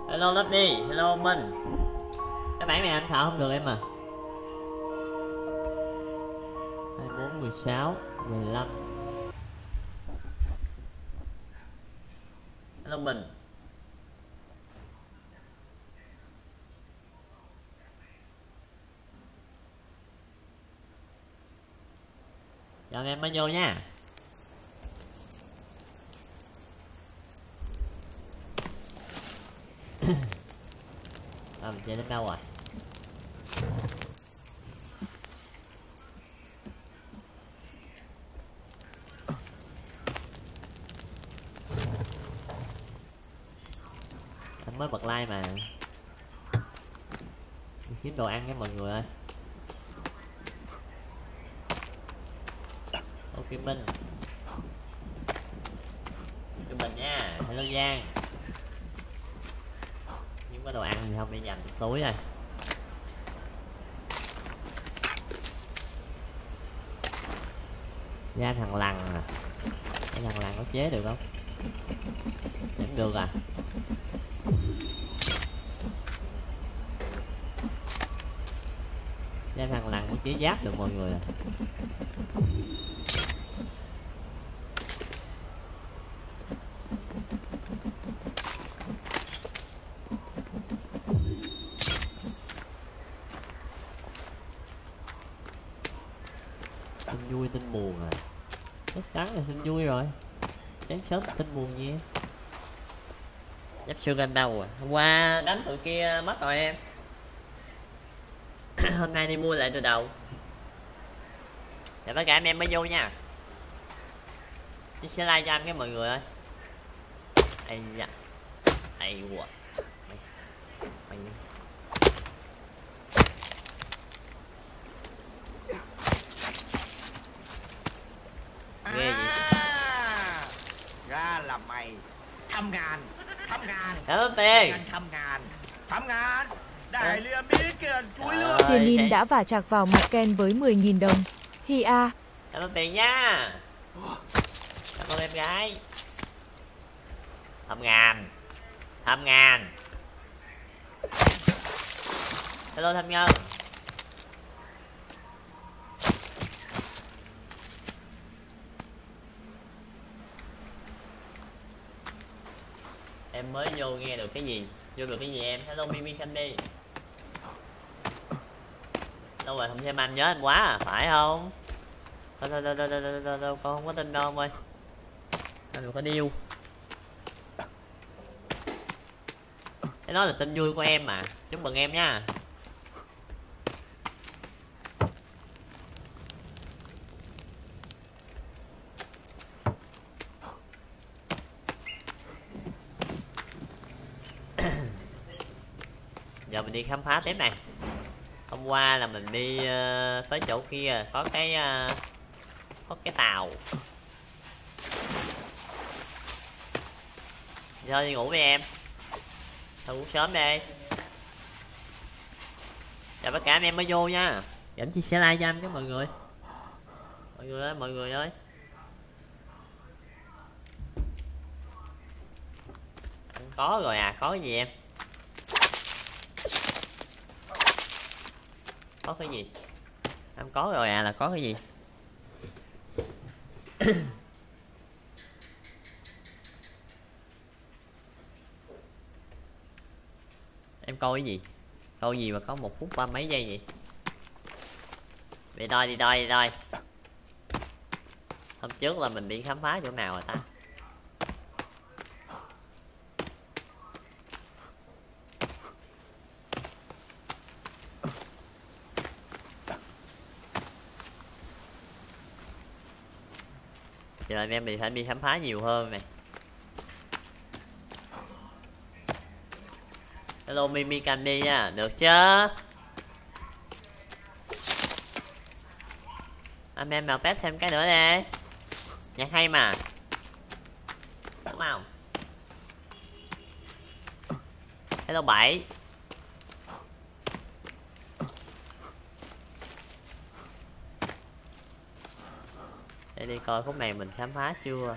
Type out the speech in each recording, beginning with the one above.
Hello Lobby, hello Minh. Cái bản này anh thợ không được em à. 24, 16, 15. Hello Bình. Chào em mới vô nha. Mình chơi đến đâu rồi? Anh mới bật like mà. Đi kiếm đồ ăn nha mọi người ơi. Ok Minh. Cho mình nha. Hello Giang. Nhưng có đồ ăn thì không để dành trong túi rồi. Ra thằng lằn à. Cái thằng lằn có chế được không? Chẳng được à. Ra thằng lằn có chế giáp được mọi người à. Tin vui tin buồn à. Chắc chắn là tin vui rồi. Sáng sớm tin buồn gì em. Giáp siêu game đâu à. Hôm qua đánh tụi kia mất rồi em. Hôm nay đi mua lại từ đầu. Chào tất cả anh em mới vô nha. Chia sẻ like cho anh cái mọi người ơi. Ây da. Ây quà. Mày. Ghê vậy. Ra là mày. 100.000. 100.000. Cảm ơn tiền. 100.000. 100.000. Đại liêm biết kìa, chuối lương. Tiền Linh đã vả chạc vào mặt Ken với 10.000 đồng. Hi a. Cảm ơn tiền nha. Cảm ơn em gái. 100.000. 100.000. Hello Thanh Ngân. Em mới vô nghe được cái gì? Vô được cái gì em? Hello Mimi Candy. Đâu rồi không xem anh nhớ anh quá à, phải không? Thôi con không có tin đâu ông ơi. Anh đừng có điêu. Cái đó là tin vui của em mà. Chúc mừng em nha. Giờ mình đi khám phá tiếp này. Hôm qua là mình đi tới chỗ kia có cái tàu. Giờ đi ngủ đi em. Thôi ngủ sớm đi. Chào tất cả anh em mới vô nha. Giảm chia sẻ like cho anh cái mọi người. Mọi người ơi, mọi người ơi. Anh có rồi à, có cái gì em? Có cái gì? Em có rồi à, là có cái gì? Em coi cái gì? Coi gì mà có 1 phút 30 mấy giây vậy? Đi đôi. Hôm trước là mình đi khám phá chỗ nào rồi ta? Giờ em mình phải đi khám phá nhiều hơn này. Hello Mimi Candy nha, được chứ? Anh em nào pet thêm cái nữa đi. Nhạc hay mà. Đúng không? Hello 7. Để đi coi khúc này mình khám phá chưa.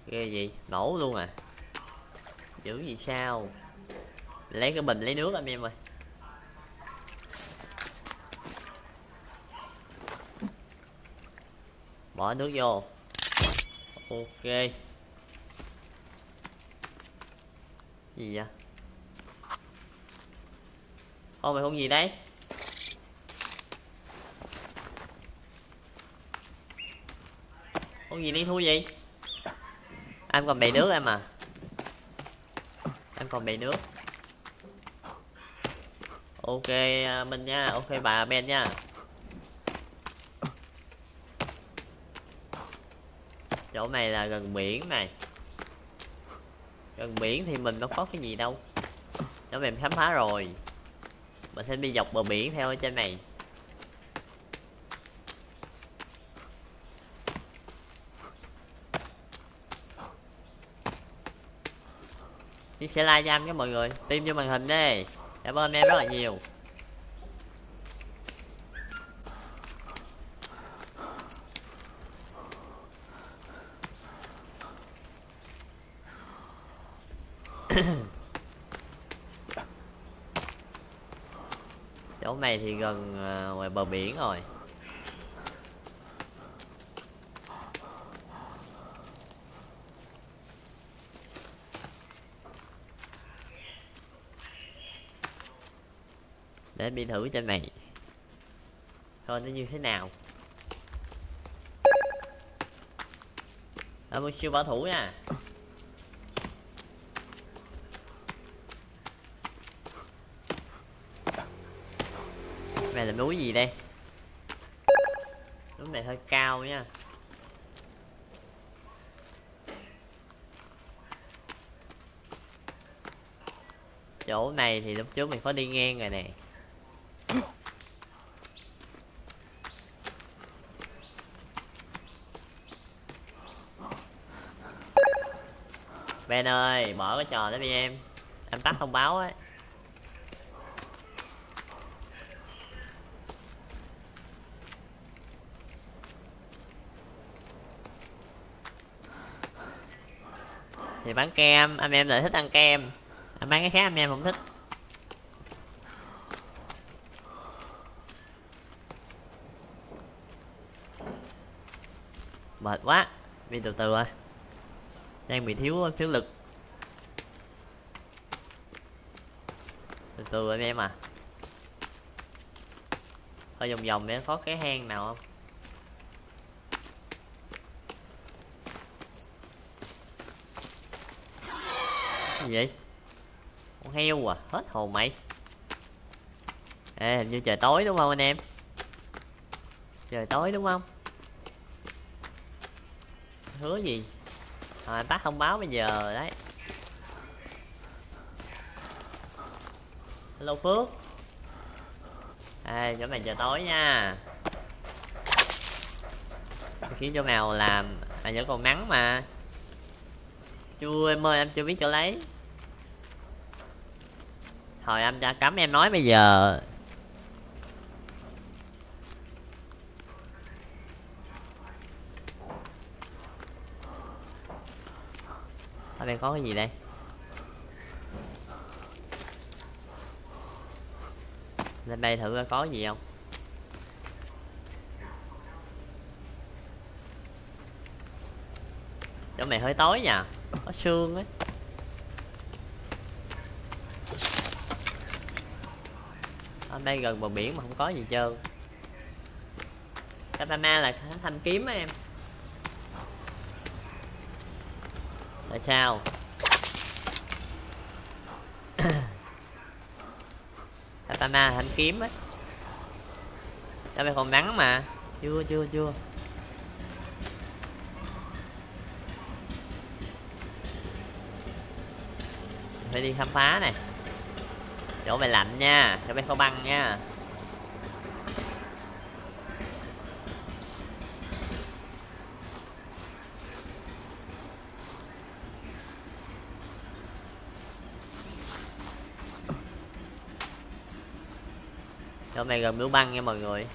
Ghê gì, nổ luôn à. Dữ gì sao. Lấy cái bình lấy nước anh em ơi. Bỏ nước vô. Ok. Gì vậy? Ô mày không gì đấy? Không gì đi thua gì? Em còn bể nước em à? Em còn bể nước. Ok Minh nha, ok bà Ben nha. Chỗ này là gần biển này. Gần biển thì mình đâu có cái gì đâu. Chỗ này mình khám phá rồi. Mình sẽ đi dọc bờ biển theo ở trên này. Chia sẻ like cho anh các mọi người. Tim vô màn hình đi. Cảm ơn em rất là nhiều. Chỗ này thì gần ngoài bờ biển rồi. Để đi thử trên này thôi nó như thế nào. Một siêu bảo thủ nha. Này là núi gì đây? Núi này hơi cao nha. Chỗ này thì lúc trước mình có đi ngang rồi nè. Ben ơi, bỏ cái trò đó đi em. Em tắt thông báo ấy. Thì bán kem, anh em lại thích ăn kem. Anh bán cái khác anh em không thích. Mệt quá, đi từ từ thôi. Đang bị thiếu lực. Từ từ anh em à. Thôi vòng vòng để có cái hang nào không? Cái gì vậy? Con heo à, hết hồn mày. Ê, hình như trời tối đúng không anh em? Trời tối đúng không? Hứa gì? Anh tắt thông báo bây giờ đấy. Hello Phước. Chỗ này trời tối nha. Khiến chỗ nào làm vẫn còn nắng mà. Chưa em ơi, em chưa biết chỗ lấy. Thôi em cho cấm em nói bây giờ. Ở đây có cái gì đây? Lên đây thử coi có gì không. Chỗ này hơi tối nha. Có sương ấy. Ở đây gần bờ biển mà không có gì trơn. Katana là thanh kiếm á em. Tại sao? Katana thanh kiếm ấy. Tại vì còn nắng mà. Chưa. Phải đi khám phá này. Chỗ này lạnh nha, chỗ này có băng nha. Chỗ này gần miếu băng nha mọi người.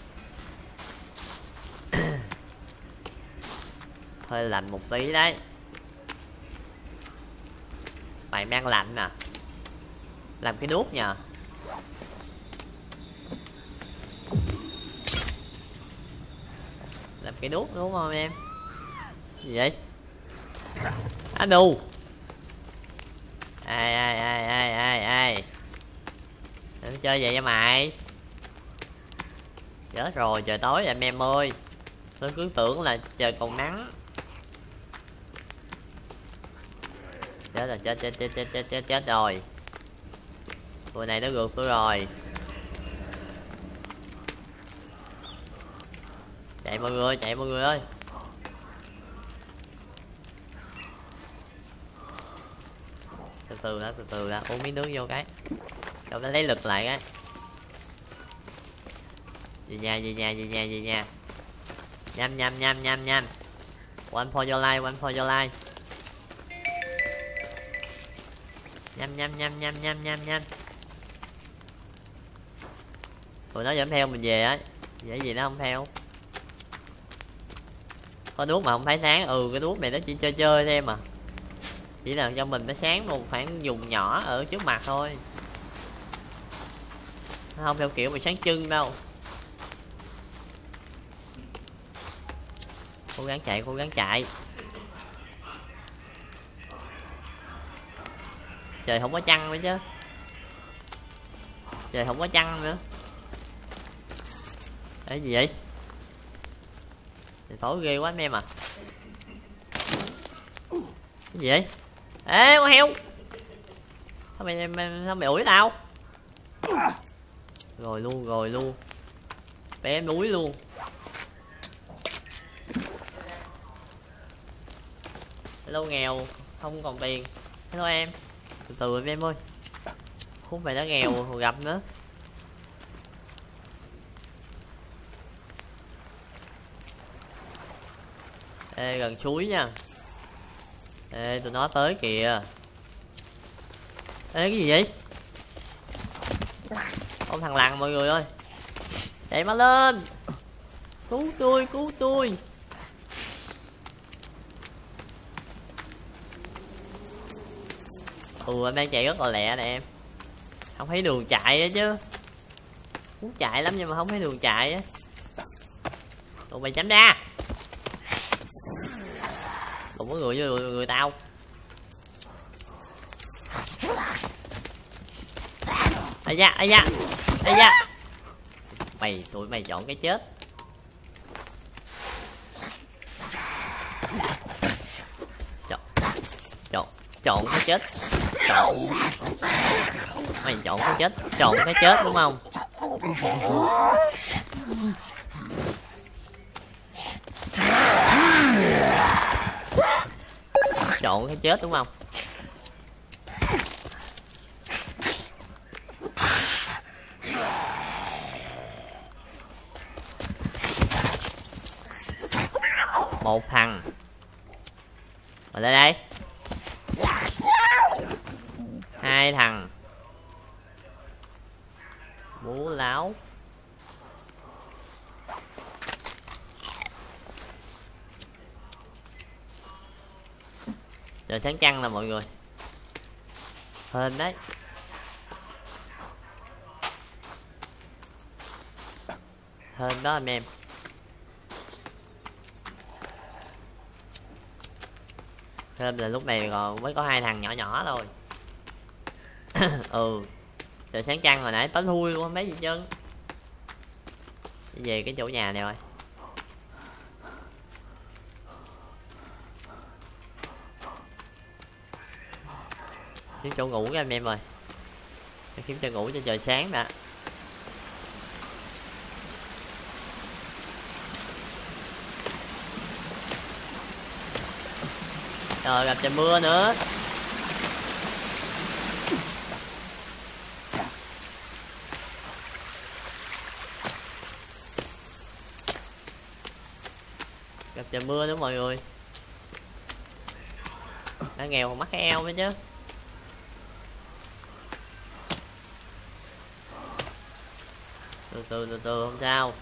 Hơi lạnh một tí đấy. Ngoài mang lạnh nè. Làm cái đuốc nha. Làm cái đuốc đúng không em? Gì vậy? Anu. Ai đừng chơi vậy nha mày. Chết rồi, trời tối rồi em ơi. Tôi cứ tưởng là trời còn nắng. Chết rồi, chết rồi. Tụi này nó gượt tôi rồi. Chạy mọi người ơi. Từ từ đã uống miếng nước vô cái. Cho nó lấy lực lại cái. Về nhà. Nhanh. One for your life. Nhanh. Tụi nó vẫn theo mình về á. Vậy gì nó không theo. Có đuốc mà không thấy sáng. Cái đuốc này nó chỉ chơi thêm mà. Chỉ là cho mình nó sáng một khoảng dùng nhỏ ở trước mặt thôi. Nó không theo kiểu mà sáng trưng đâu. Cố gắng chạy. Trời không có trăng nữa chứ. Trời không có trăng nữa. Cái gì vậy? Trời tối ghê quá anh em à. Cái gì vậy? Ê con heo. Sao mày ủi tao? Rồi luôn. Bé núi luôn. Hello nghèo, không còn tiền. Hello em. Từ từ em ơi. Không phải đã nghèo rồi gặp nữa. Ê gần suối nha. Ê tụi nó tới kìa. Ê cái gì vậy? Ông thằng lằn mọi người ơi. Chạy má lên. Cứu tôi. Anh đang chạy rất là lẹ nè em. Không thấy đường chạy á chứ. Muốn chạy lắm nhưng mà không thấy đường chạy á. Tụi mày tránh ra. Đụng có người với người tao. Ây da. Tụi mày chọn cái chết. Chọn cái chết. Mày chọn cái chết. Chọn cái chết đúng không? Chọn cái chết đúng không? Một thằng. Rồi lại đây. Hai thằng. Bố láo. Trời sáng trăng nè mọi người. Hên đấy. Hên đó anh em. Hên là lúc này còn mới có hai thằng nhỏ thôi. Trời sáng trăng hồi nãy tối thui luôn không thấy gì trơn. Đi về cái chỗ nhà này rồi. Kiếm chỗ ngủ các anh em ơi. Kiếm chỗ ngủ cho trời sáng đã. Trời gặp trời mưa nữa. Gặp trời mưa nữa mọi người. Đã nghèo còn mắc cái eo nữa chứ. Từ từ không sao.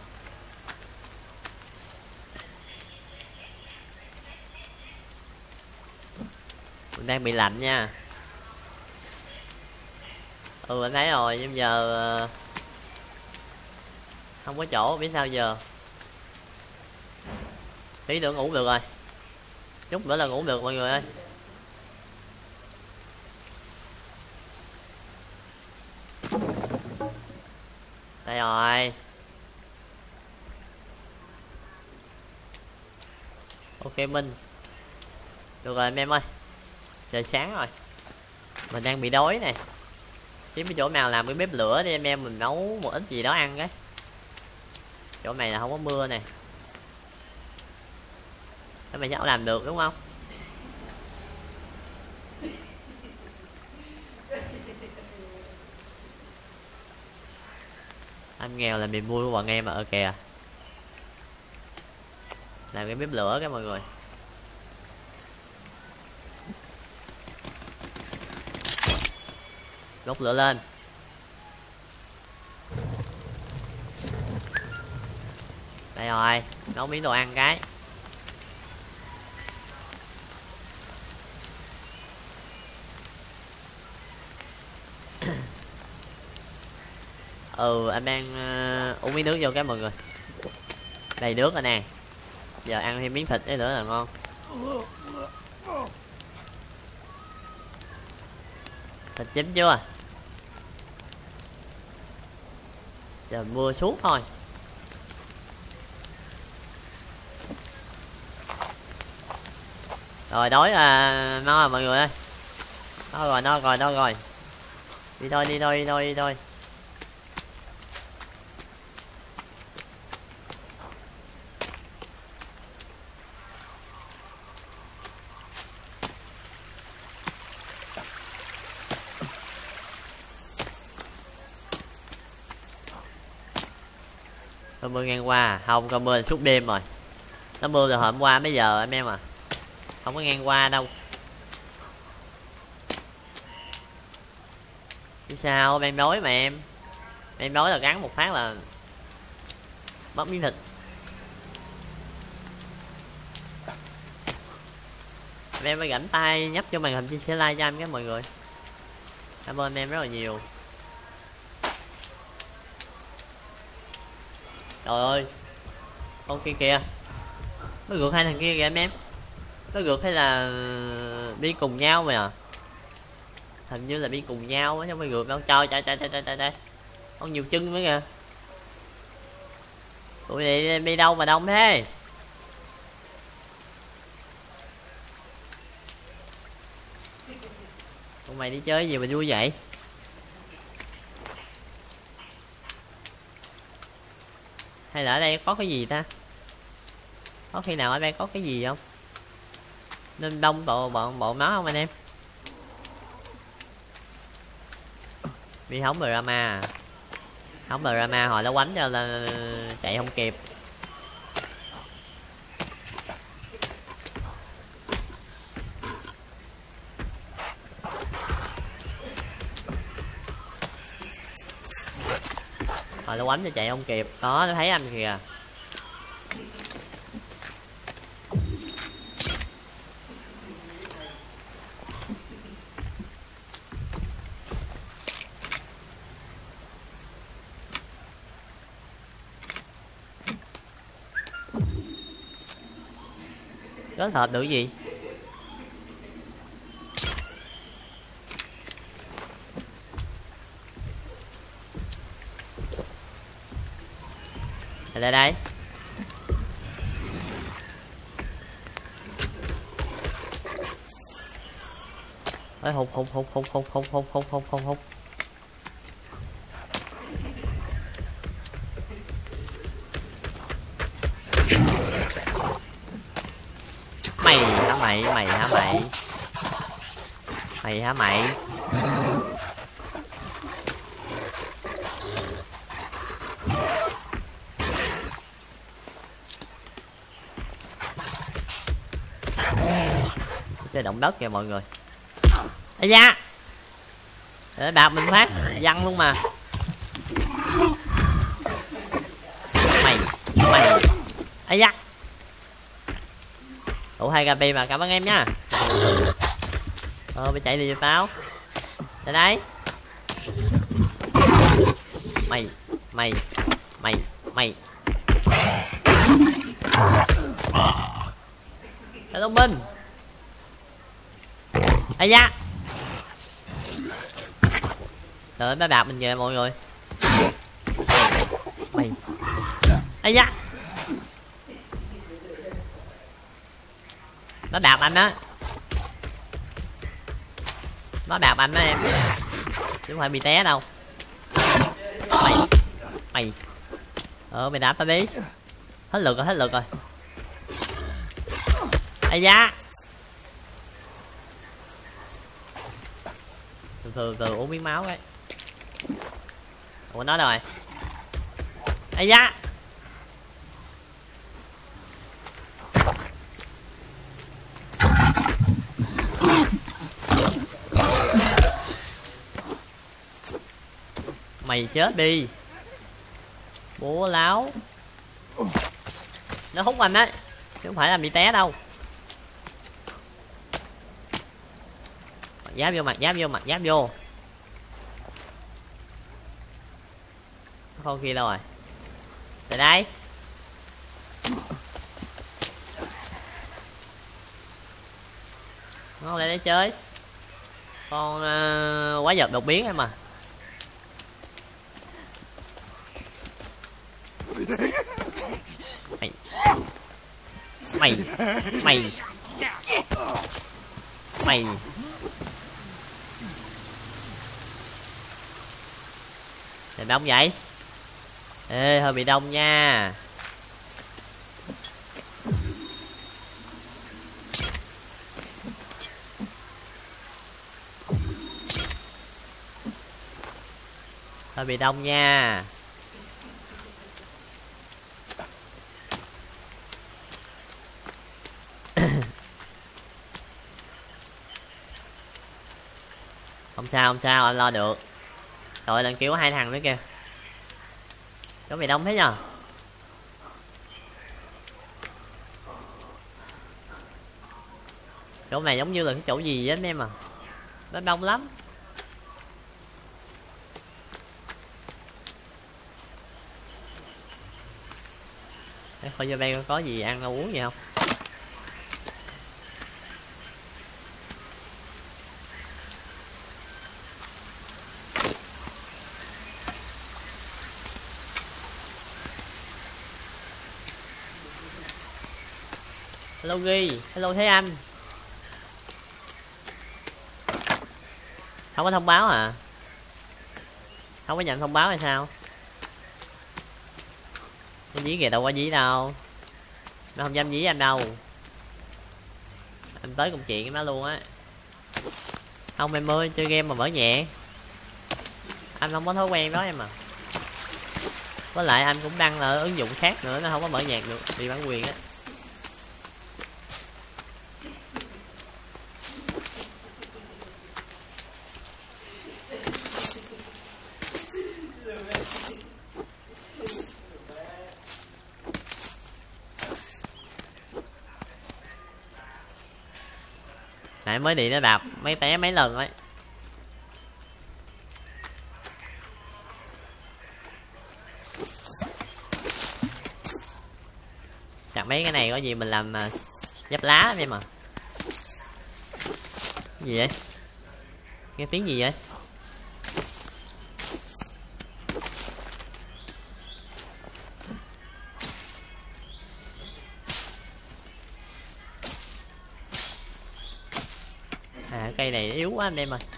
Mình đang bị lạnh nha. Ừ anh thấy rồi, nhưng giờ không có chỗ, biết sao giờ. Tí nữa ngủ được rồi, chút nữa là ngủ được mọi người ơi. Đây rồi. Ok Minh. Được rồi anh em ơi, trời sáng rồi, mình đang bị đói nè. Kiếm cái chỗ nào làm cái bếp lửa đi anh em, mình nấu một ít gì đó ăn cái. Chỗ này là không có mưa nè, cái này chắc làm được đúng không? Anh nghèo là niềm vui của bọn em mà. Ok à, làm cái bếp lửa cái mọi người. Đốt lửa lên. Đây rồi, nấu miếng đồ ăn cái. Ừ anh đang uống miếng nước vô cái mọi người. Đầy nước rồi nè, giờ ăn thêm miếng thịt ấy nữa là ngon. Thịt chín chưa? Giờ mưa suốt thôi. Rồi đói là no rồi mọi người ơi. No rồi. Đi thôi. Cơn mưa ngang qua, không cơn mưa suốt đêm rồi. Nó mưa từ hôm qua mấy giờ anh em à, không có ngang qua đâu. Chứ sao em đói mà em đói là cắn một phát là mất miếng thịt. Em phải rảnh tay nhấp cho màn hình chia sẻ like cho anh cái mọi người, cảm ơn em rất là nhiều. Trời ơi, con kia kìa, nó gượt hai thằng kia kìa em. Nó gượt hay là đi cùng nhau mày à? Hình như là đi cùng nhau á chứ không phải gượt đâu. Trời, con nhiều chân nữa kìa. Tụi này đi đâu mà đông thế? Tụi mày đi chơi gì mà vui vậy? Hay là ở đây có cái gì ta? Có khi nào ở đây có cái gì không? Nên đông bộ máu không anh em? Vì hóng drama. Hóng drama hồi nó quánh cho là chạy không kịp. Hồi nó quánh cho chạy không kịp. Đó, nó thấy anh kìa. Kết hợp được gì? Đây đây. Ơi hụt. Mày hả mày? Chơi động đất kìa mọi người. Ây da, để đạp mình phát văng luôn mà. Mày ây da, tụ 2 kp mà, cảm ơn em nha. Phải chạy đi tao. Đây đây. Mày mày mày mày Cái thông minh. Ây da. Đợi nó đạp mình kìa mọi người. Mày. Ây da. Nó đạp anh á. Nó đạp anh đó em. Chứ không phải bị té đâu. Mày. Mày. Mày đạp tao đi. Hết lượt rồi, hết lượt rồi. Ây da. Từ từ uống miếng máu cái. Ủa nó đâu rồi? Ây da. Mày chết đi. Bố láo. Nó hút anh á, chứ không phải là bị té đâu. Giáp vô, mặt giáp vô, mặt giáp vô. Con kia đâu rồi? Tại đây. Nó lại để chơi. Con quái vật đột biến em mà. Mày mày mày Trời đông vậy. Ê hơi bị đông nha. Hơi bị đông nha. Không sao, không sao, anh lo được. Trời lần cứu 2 thằng nữa kìa. Chỗ mày đông thế nhờ. Chỗ này giống như là cái chỗ gì á em à. Nó đông lắm. Để coi vô đây có gì ăn uống gì không. Hello Ghi, hello Thế Anh. Không có thông báo à? Không có nhận thông báo hay sao? Cái dí kìa đâu có dí đâu. Nó không dám dí anh đâu. Anh tới công chuyện với nó luôn á. Không em ơi, chơi game mà mở nhẹ. Anh không có thói quen đó em à. Với lại anh cũng đăng ở ứng dụng khác nữa, nó không có mở nhạc được, bị bản quyền á. Nãy mới đi nó đạp mấy té mấy lần ấy. Chặt mấy cái này có gì mình làm giáp lá em mà. Cái gì vậy? Nghe tiếng gì vậy? À cây này yếu quá anh em ơi.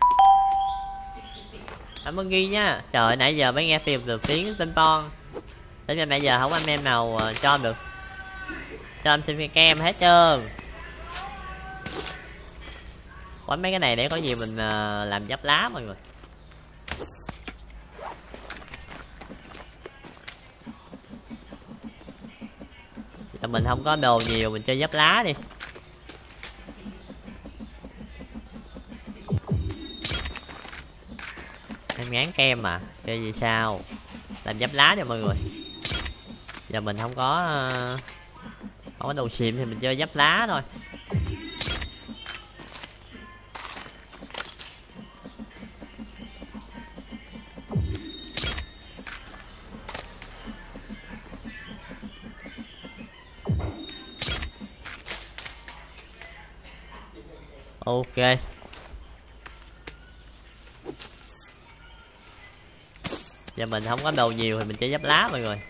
Cảm ơn Ghi nha. Trời nãy giờ mới nghe tìm được tiếng tên Ton. Đến giờ nãy giờ không anh em nào cho được. Cho anh xin cái kem hết trơn. Quánh mấy cái này để có gì mình làm giáp lá mọi người. Giờ mình không có đồ nhiều, mình chơi giáp lá đi. Em ngán kem mà, chơi gì sao? Làm giáp lá cho mọi người. Giờ mình không có đồ xịn thì mình chơi giáp lá thôi. Ok. Giờ mình không có đồ nhiều thì mình chơi giáp lá mọi người.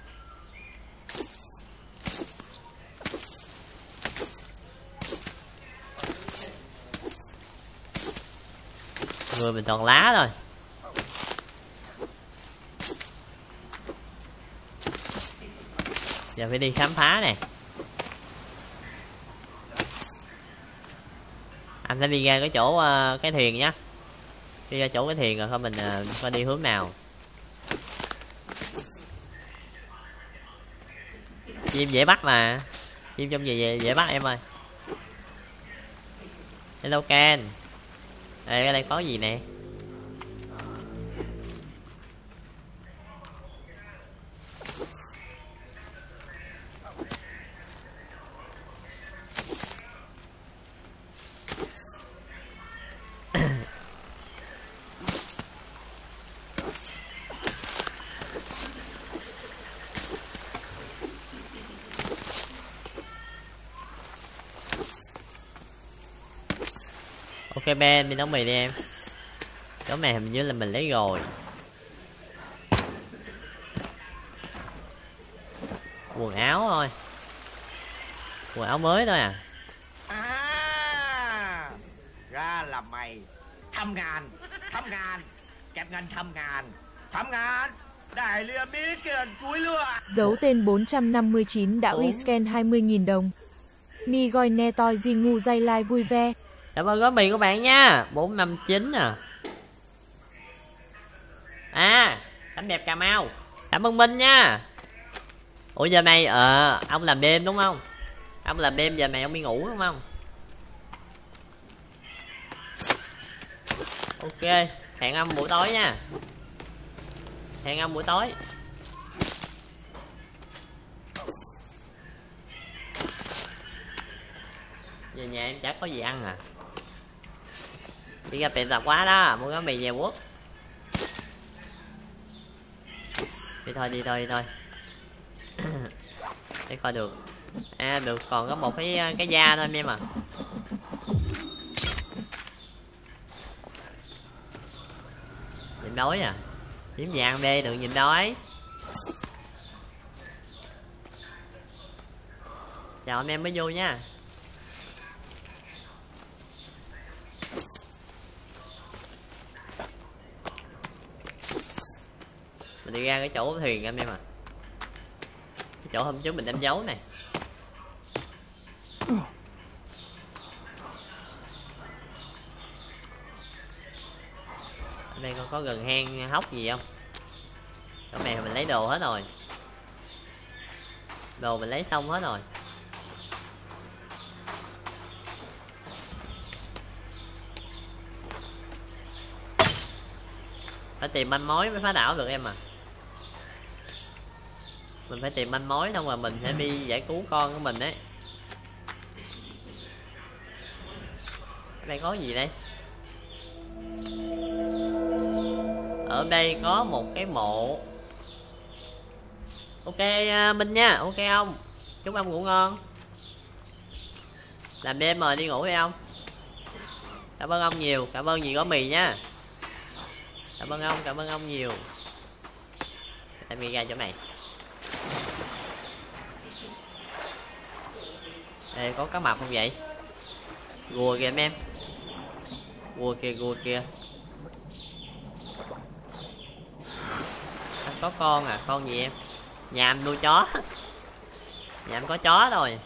Người mình toàn lá thôi. Giờ phải đi khám phá nè. Anh sẽ đi ra cái chỗ cái thuyền nhá. Đi ra chỗ cái thuyền rồi thôi mình coi đi hướng nào. Chim dễ bắt mà. Chim trong gì dễ bắt em ơi. Hello Ken. Đây, ở đây có gì nè. Ok Ben, đi nấu mì đi em. Chỗ này hình như là mình lấy rồi. Quần áo thôi. Quần áo mới thôi à. À, ra là mày. Thăm ngàn kẹp ngân thăm ngàn đại liêm bí kìa chuối lừa. Dấu tên 459 đã rescan 20.000 đồng. Mi gọi nè toi gì ngu dây lai vui ve. Cảm ơn gói mì của bạn nha. 459 à. À, tấm đẹp Cà Mau. Cảm ơn Minh nha. Ủa giờ này ông làm đêm đúng không? Ông làm đêm giờ này ông đi ngủ đúng không? Ok, hẹn ông buổi tối nha. Hẹn ông buổi tối. Về nhà em chắc có gì ăn à. Đi ra tiệm tạp hóa đó, mua cái mì về quốc. Đi thôi. Để coi được. À được, còn có một cái da thôi em à. Nhịn đói à. Kiếm gì ăn đi, đừng nhịn đói. Chào anh em mới vô nha. Mình đi ra cái chỗ thuyền anh em à. Cái chỗ hôm trước mình đánh dấu này. Ở đây có gần hang hốc gì không? Chỗ này mình lấy đồ hết rồi. Đồ mình lấy xong hết rồi. Phải tìm manh mối mới phá đảo được em à. Mình phải tìm manh mối xong rồi mình sẽ đi giải cứu con của mình đấy. Ở đây có gì đây? Ở đây có một cái mộ. Ok Minh nha, ok không? Chúc ông ngủ ngon. Làm đêm rồi, đi ngủ đi không? Cảm ơn ông nhiều, cảm ơn gì có mì nha. Cảm ơn ông nhiều. Em đi ra chỗ này. Ê, có cá mập không vậy? Rùa kìa em. Rùa kìa. À, có con à, con gì em? Nhà em nuôi chó. Nhà em có chó rồi.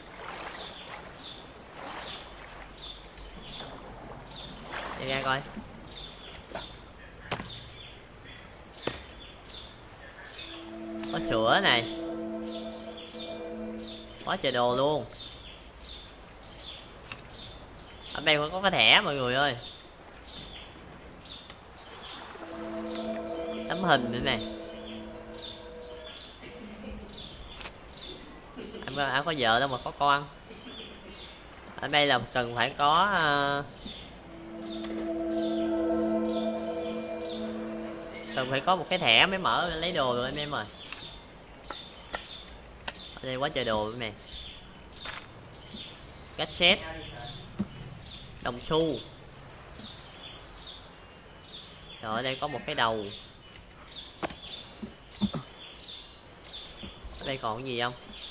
Đi ra coi. Có sữa này. Quá trời đồ luôn. Ở đây có cái thẻ mọi người ơi. Tấm hình nữa này. Em có vợ đâu mà có con. Ở đây là cần phải có cần phải có một cái thẻ mới mở lấy đồ rồi em ơi. Ở đây quá trời đồ nè. Gadget. Đồng xu. Trời ơi, đây có một cái đầu. Ở đây còn cái gì không?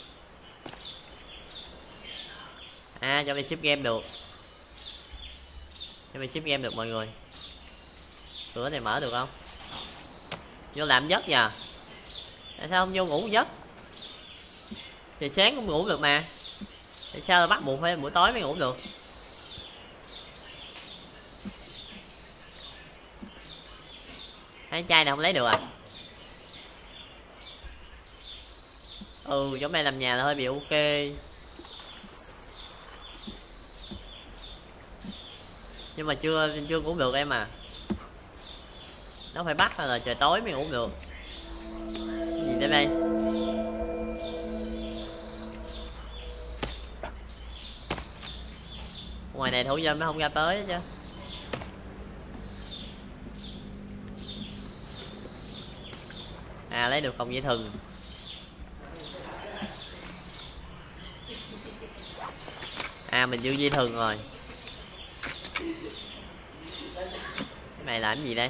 À, cho mình ship game được. Cho mình ship game được mọi người. Cửa này mở được không? Vô làm giấc nha. Tại sao không vô ngủ giấc? Thì sáng cũng ngủ được mà. Tại sao là bắt buộc phải buổi tối mới ngủ được? Hai chai này không lấy được à? Ừ, giống này làm nhà là hơi bị ok. Nhưng mà chưa ngủ được em à. Nó phải bắt là trời tối mới ngủ được. Cái gì tới đây? Ngoài này thủ dâm nó không ra tới chứ. À, lấy được còng dây thừng. À, mình dư dây thừng rồi. Cái này làm gì đây?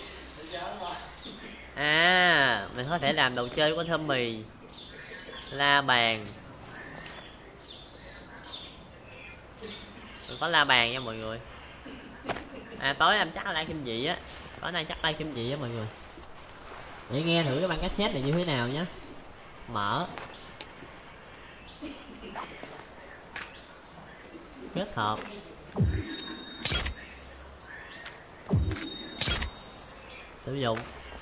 À, mình có thể làm đồ chơi của Tommy. La bàn. Mình có la bàn nha mọi người. À, tối em chắc like kim dị á. Tối nay chắc like kim dị á mọi người. Để nghe thử cái băng cassette này như thế nào nhé. Mở. Kết hợp. Sử dụng.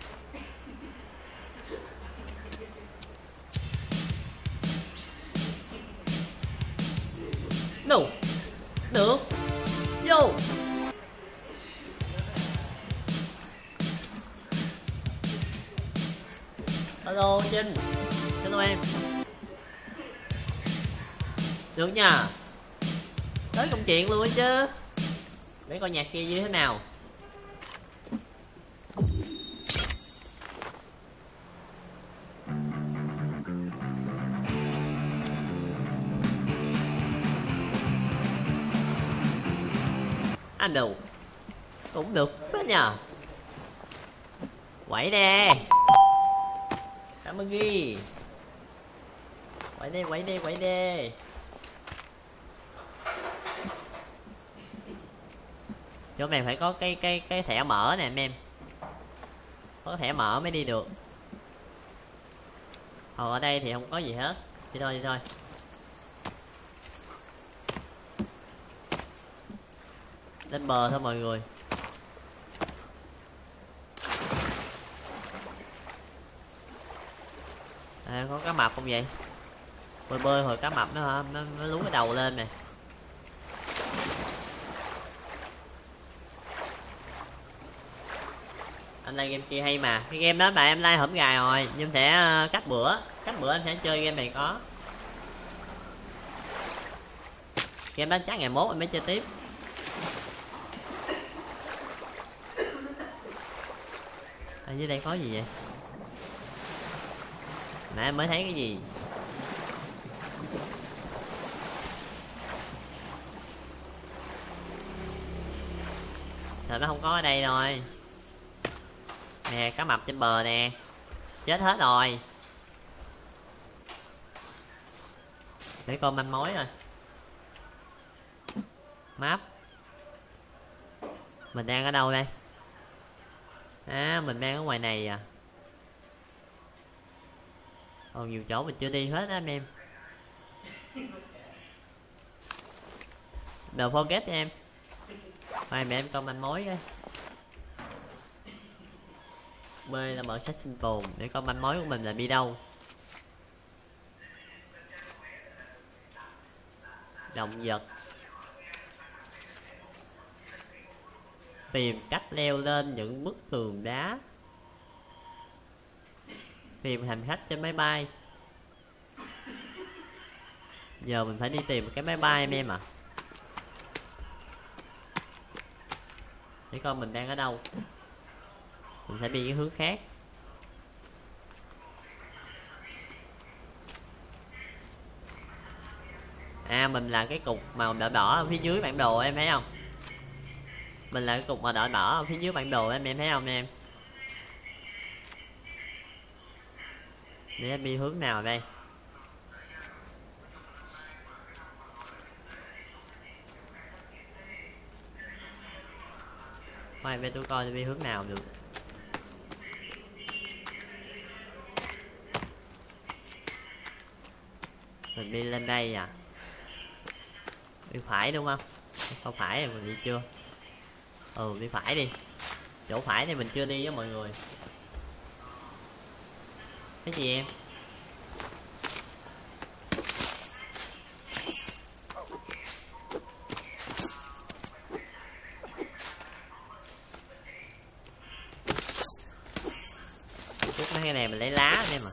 No. Được. Vô. Hello Trinh. Hello em. Được nha. Tới công chuyện luôn chứ. Để coi nhạc kia như thế nào. Anh đủ. Cũng được đó nhờ. Quẩy đe. Cảm ơn ghi. Quẩy đe, quẩy đe, quẩy đe. Chỗ này phải có cái thẻ mở nè em. Có thẻ mở mới đi được. Còn ở đây thì không có gì hết. Đi thôi, đi thôi. Lên bờ thôi mọi người. À, có cá mập không vậy? Bơi bơi hồi cá mập nó lú cái đầu lên nè. Anh like game kia hay mà. Cái game đó là em like hổm gài rồi. Nhưng sẽ cách bữa anh sẽ chơi game này có. Game đó chắc ngày mốt anh mới chơi tiếp. Ở dưới đây có gì vậy? Nãy em mới thấy cái gì? Thật nó không có ở đây rồi. Nè, cá mập trên bờ nè. Chết hết rồi. Để coi manh mối rồi. Map. Mình đang ở đâu đây? À, mình đang ở ngoài này à. Còn nhiều chỗ mình chưa đi hết á anh em. Đừng forget cho em. Mai mẹ em coi manh mối đây. B là mở sách sinh tồn để coi manh mối của mình là đi đâu. Động vật. Tìm cách leo lên những bức tường đá. Tìm hành khách trên máy bay. Giờ mình phải đi tìm một cái máy bay em à. Để coi mình đang ở đâu. Mình phải đi cái hướng khác. À, mình là cái cục màu đỏ đỏ ở phía dưới bản đồ em thấy không? Mình là cái cục màu đỏ đỏ ở phía dưới bản đồ em thấy không em? Để em đi hướng nào đây? Khoan bên tôi coi đi hướng nào được. Mình đi lên đây à? Đi phải đúng không? Không phải thì mình đi chưa? Ừ, đi phải đi. Chỗ phải thì mình chưa đi với mọi người. Cái gì em? Chút cái này mình lấy lá anh em à.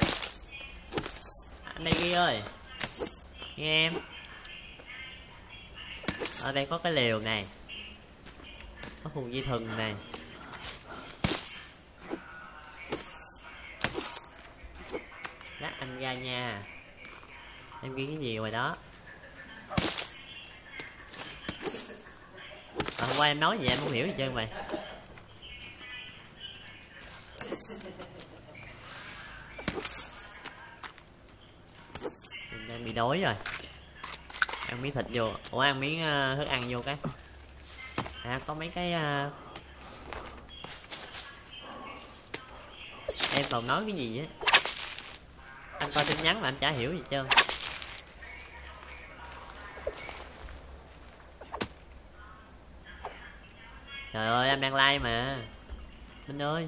Anh đây Ghi ơi, nghe em. Ở đây có cái lều này, có khu dây thừng này. Lát anh ra nha. Em ghi cái gì ngoài đó? Hôm qua em nói gì em không hiểu gì trơn mày. Mình đang bị đói rồi. Ăn miếng thịt vô. Ủa ăn miếng thức ăn vô cái. À có mấy cái em còn nói cái gì á. Anh coi tin nhắn mà anh chả hiểu gì trơn. Trời ơi anh đang like mà Minh ơi.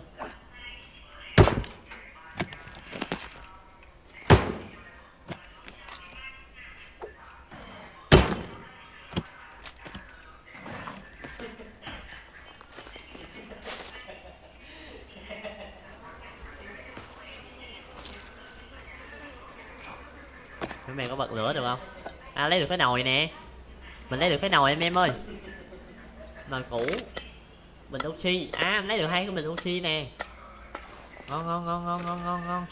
Mấy mày có bật lửa được không? À lấy được cái nồi nè. Mình lấy được cái nồi em ơi. Nồi cũ. Bình oxy. À em lấy được 2 cái bình oxy nè. Ngon ngon ngon ngon ngon ngon ngon.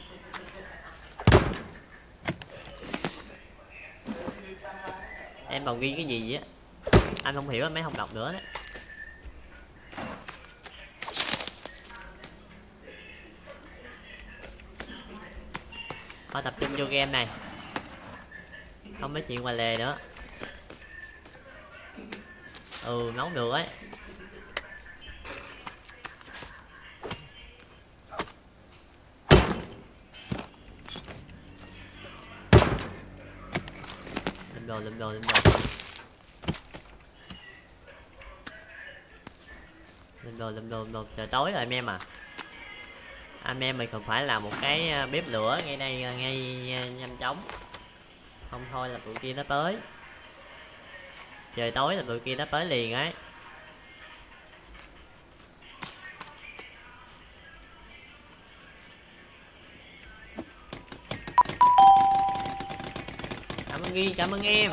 Em còn ghi cái gì á anh không hiểu, mấy không đọc nữa đấy. Thôi tập trung vô game này, không nói chuyện ngoài lề nữa. Ừ nấu được ấy. Lên đồ lên đồ lên đồ lên đồ lên đồ lên đồ. Trời tối rồi anh em à. Anh em mình cần phải làm một cái bếp lửa ngay đây ngay nhanh chóng, không thôi là tụi kia nó tới. Trời tối là tụi kia nó tới liền ấy. Cảm ơn Ghi, cảm ơn em.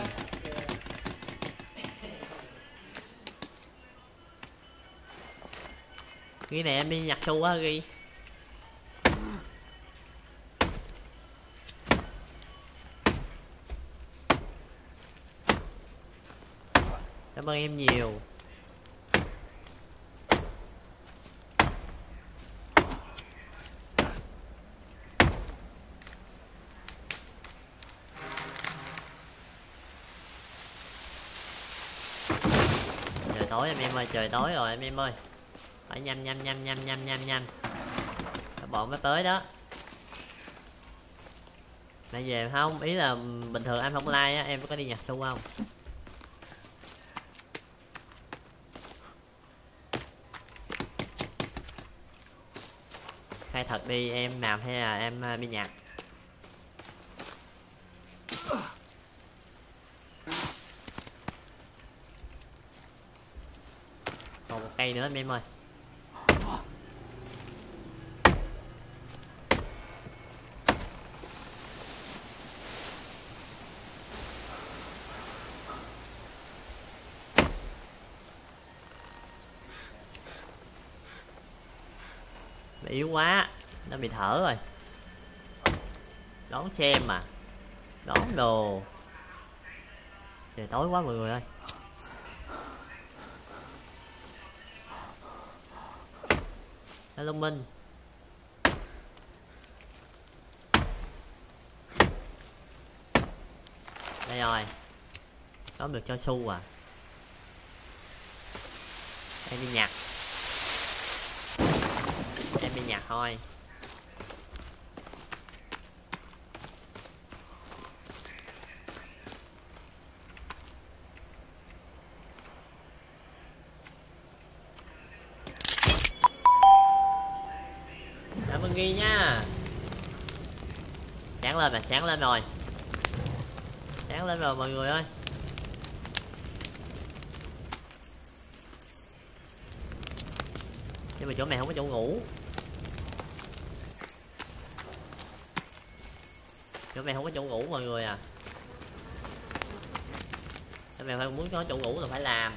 Ghi này em đi nhặt xu á Ghi. Cảm ơn em nhiều. Trời tối em ơi, trời tối rồi em ơi. Phải nhanh nhanh nhanh nhanh nhanh nhanh nhanh. Các bọn mới tới đó. Mày về không? Ý là bình thường anh không like á, em có đi nhặt xu không? Khai thật đi, em làm hay là em đi nhặt? Còn một cây nữa anh em ơi. Nó yếu quá, nó bị thở rồi. Đón xem mà, đón đồ. Trời tối quá mọi người ơi. Hello Minh. Đây rồi. Có được cho xu à. Em đi nhặt. Em đi nhặt thôi. Cảm ơn Ghi nha. Sáng lên nè, sáng lên rồi. Sáng lên rồi mọi người ơi. Nhưng mà chỗ này không có chỗ ngủ. Chỗ này không có chỗ ngủ mọi người à. Chỗ này phải muốn có chỗ ngủ là phải làm.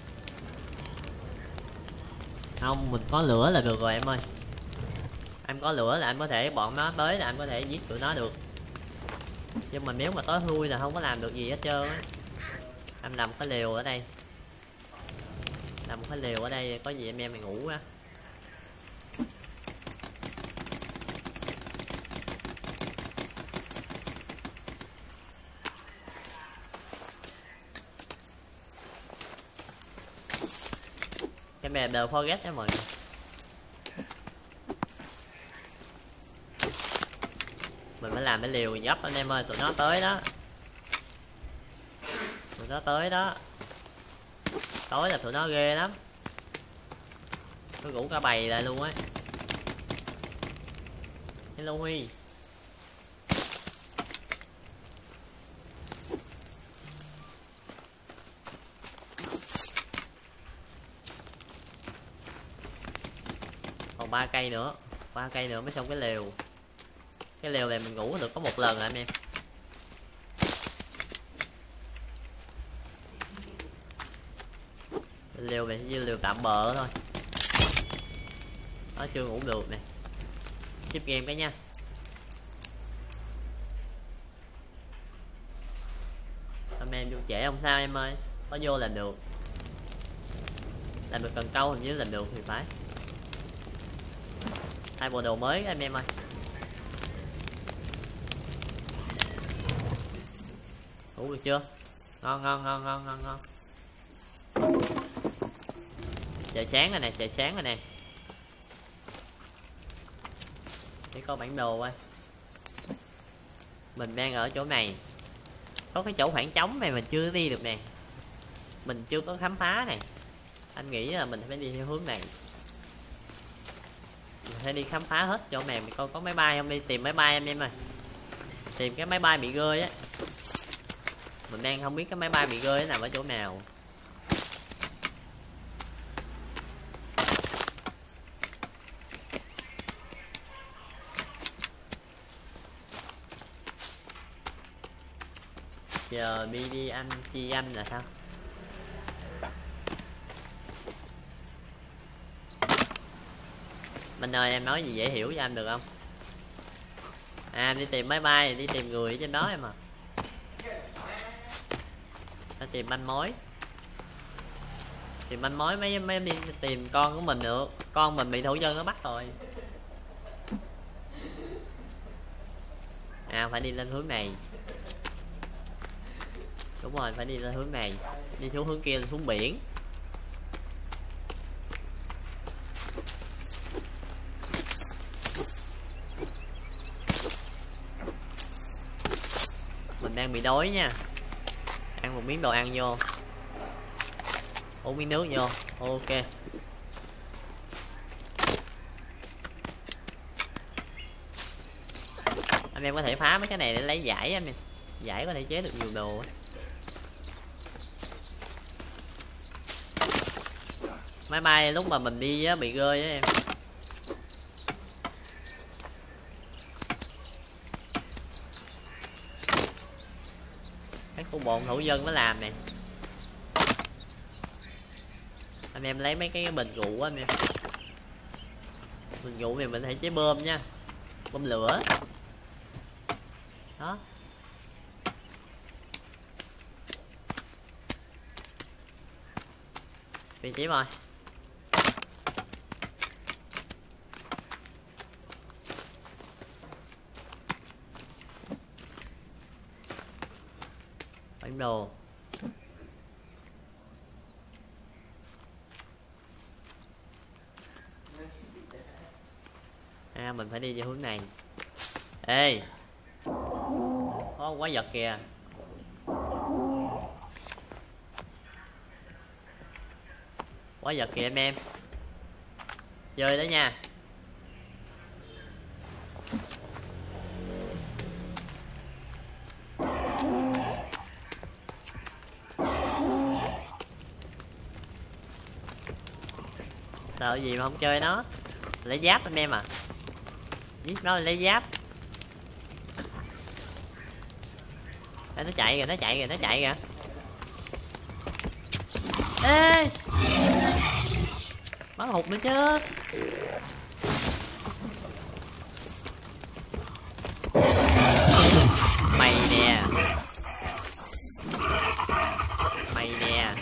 Không, mình có lửa là được rồi em ơi. Em có lửa là em có thể, bọn nó tới là em có thể giết tụi nó được. Nhưng mà nếu mà tối thui là không có làm được gì hết trơn á. Em làm cái lều ở đây. Làm một cái lều ở đây, có gì em mày ngủ á. Cái mẹ đều forget đó mọi người. Mình phải làm cái liều dấp anh em ơi, tụi nó tới đó. Tụi nó tới đó. Tối là tụi nó ghê lắm. Nó rủ cả bầy lại luôn á. Hello Huy. Còn 3 cây nữa. 3 cây nữa mới xong cái lều. Cái lều này mình ngủ được có một lần à anh em. Lều này như lều tạm bợ thôi. Nó chưa ngủ được nè. Ship game cái nha. Hôm nay em vô trễ không sao em ơi. Có vô làm được. Làm được cần câu hình như làm được thì phải. 2 bộ đồ mới anh em ơi. Ngủ được chưa? Ngon ngon ngon ngon ngon ngon. Trời sáng rồi nè, trời sáng rồi nè. Để có bản đồ ơi. Mình đang ở chỗ này. Có cái chỗ khoảng trống này mình chưa đi được nè. Mình chưa có khám phá nè. Anh nghĩ là mình phải đi theo hướng này. Mình phải đi khám phá hết chỗ này. Mình coi có máy bay không, đi tìm máy bay em ơi. Tìm cái máy bay bị rơi á. Mình đang không biết cái máy bay bị rơi nằm ở chỗ nào. Giờ đi anh chi anh là sao? Mình ơi em nói gì dễ hiểu cho anh được không? À đi tìm máy bay, đi tìm người ở trên đó em à. Phải tìm manh mối. Tìm manh mối mấy đi tìm con của mình được. Con mình bị thổ dân nó bắt rồi. À phải đi lên hướng này. Đúng rồi, phải đi lên hướng này. Đi xuống hướng kia là xuống biển. Mình đang bị đói nha. Ăn một miếng đồ ăn vô. Uống miếng nước vô. Ok. Anh em có thể phá mấy cái này để lấy giải anh em. Giải có thể chế được nhiều đồ ấy. Máy bay lúc mà mình đi á, bị rơi á em. Cái khu bọn thổ dân nó làm nè. Anh em lấy mấy cái bình rượu anh em. Bình rượu thì mình thể chế bơm nha. Bơm lửa. Đó. Vị trí rồi. Bản đồ. À, mình phải đi về hướng này. Ê, có quái vật kìa. Quái vật kìa em. Chơi đó nha. Sợ gì mà không chơi nó. Lấy giáp anh em à. Giết nó lấy giáp. Ê, nó chạy kìa, nó chạy kìa, nó chạy kìa. Ê, bắn hụt nữa chứ. Mày nè. Mày nè.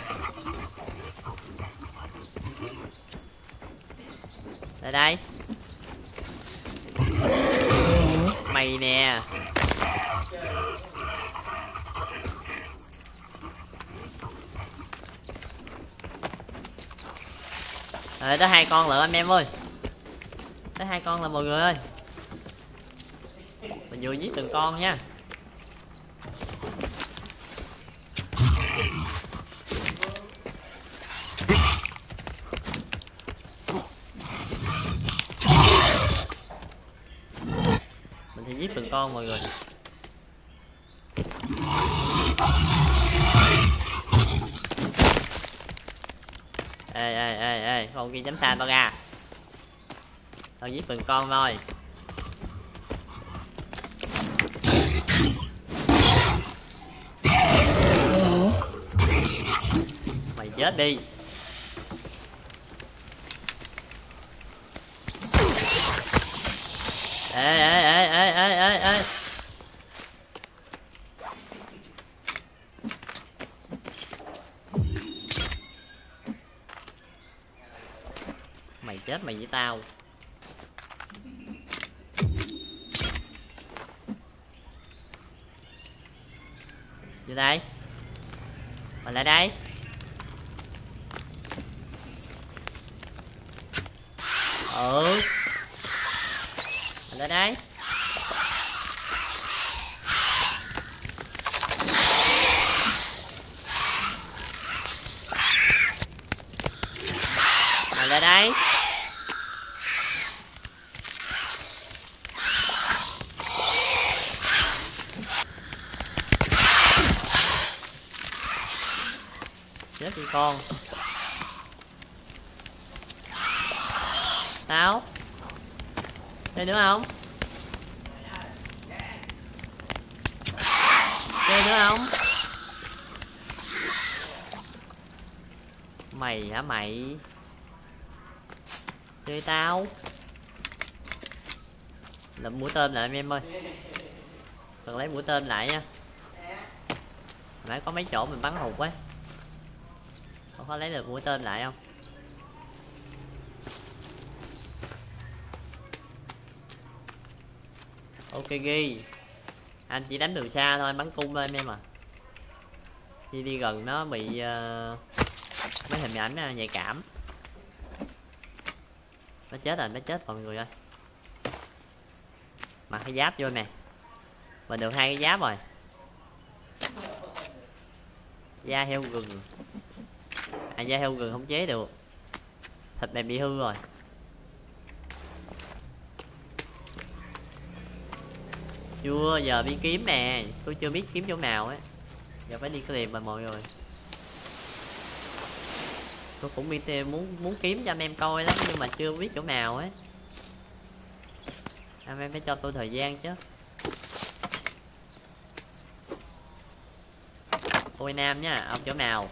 Lại đây. Mày nè. Rồi tới 2 con lận anh em ơi. Tới 2 con là mọi người ơi. Mình vừa giết từng con nha. Mình sẽ giết từng con mọi người. Ê, con kia dám xa tao ra. Tao giết từng con thôi. Mày chết đi. Ê. Mày chết mày với tao. Vô đây. Mày lại đây. Mày lại đây. Mày lại đây. Chết đi con. Sao? Chơi nữa không? Chơi nữa không? Mày hả mày? Chơi tao. Lụm mũi tên lại em ơi. Cần lấy mũi tên lại nha. Nãy có mấy chỗ mình bắn hụt ấy. Có lấy được mũi tên lại không? Ok ghi. Anh chỉ đánh từ xa thôi, bắn cung lên em à. Khi đi gần nó bị mấy hình ảnh nhạy cảm. Nó chết rồi, nó chết mọi người ơi. Mặc cái giáp vô nè. Mình được 2 cái giáp rồi. Da heo gừng. À, da heo gừng không chế được. Thịt này bị hư rồi. Chưa, giờ đi kiếm nè. Tôi chưa biết kiếm chỗ nào ấy. Giờ phải đi tìm mà mọi người. Tôi cũng biết muốn kiếm cho anh em coi lắm. Nhưng mà chưa biết chỗ nào ấy. Anh em phải cho tôi thời gian chứ. Ôi Nam nha, ông chỗ nào?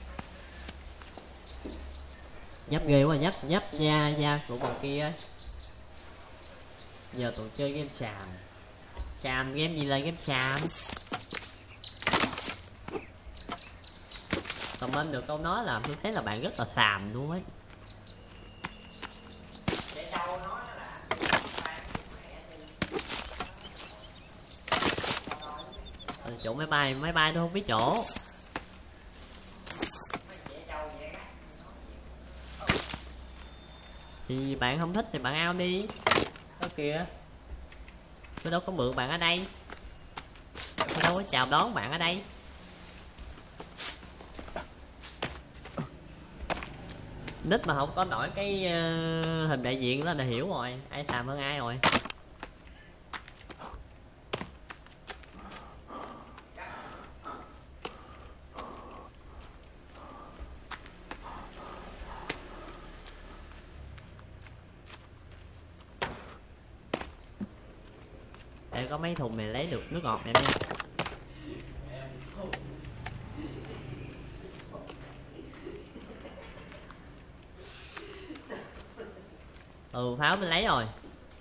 Nhấp ghê quá, nhấp da của bọn kia ấy. Giờ tụi chơi game xàm. Xàm game gì là game xàm. Comment được câu nói làm tôi thấy là bạn rất là xàm luôn ấy. Ở chỗ chỗ máy bay tôi không biết chỗ. Thì bạn không thích thì bạn out đi. Đó kìa, tôi đâu có mượn bạn ở đây, tôi đâu có chào đón bạn ở đây. Nick mà không có nổi cái hình đại diện đó là hiểu rồi, ai xàm hơn ai rồi. Để có mấy thùng này lấy được nước ngọt này nha. Ừ, pháo mình lấy rồi.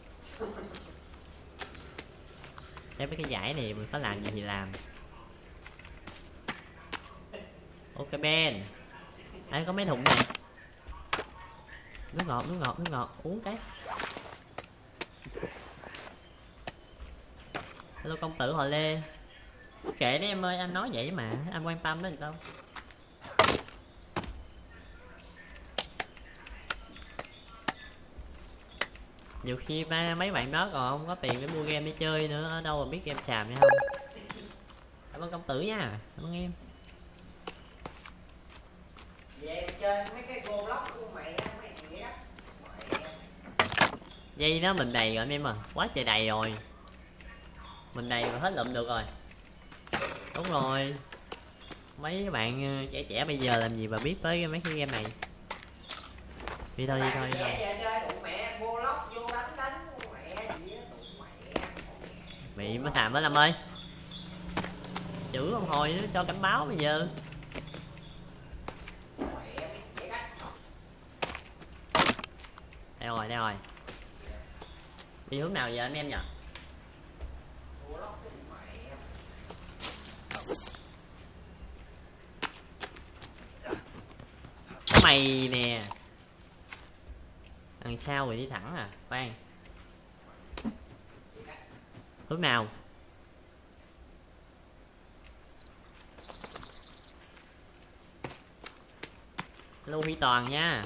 Thế mấy cái giải này mình có làm gì thì làm. Ok Ben. Đây có mấy thùng này. Nước ngọt, uống cái. Hello công tử họ Lê. Kệ đấy em ơi, anh nói vậy mà, anh quan tâm đến đâu. Nhiều khi mấy bạn đó còn không có tiền để mua game để chơi nữa, ở đâu mà biết game xàm hay không. Cảm ơn công tử nha, cảm ơn em. Về chơi mấy cái cô block của mày mấy gì đó. Dây đó mình đầy rồi anh em à, quá trời đầy rồi. Mình đầy mà hết lụm được rồi. Đúng rồi. Mấy bạn trẻ bây giờ làm gì mà biết tới mấy cái game này. Đi thôi. Mị mới xàm với Lâm ơi. Chữ ông hồi nó cho cảnh báo bây giờ. Đây rồi. Đi hướng nào giờ anh em nhỉ? Mày nè. Đằng sau rồi đi thẳng à? Khoan. Hướng nào? Lưu Huy Toàn nha.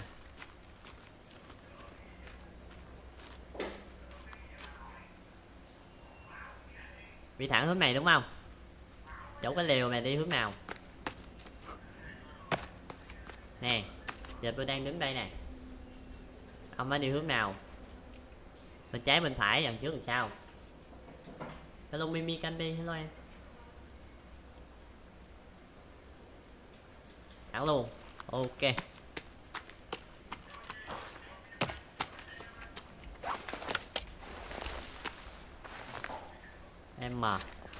Đi thẳng hướng này đúng không? Chỗ cái lều này đi hướng nào? Nè, giờ tôi đang đứng đây nè. Ông mới đi hướng nào? Bên trái bên phải, đằng trước làm sao? Hello Mimi Candy, hello em. Thẳng luôn. Ok. Em mà.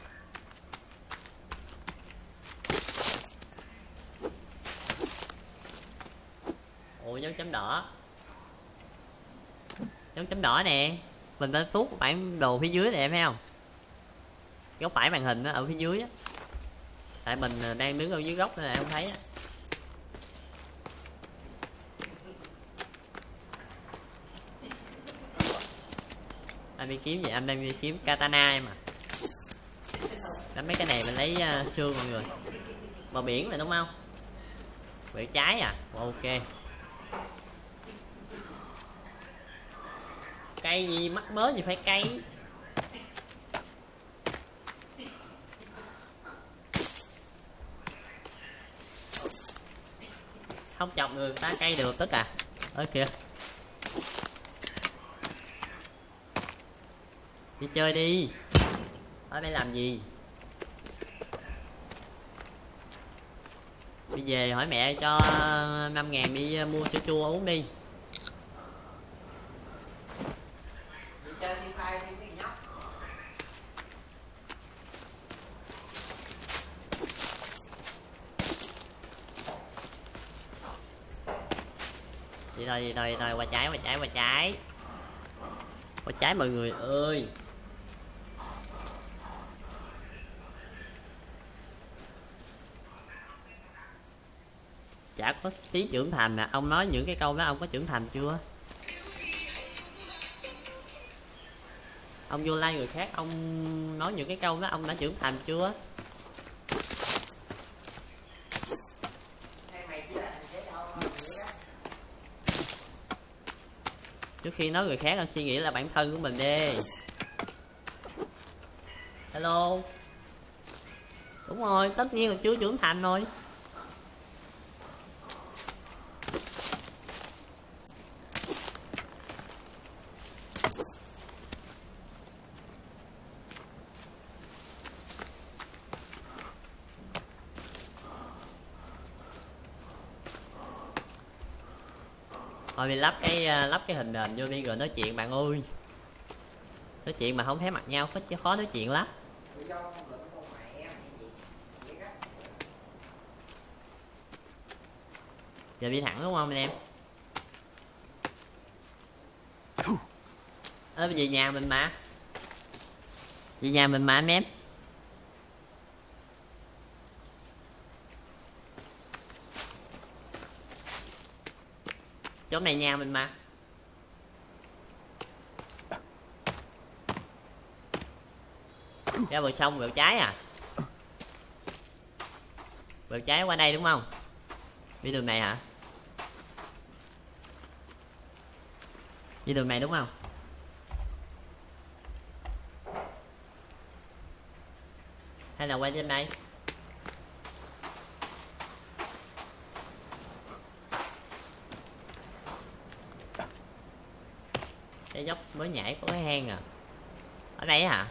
Ủa dấu chấm đỏ. Dấu chấm đỏ nè. Mình phải tuốt bản đồ phía dưới này em thấy không? Góc phải màn hình đó, ở phía dưới á. Tại mình đang đứng ở dưới góc nên là không thấy á. Anh đi kiếm gì? Anh đang đi kiếm katana em à. Đánh mấy cái này mình lấy xương mọi người. Bờ biển này đúng không? Quẹo trái à? Ok. Cây gì mắc mớ gì phải cây. Không chọc người ta cây được tất cả. Ở kìa. Đi chơi đi. Ở đây làm gì? Đi về hỏi mẹ cho 5.000 đi mua sữa chua uống đi. Đi thôi, qua trái mọi người ơi. Chả có tí trưởng thành à. Ông nói những cái câu đó ông có trưởng thành chưa? Ông vô like người khác ông nói những cái câu đó ông đã trưởng thành chưa? Trước khi nói người khác, anh suy nghĩ là bản thân của mình đi. Hello. Đúng rồi, tất nhiên là chưa trưởng thành rồi. Thôi mình lắp cái hình nền vô đi rồi nói chuyện bạn ơi. Nói chuyện mà không thấy mặt nhau khó nói chuyện lắm. Giờ đi thẳng đúng không anh em? Về nhà mình mà. Về nhà mình mà anh em. Chỗ này nhà mình mà. Ra bờ sông bờ trái à? Bờ trái qua đây đúng không? Đi đường này hả? Đi đường này đúng không? Hay là qua trên đây? Cái dốc mới nhảy có cái hang à? Ở đây hả?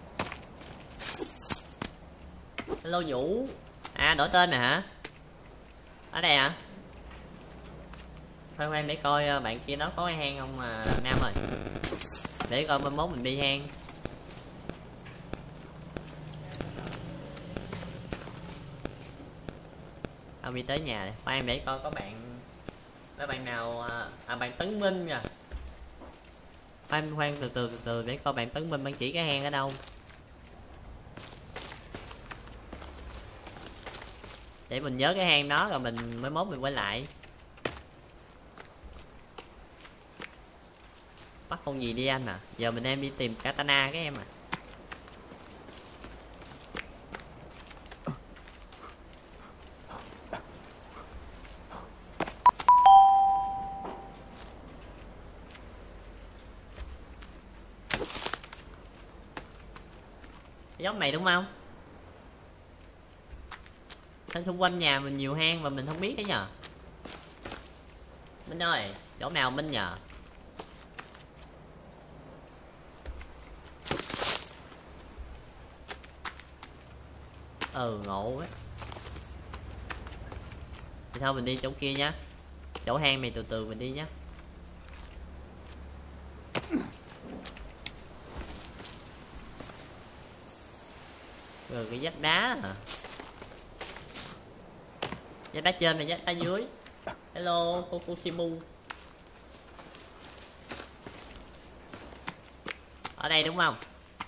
Hello Vũ. À đổi tên rồi hả? Ở đây hả? Khoan để coi bạn kia nó có cái hang không mà Nam ơi. Để coi mai mốt mình đi hang. Ông đi tới nhà này. Khoan để coi có bạn nào bạn Tấn Minh kìa. Khoan từ để coi bạn Tấn Minh bạn chỉ cái hang ở đâu. Để mình nhớ cái hang đó rồi mình mới mốt mình quay lại. Bắt con gì đi anh à? Giờ mình em đi tìm katana cái em à. Cái dốc này đúng không? Trên xung quanh nhà mình nhiều hang mà mình không biết đấy nhờ. Minh ơi, chỗ nào Minh nhờ? Ngộ quá. Thì thôi mình đi chỗ kia nhá. Chỗ hang này từ từ mình đi nhá. Rồi cái vách đá hả? Vách đá trên này vách đá dưới. Hello Kokushimu. Ở đây đúng không?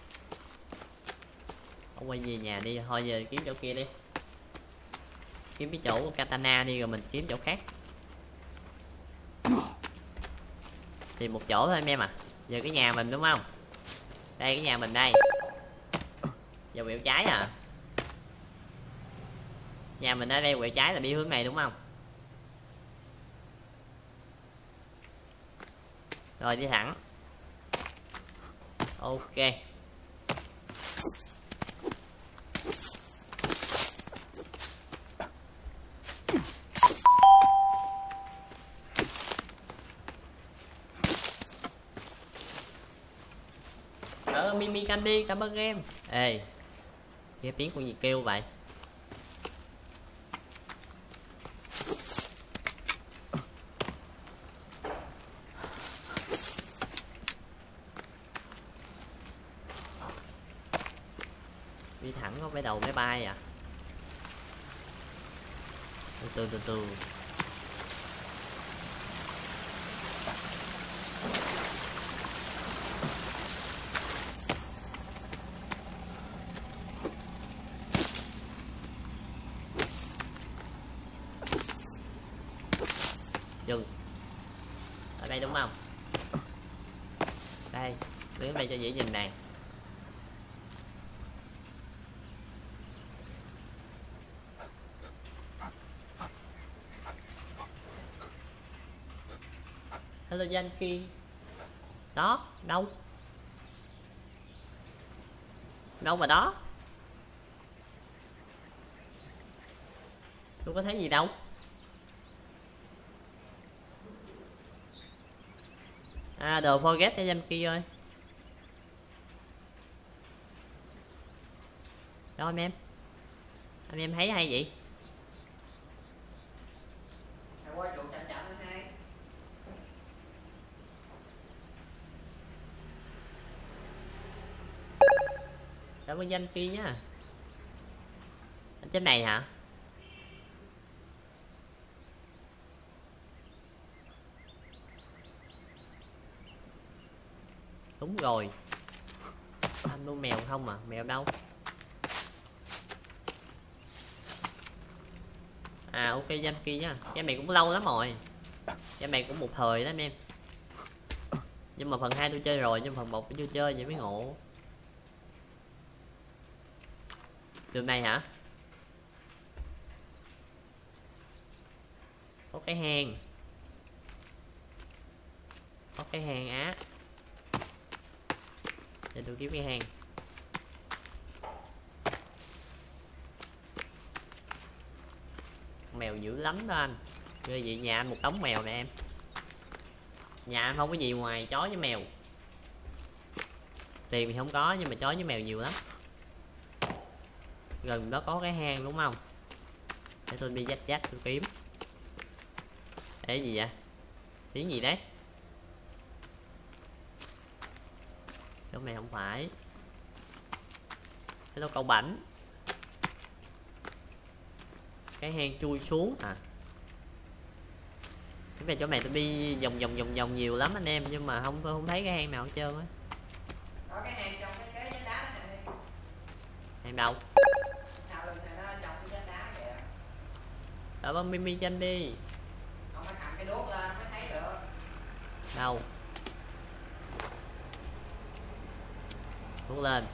Không quay về nhà đi. Thôi giờ kiếm chỗ kia đi. Kiếm cái chỗ katana đi rồi mình kiếm chỗ khác. Tìm một chỗ thôi anh em à. Giờ cái nhà mình đúng không? Đây cái nhà mình đây. Giờ quẹo trái à? Nhà mình ở đây quẹo trái là đi hướng này đúng không? Rồi đi thẳng. Ok. Mimi Candy cảm ơn em. Ê, nghe tiếng con gì kêu vậy? Đi thẳng có cái đầu máy bay à? Từ từ. Dừng. Ở đây đúng không? Đây, đứng đây cho dễ nhìn nè. Hello Yankee. Đó, đâu? Đâu mà đó? Tôi có thấy gì đâu. À, đồ forget cho anh kia ơi. Đâu anh em thấy hay vậy? Qua chỗ chậm chậm này. Cảm ơn danh kia nhá. Ở trên này hả? Đúng rồi. Anh nuôi mèo không à? Mèo đâu? À ok danh kia nhá. Game này cũng lâu lắm rồi. Game này cũng một thời đó anh em. Nhưng mà phần 2 tôi chơi rồi, nhưng phần 1 tôi chưa chơi vậy mới ngộ. Đường này hả? Có cái hang. Có cái hang á. Để tôi kiếm cái hang. Mèo dữ lắm đó anh. Ghê vậy, nhà anh một đống mèo nè em. Nhà anh không có gì ngoài chó với mèo. Tiền thì không có nhưng mà chó với mèo nhiều lắm. Gần đó có cái hang đúng không? Để tôi đi dắt tôi kiếm. Ê gì vậy? Tiếng gì đấy? Chỗ này không phải. Hello cậu Bảnh. Cái hang chui xuống à? Cái về chỗ này tôi đi vòng nhiều lắm anh em, nhưng mà không thấy cái hang nào hết trơn á. Có cái hang trong cái kế vách đá này. Hang đâu? Sau lưng này nó trong cái vách đá kìa. Ở bên Mimi cho anh đi. Ông phải cầm cái đuốc lên mới thấy được. Đâu? Đuốc lên.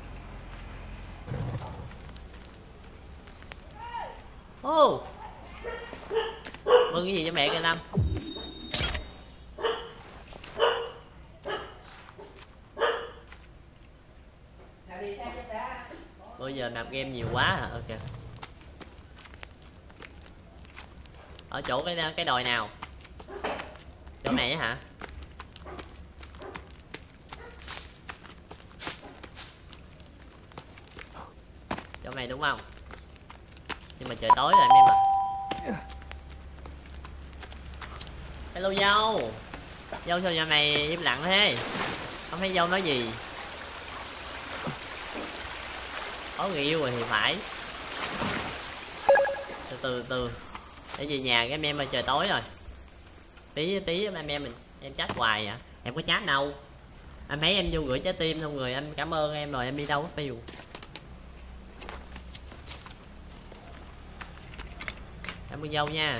Ô oh. Mừng cái gì cho mẹ kìa Lâm? Bây giờ nạp game nhiều quá hả? Ok. Ở chỗ cái đồi nào? Chỗ này á hả? Chỗ này đúng không? Nhưng mà trời tối rồi em à. Hello dâu. Dâu sao giờ này im lặng thế? Không thấy dâu nói gì. Có người yêu rồi thì phải. Từ để về nhà cái em ơi, trời tối rồi. Tí anh em mình em chat hoài à? Em có chat đâu. Anh thấy em vô gửi trái tim xong rồi anh cảm ơn em rồi em đi đâu có phiêu. Cảm ơn dâu nha.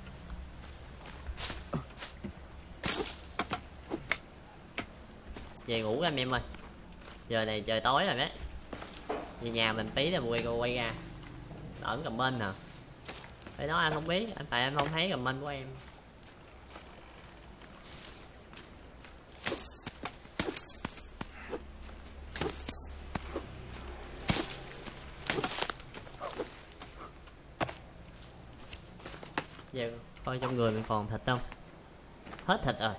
Về ngủ anh em ơi. Giờ này trời tối rồi đấy. Về nhà mình tí là quay ra. Ẩn comment nè. Cái đó anh không biết, tại anh không thấy comment của em. Giờ coi trong người mình còn thịt không? Hết thịt rồi.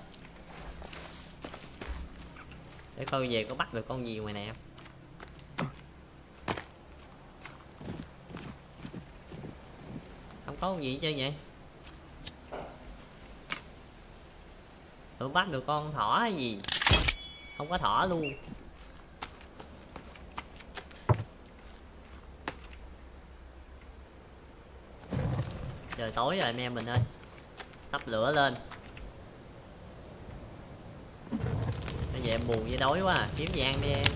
Để coi về có bắt được con gì ngoài này không? Không có con gì hết trơn vậy. Tôi bắt được con thỏ hay gì? Không có thỏ luôn. Trời tối rồi anh em mình ơi. Tắt lửa lên. Bây giờ em buồn với đói quá à. Kiếm gì ăn đi em.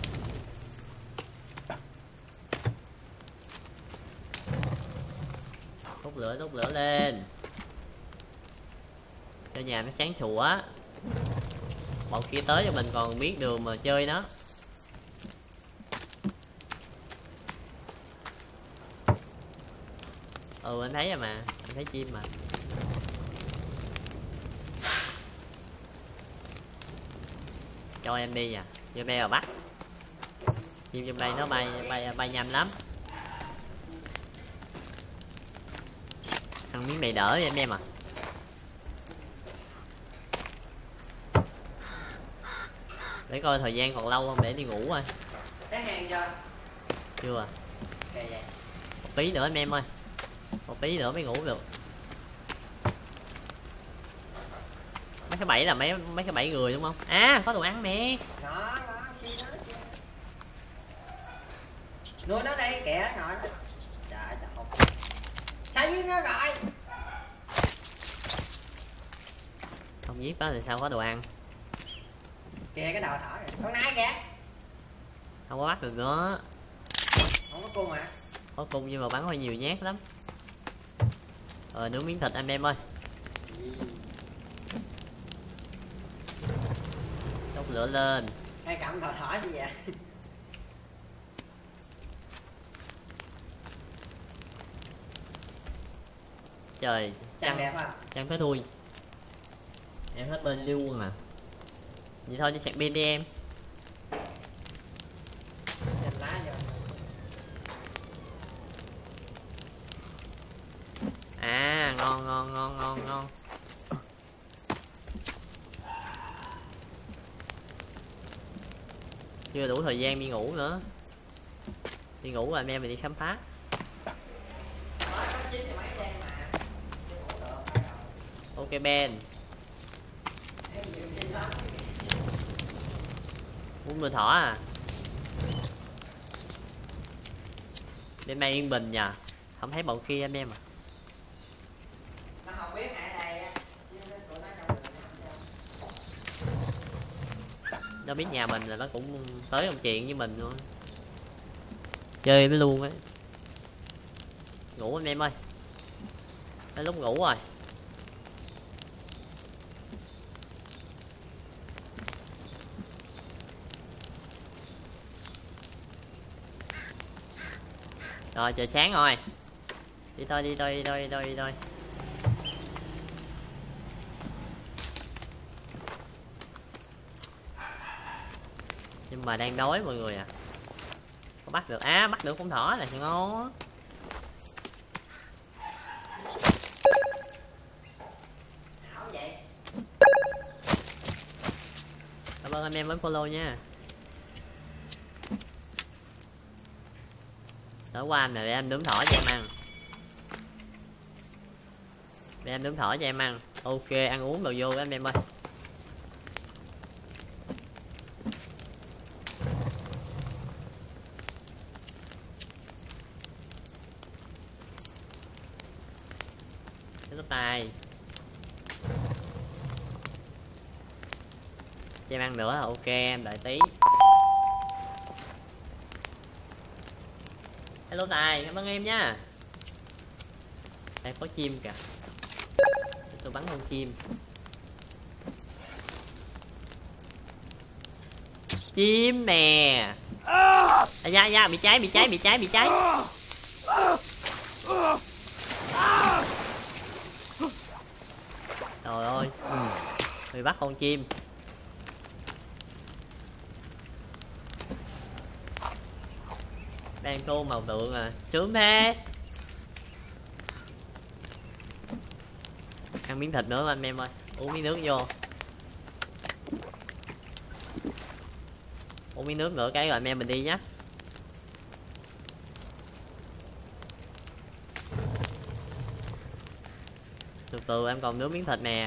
Đốt lửa lên. Cho nhà nó sáng sủa. Bọn kia tới cho mình còn biết đường mà chơi nó. Ừ anh thấy rồi mà. Anh thấy chim mà. Cho em đi à, vô đây vào bắt. Chim trong đây nó bay nhanh lắm. Ăn miếng này đỡ đi em à. Để coi thời gian còn lâu không để đi ngủ rồi. Cái hàng chưa? Chưa à. Kìa vậy. Một tí nữa em ơi. Một tí nữa mới ngủ được. Mấy cái bẫy là mấy cái bẫy người đúng không? À có đồ ăn nè. Nó xin. Nuôi nó đây kìa ngồi đó. Trời trời. Sao giết nó rồi? Không giết đó thì sao có đồ ăn. Kìa cái đầu thỏ kìa. Con nai kìa. Không có bắt được nữa. Không có cung à? Có cung nhưng mà bắn hơi nhiều nhát lắm. Rồi nướng miếng thịt anh em ơi. Đốt lửa lên. Hay cầm đầu thỏ gì vậy? Trời Trăng đẹp không? Trăng thế thui. Em hết bên luôn à. Vậy thôi đi sạc pin đi em. Xem lá vô. À ngon. Chưa đủ thời gian đi ngủ nữa. Đi ngủ rồi anh em mình đi khám phá. Ok Ben. Uống mưa thỏ à. Đêm nay yên bình nhờ. Không thấy bọn kia anh em à. Nó không biết ở đây á. Nó biết nhà mình là nó cũng tới công chuyện với mình luôn. Chơi mới luôn á. Ngủ anh em ơi. Tới lúc ngủ rồi. Rồi trời sáng rồi. Đi thôi. Nhưng mà đang đói mọi người à. Có bắt được. À bắt được con thỏ là ngon. Cảm ơn anh em với follow nha. Tối qua anh để em nướng thỏ cho em ăn. Để em nướng thỏ cho em ăn. Ok ăn uống đồ vô anh em ơi. Cái tóc tay. Cho em ăn nữa ok em đợi tí. Hello Tài, cảm ơn em nha. Đây có chim kìa. Tôi bắn con chim. Chim nè. À, dạ bị cháy. Trời ơi. Bị bắt con chim. Đang tô màu tượng à. Sướng thế. Ăn miếng thịt nữa anh em ơi. Uống miếng nước vô. Uống miếng nước nữa cái rồi anh em mình đi nhé. Từ từ em còn nướng miếng thịt nè.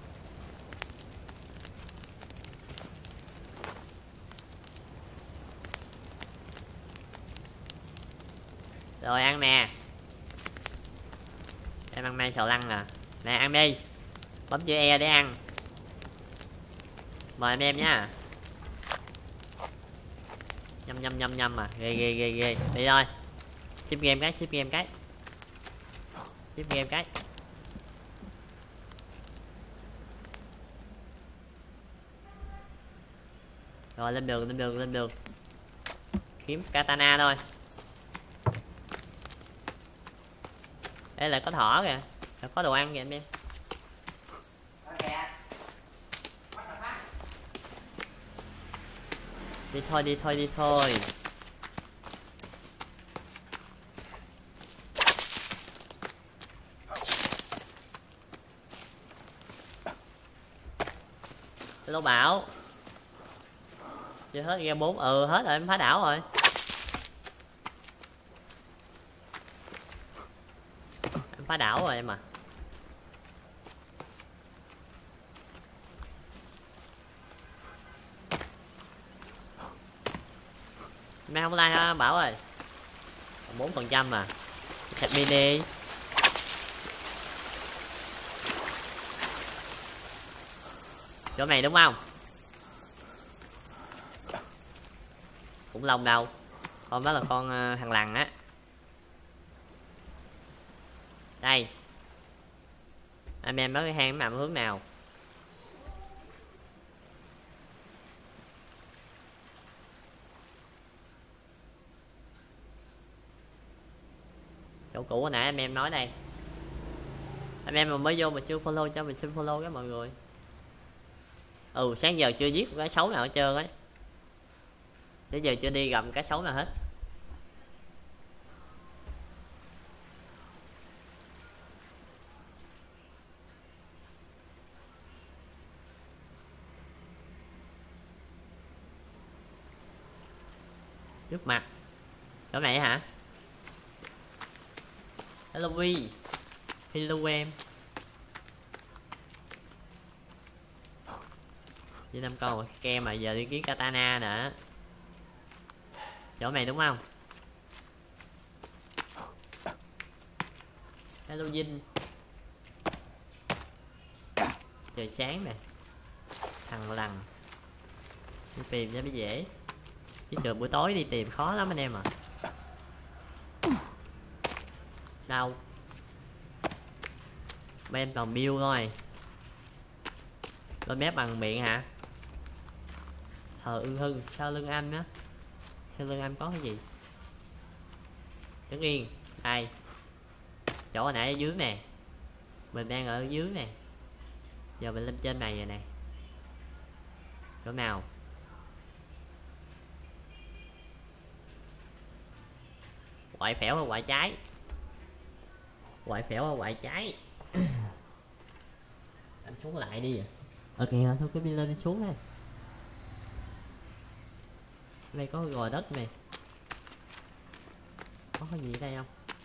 Rồi ăn nè. Em ăn mai sầu lăng à. Nè ăn đi. Bấm chữ E để ăn. Mời anh em nha. Nhâm à. Ghê. Đi thôi. Ship game cái. Rồi lên đường. Kiếm katana thôi. Đây là có thỏ kìa. Có đồ ăn kìa anh em. Đi thôi, đi thôi, đi thôi. Hello Bảo. Chưa hết game 4. Ừ hết rồi, em phá đảo rồi. Em phá đảo rồi em à. Mày không like ha Bảo ơi. 4% mà. Thạch mini. Chỗ này đúng không? Khủng long đâu? Con đó là con thằng lằn á. Đây. Anh em nói cái hang nằm hướng nào? Chỗ cũ hồi nãy anh em nói đây. Anh em mà mới vô mà chưa follow cho mình xin follow cái mọi người. Ừ sáng giờ chưa giết cái xấu nào hết trơn ấy. Tới giờ chưa đi gặm cái xấu nào hết. Trước mặt. Chỗ này hả? Hello Vi. Hello em. Với 5 câu kem mà giờ đi kiếm katana nữa. Chỗ này đúng không? Hello Vinh. Trời sáng nè. Thằng lằn. Đi tìm cho nó dễ. Chứ trường buổi tối đi tìm khó lắm anh em à. Đâu? Bên toàn build thôi. Lên mép bằng miệng hả? Thờ ưng hưng. Sao lưng anh á? Sao lưng anh có cái gì? Đứng yên. Đây. Chỗ hồi nãy ở dưới nè. Mình đang ở dưới nè. Giờ mình lên trên này rồi nè. Chỗ nào? Quại phẻo hay quại trái? Quại phẻo hay quại trái? Anh xuống lại đi. Ok thôi cứ đi lên đi xuống đây. Đây có cái gò đất này. Có cái gì ở đây không?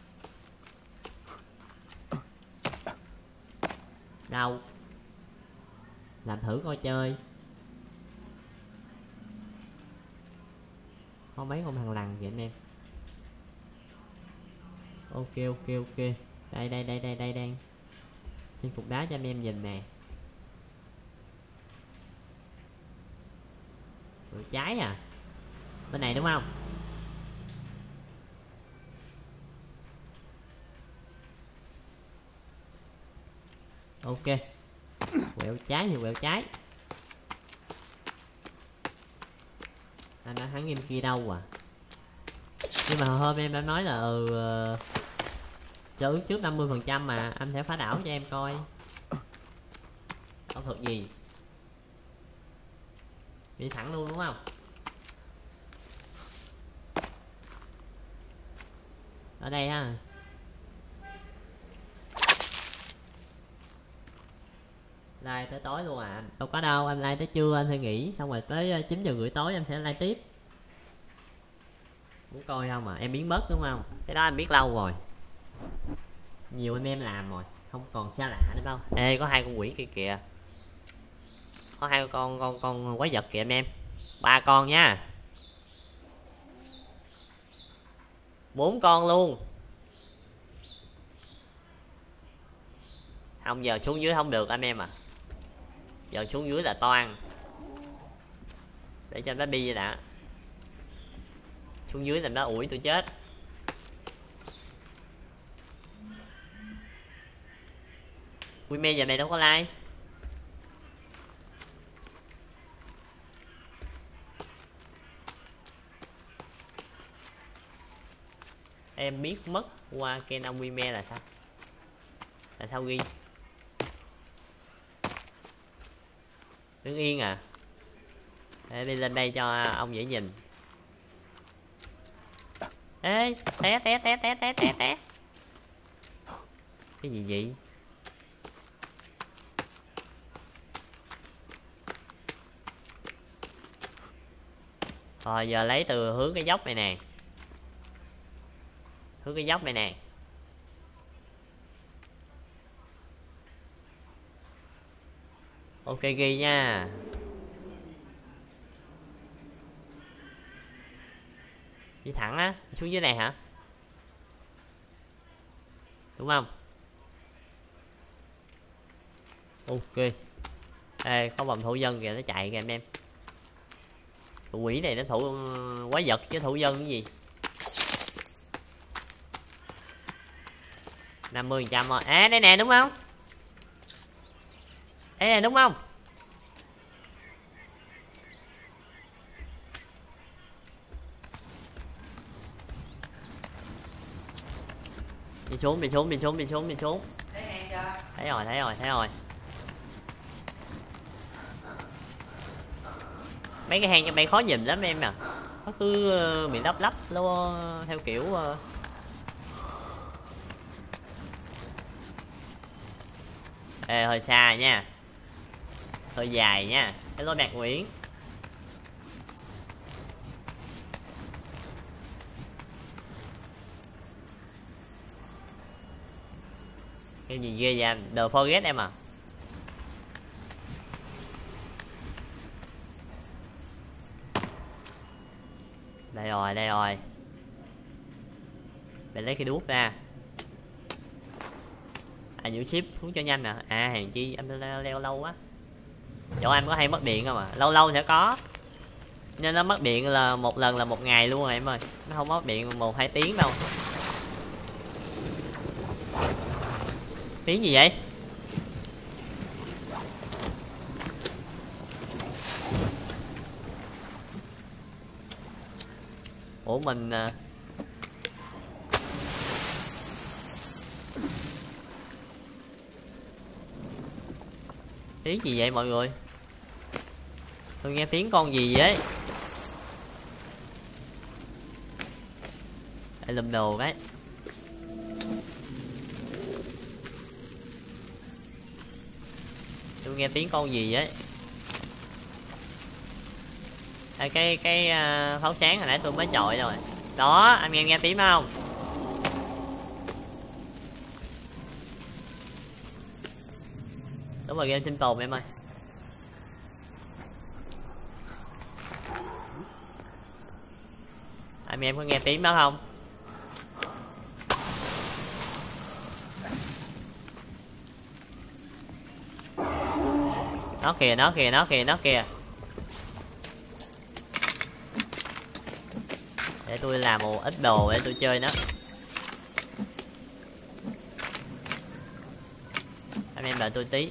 Đâu? Làm thử coi chơi. Có mấy con thằng lằn vậy anh em. Ok ok ok. Đây đây đây đây đây đang. Trên cục đá cho anh em nhìn nè. Rồi trái à? Bên này đúng không? Ok. Quẹo trái thì quẹo trái. Anh đã thắng game kia đâu à? Nhưng mà hôm em đã nói là cho ứng trước 50% mà anh sẽ phá đảo cho em coi. Phẫu thuật gì? Đi thẳng luôn đúng không? Ở đây ha. Like tới tối luôn à? Đâu có đâu, anh like tới trưa anh phải nghỉ. Xong rồi tới 9 giờ rưỡi tối em sẽ like tiếp. Muốn coi không à? Em biến mất đúng không? Cái đó anh biết lâu rồi. Nhiều anh em làm rồi. Không còn xa lạ nữa đâu. Ê có 2 con quỷ kia kìa. Có 2 con quái vật kìa anh em. 3 con nha. 4 con luôn. Không giờ xuống dưới không được anh em à. Giờ xuống dưới là toan. Để cho nó đi đã. Xuống dưới là nó ủi tôi chết. Wime giờ này đâu có like. Em biết mất qua Canon Wime là sao? Là sao ghi? Đứng yên à? Để đi lên đây cho ông dễ nhìn. Ê, té. Cái gì vậy? Rồi giờ lấy từ hướng cái dốc này nè. Hướng cái dốc này nè. Ok ghi nha. Đi thẳng á, xuống dưới này hả? Đúng không? Ok. Ê, có vòng thủ dân kìa, nó chạy kìa em. Quỷ này nó thủ quái vật chứ thủ dân cái gì. 50% rồi. À đây nè đúng không? Đây nè đúng không? Đi xuống. Thấy rồi. Mấy cái hang trong đây khó nhìn lắm em nè. Nó cứ bị lấp nó theo kiểu Ê, hơi xa nha. Hơi dài nha. Cái lối Bạc Nguyễn. Cái gì ghê vậy? The Forget em à? Đây rồi. Để lấy cái đuốc ra. À giữ ship xuống cho nhanh nè. À hàng chi anh leo lâu quá. Chỗ anh có hay mất điện không à? Lâu sẽ có. Nên nó mất điện là một lần là 1 ngày luôn rồi em ơi. Nó không mất điện 1-2 tiếng đâu. Tiếng gì vậy? Ủa mình tiếng gì vậy mọi người? Tôi nghe tiếng con gì vậy? Để lùm đồ cái. Tôi nghe tiếng con gì vậy? À, cái pháo sáng hồi nãy tôi mới chọi rồi. Đó, anh nghe tiếng đó không? Đúng rồi, game sinh tồn em ơi. Anh em có nghe tiếng đó không? Nó kìa. Để tôi làm một ít đồ để tôi chơi nó. Anh em đợi tôi tí.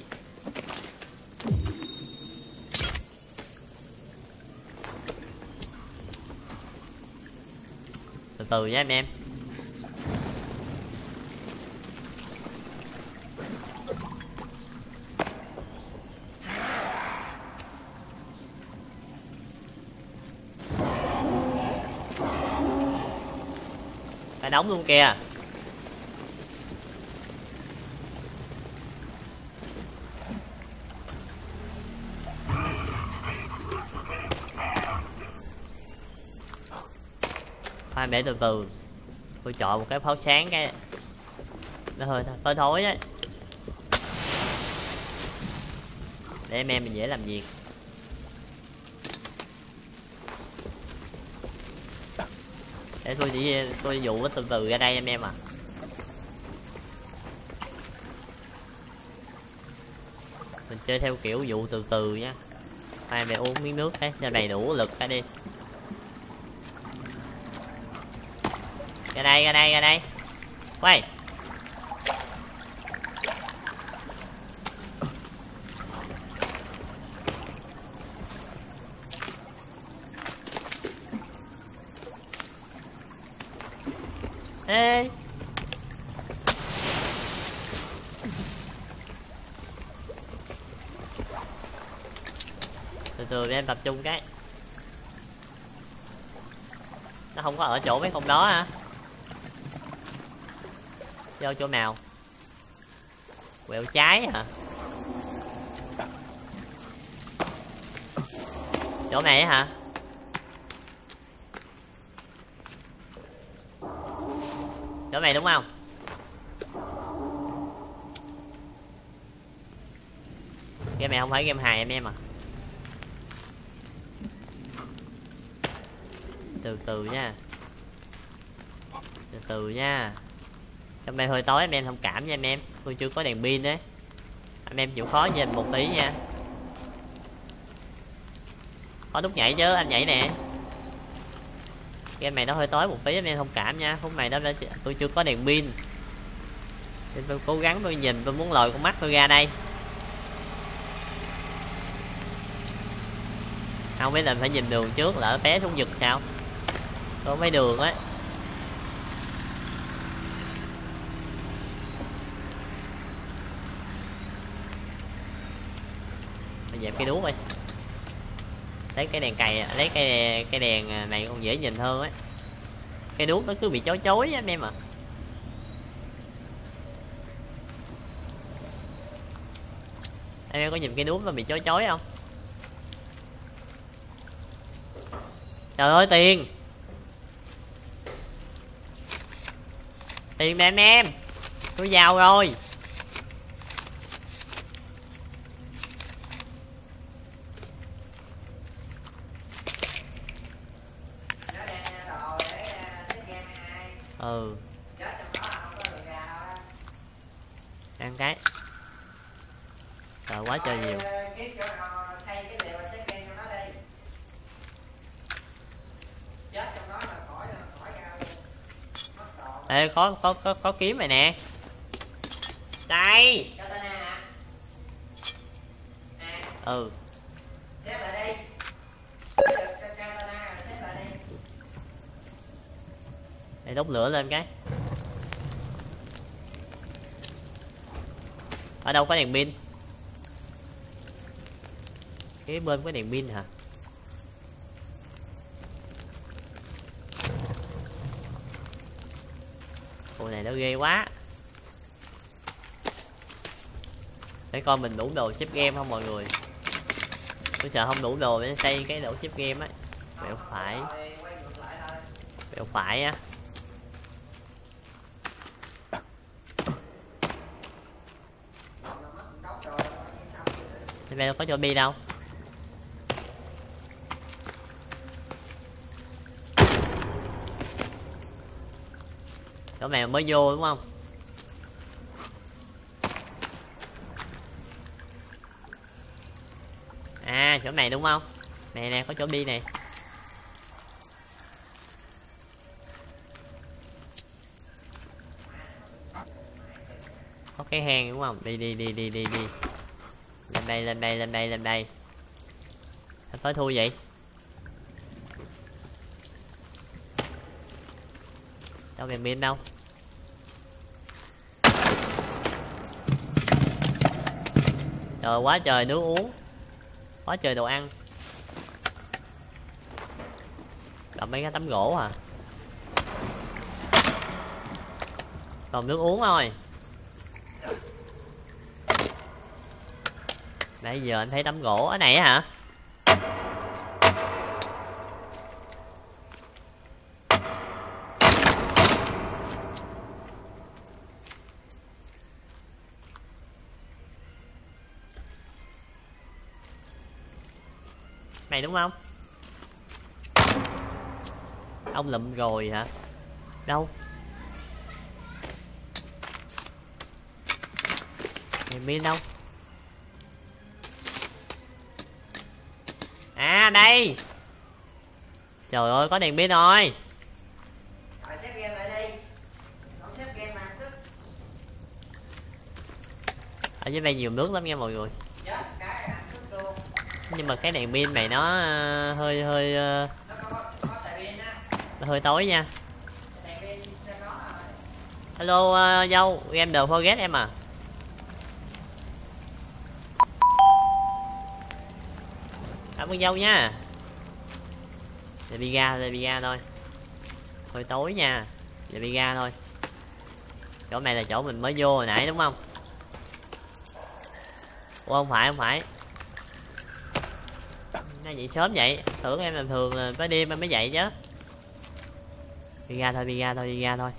Từ từ nha anh em. Phải đóng luôn kìa. Thôi để từ từ. Tôi chọn một cái pháo sáng cái nó hơi thối đấy. Để em mình dễ làm việc. Để tôi dụ nó từ từ ra đây em à. Mình chơi theo kiểu dụ từ từ nha. Hai mẹ uống miếng nước cái cho đầy đủ lực cái đi. Ra đây. Quay. Ê. Từ từ để em tập trung cái. Nó không có ở chỗ mấy con đó hả? Vô chỗ nào? Quẹo trái hả? Chỗ này hả? Chỗ này đúng không? Game này không phải game hài em à. Từ từ nha. Từ từ nha. Trong đây hơi tối em thông cảm nha em. Tôi chưa có đèn pin đấy. Em chịu khó nhìn một tí nha. Có nút nhảy chứ, anh nhảy nè. Game này nó hơi tối một tí em thông cảm nha. Phút này đó tôi chưa có đèn pin. Nên tôi cố gắng tôi nhìn, tôi muốn lòi con mắt tôi ra đây. Không biết là phải nhìn đường trước, lỡ té xuống vực sao. Có mấy đường ấy. Mình dẹp cái đuốc đi. Lấy cái đèn cày, lấy cái đèn này còn dễ nhìn hơn ấy. Cái đuốc nó cứ bị chói chói á em à. Em có nhìn cái đuốc nó bị chói chói không? Trời ơi tiền. Tiền nè em. Tôi giàu rồi. Ừ. Ăn cái. Trời quá trời nhiều. Ê có kiếm này nè. Đây. Ừ. Để đốt lửa lên cái. Ở đâu có đèn pin? Cái bên có đèn pin hả? Ôi này nó ghê quá. Để coi mình đủ đồ xếp game không mọi người. Tôi sợ không đủ đồ để xây cái đồ xếp game á. Quẹo phải. Quẹo phải á. Thế đây đâu có chỗ đi đâu. Chỗ này mới vô đúng không? À chỗ này đúng không? Nè nè có chỗ đi nè. Có cái hang đúng không? Đi. Lên đây. Sao tối thui vậy? Đâu đèn pin đâu? Trời quá trời nước uống. Quá trời đồ ăn. Cầm mấy cái tấm gỗ à. Còn nước uống thôi. Nãy giờ anh thấy tấm gỗ ở này hả? Này đúng không? Ông lụm rồi hả? Đâu? Đèn pin đâu? À đây. Trời ơi có đèn pin rồi. Ở dưới đây nhiều nước lắm nha mọi người. Nhưng mà cái đèn pin này nó hơi tối nha. Hello dâu, em đừng forget em à. Cảm ơn dâu nha. Để đi ra thôi. Hơi tối nha. Giờ đi ra thôi. Chỗ này là chỗ mình mới vô hồi nãy đúng không? Ủa không phải, không phải. Nó dậy sớm vậy. Tưởng em làm thường là tới đêm em mới dậy chứ. Đi ra thôi, đi ra thôi, đi ra thôi.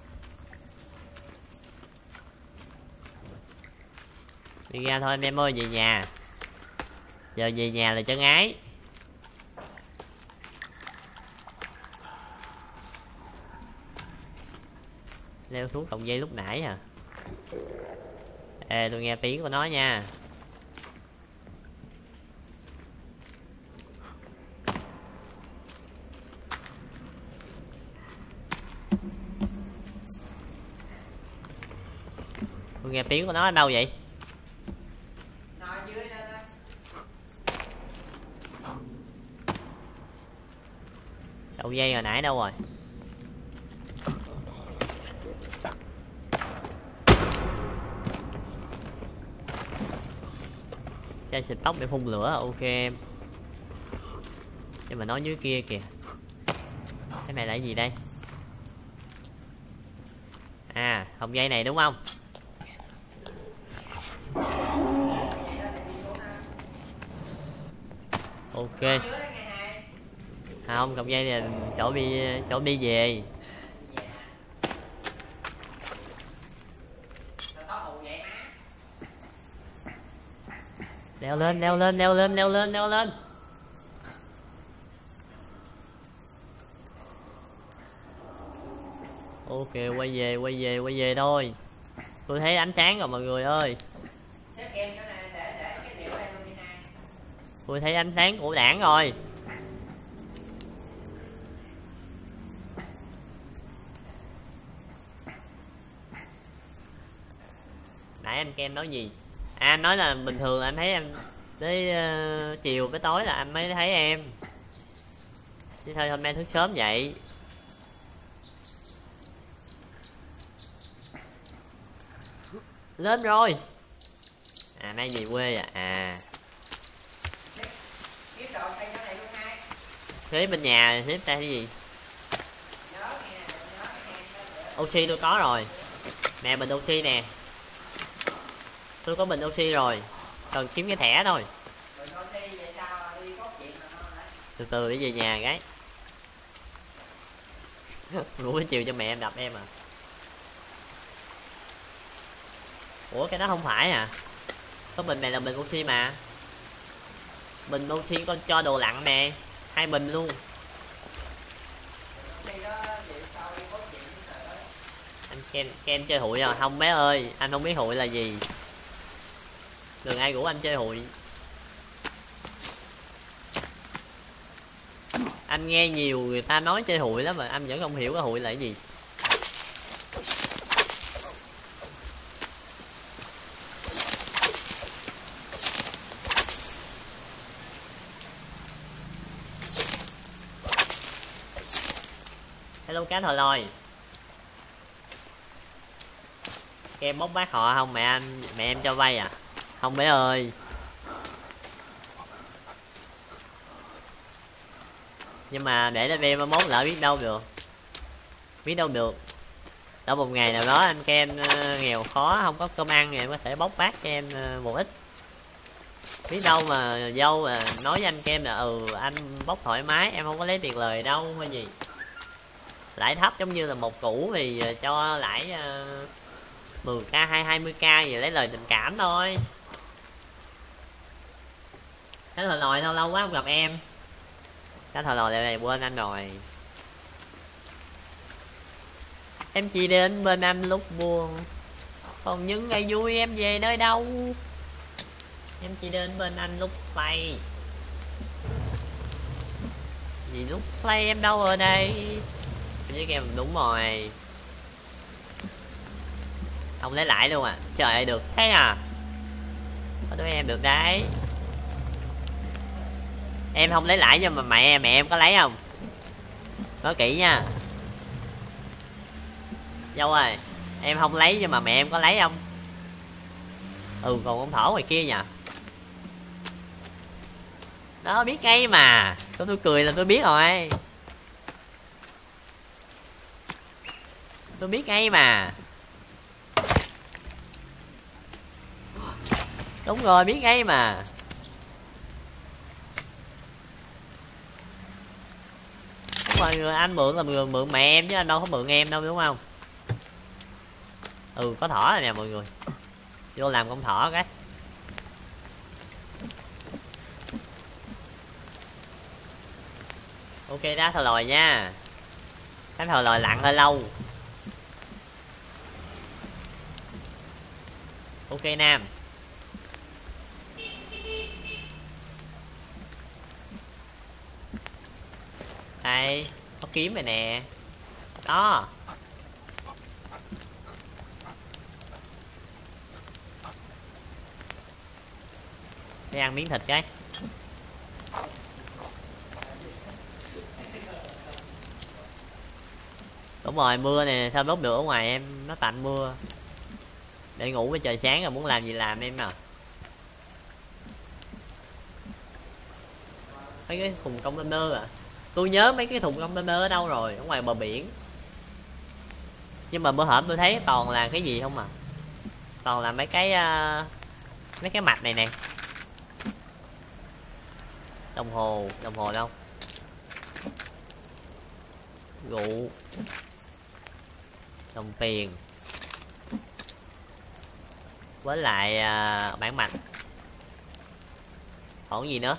Đi ra thôi em ơi, về nhà. Giờ về nhà là chân ái. Leo xuống cọng dây lúc nãy à. Ê tôi nghe tiếng của nó nha. Tôi nghe tiếng của nó ở đâu vậy? Đầu dây hồi nãy đâu rồi? Chai xịt tóc để phun lửa, ok em. Nhưng mà nói dưới kia kìa. Cái này là cái gì đây? À, hồng dây này đúng không? Ok. Không, cọng dây này là chỗ đi về. Leo lên, leo lên, leo lên, leo lên, leo lên. Ok, quay về thôi. Tôi thấy ánh sáng rồi mọi người ơi. Tôi thấy ánh sáng của đảng rồi. Nãy anh Ken nói gì? À, anh nói là bình thường anh thấy em tới chiều với tối là anh mới thấy em. Chứ thôi hôm nay thức sớm vậy. Lên rồi. À nay về quê à. À. Thế bên nhà xếp ta cái gì? Oxy tôi có rồi. Nè bình oxy nè. Tôi có bình oxy rồi. Cần kiếm cái thẻ thôi. Từ từ để về nhà cái. Ngủ đến chiều cho mẹ em đập em à. Ủa cái đó không phải à? Có bình này là bình oxy mà. Bình oxy con cho đồ lặn nè. 2 bình luôn. Anh Ken chơi hụi à? Không bé ơi, anh không biết hụi là gì. Đừng ai rủ anh chơi hụi. Anh nghe nhiều người ta nói chơi hụi lắm mà anh vẫn không hiểu cái hụi là cái gì. Hello cá thò lòi. Kem bốc bác họ không mẹ em cho vay à? Không bé ơi. Nhưng mà để lên em mốt lỡ biết đâu được. Biết đâu được. Đâu một ngày nào đó anh Ken nghèo khó không có cơm ăn thì em có thể bốc bác cho em một ít. Biết đâu mà dâu mà nói với anh Ken là anh bốc thoải mái em không có lấy tiền lời đâu hay gì. Lãi thấp giống như là một củ thì cho lãi 10k hay 20k gì lấy lời tình cảm thôi. Cái thò lòi lâu lâu quá không gặp em. Cái thò lòi này quên anh rồi. Em chỉ đến bên anh lúc buồn, còn những ngày vui em về nơi đâu. Em chỉ đến bên anh lúc play. Vì lúc play em đâu ở đây. Với em đúng rồi. Ông lấy lại luôn à. Trời ơi được thế à. Có đứa em được đấy. Em không lấy lại nhưng mà mẹ em có lấy không? Nói kỹ nha. Dâu ơi. Em không lấy nhưng mà mẹ em có lấy không? Còn ông thỏ ngoài kia nha. Đó biết ngay mà. Tôi cười là tôi biết rồi. Tôi biết ngay mà. Đúng rồi, biết ngay mà. Mọi người, anh mượn là mượn mẹ em chứ anh đâu có mượn em đâu, đúng không? Ừ, có thỏ rồi nè mọi người. Vô làm con thỏ cái. Ok, đá thò lòi nha. Đá thò lòi lặn hơi lâu. Ok Nam. Đây, có kiếm rồi nè. Đó. Để ăn miếng thịt cái. Đúng rồi, mưa nè, sao đốt được ở ngoài em, nó tạnh mưa. Để ngủ với trời sáng rồi muốn làm gì làm em à. Mấy cái thùng container à. Tôi nhớ mấy cái thùng container ở đâu rồi, ở ngoài bờ biển. Nhưng mà bữa hổm tôi thấy toàn là cái gì không à. Toàn là mấy cái mạch này nè. Đồng hồ đâu. Rượu. Đồng tiền. Với lại bản mạch. Còn gì nữa?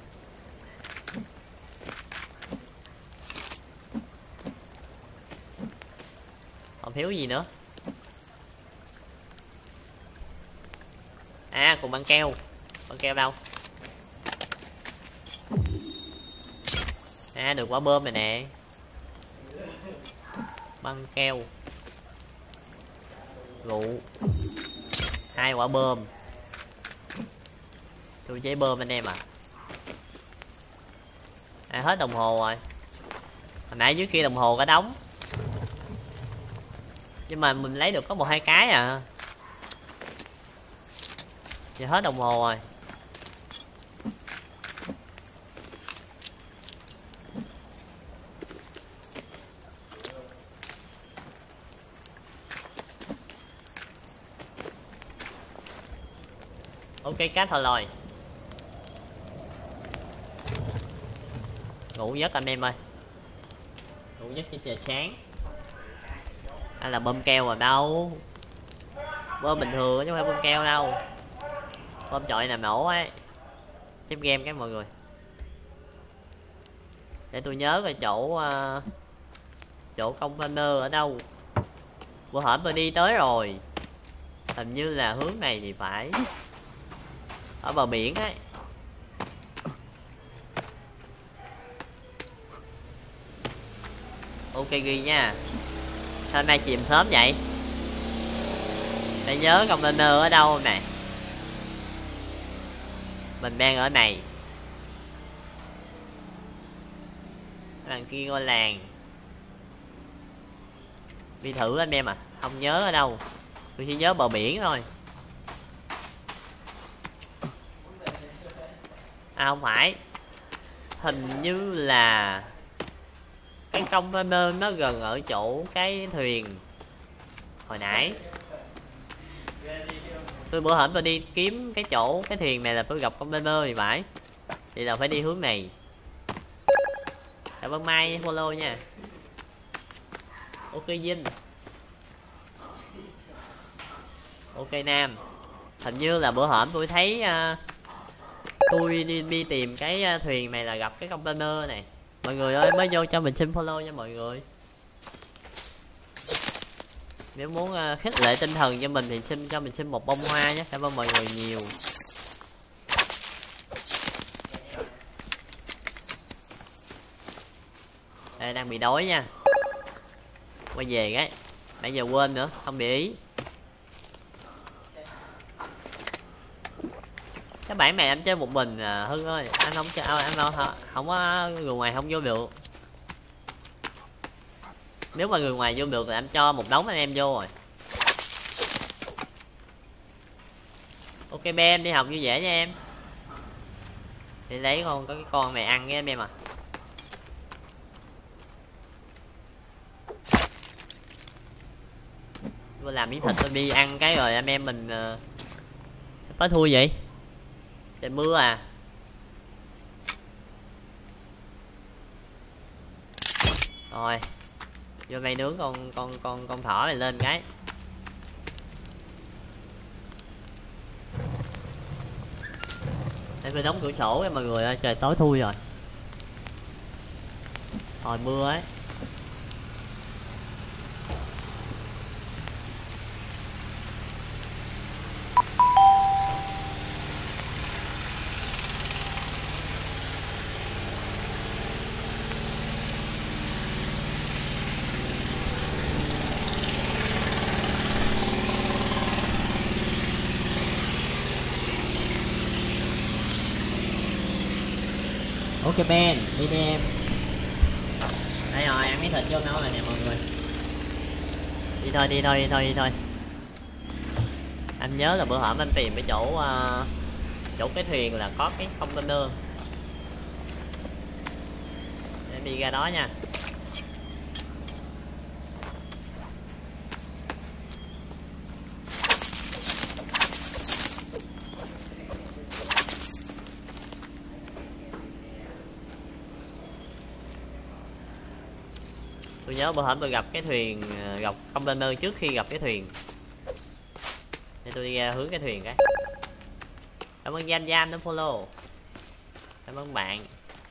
Còn thiếu gì nữa? À, cùng băng keo. Băng keo đâu? À, được quả bơm này nè. Băng keo. Rượu. 2 quả bơm. Tôi chế bơm anh em à. À, hết đồng hồ rồi. Hồi nãy dưới kia đồng hồ cả đống. Nhưng mà mình lấy được có 1-2 cái à. Giờ hết đồng hồ rồi. Ok, cá thò lòi. Ngủ giấc anh em ơi. Ngủ giấc cho trời sáng. Hay là bơm keo rồi đâu. Bơm bình thường chứ không phải bơm keo đâu. Bơm chọi làm nổ ấy. Chép game cái mọi người. Để tôi nhớ coi chỗ container ở đâu. Bữa hổm tôi đi tới rồi. Hình như là hướng này thì phải. Ở bờ biển ấy. Ok ghi nha. Sao nay chìm sớm vậy? Để nhớ container ở đâu nè. Mình đang ở này. Đằng kia ngôi làng. Đi thử anh em à. Không nhớ ở đâu. Tôi chỉ nhớ bờ biển thôi. À không phải. Hình như là cái container nó gần ở chỗ cái thuyền hồi nãy. Tôi bữa hổm tôi đi kiếm cái chỗ cái thuyền này là tôi gặp container thì phải. Thì là phải đi hướng này. Cảm ơn Mai follow nha. Ok Vinh. Ok Nam. Hình như là bữa hổm tôi thấy tôi đi tìm cái thuyền này là gặp cái container này. Mọi người ơi, mới vô cho mình xin follow nha mọi người. Nếu muốn khích lệ tinh thần cho mình thì cho mình xin một bông hoa nhé. Cảm ơn mọi người nhiều. Đây, đang bị đói nha. Quay về cái. Nãy giờ quên nữa, không để ý. Cái bản này anh chơi một mình à, Hưng ơi. Anh không chơi, anh không có người ngoài không vô được. Nếu mà người ngoài vô được thì anh cho một đống anh em vô rồi. Ok bé, em đi học vui vẻ nha em. Đi lấy có cái con này ăn nha em à. tôi làm miếng thịt tôi đi ăn cái rồi anh em mình có thui vậy. Trời mưa à. Rồi vô đây nướng con thỏ này lên cái. Để tôi đóng cửa sổ nha mọi người ơi, trời tối thui rồi. Hồi mưa ấy. Ok Ben, đi đi em. Đây rồi, ăn miếng thịt vô nấu rồi nè mọi người. Đi thôi, đi thôi, đi thôi, đi thôi. Anh nhớ là bữa hổm anh tìm cái chỗ chỗ cái thuyền là có cái container. Em đi ra đó nha. Tôi nhớ bữa hổm tôi gặp cái thuyền, gặp container trước khi gặp cái thuyền. Để tôi đi ra hướng cái thuyền cái. Cảm ơn Gian Gian đã follow. Cảm ơn bạn.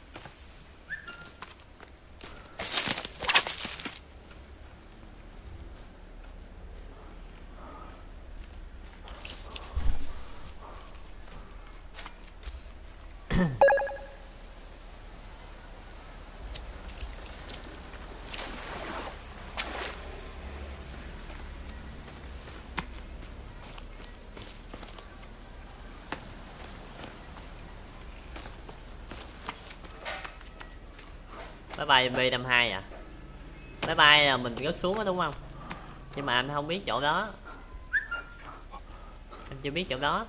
Bye bye B52 à. Bye bye là mình rớt xuống đó đúng không? Nhưng mà anh không biết chỗ đó. Anh chưa biết chỗ đó.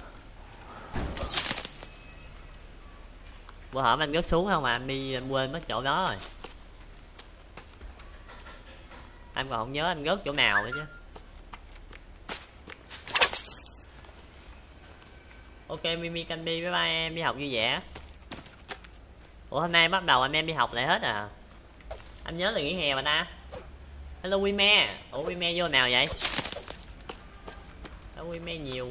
Bữa hổm anh rớt xuống không mà anh đi anh quên mất chỗ đó rồi. Anh còn không nhớ anh rớt chỗ nào nữa chứ. Ok Mimi Candy, bye bye em, đi học vui vẻ. Ủa hôm nay bắt đầu anh em đi học lại hết à? Anh nhớ là nghỉ hè mà ta. Hello Wime. Ủa Wime vô nào vậy? Ở Wime nhiều.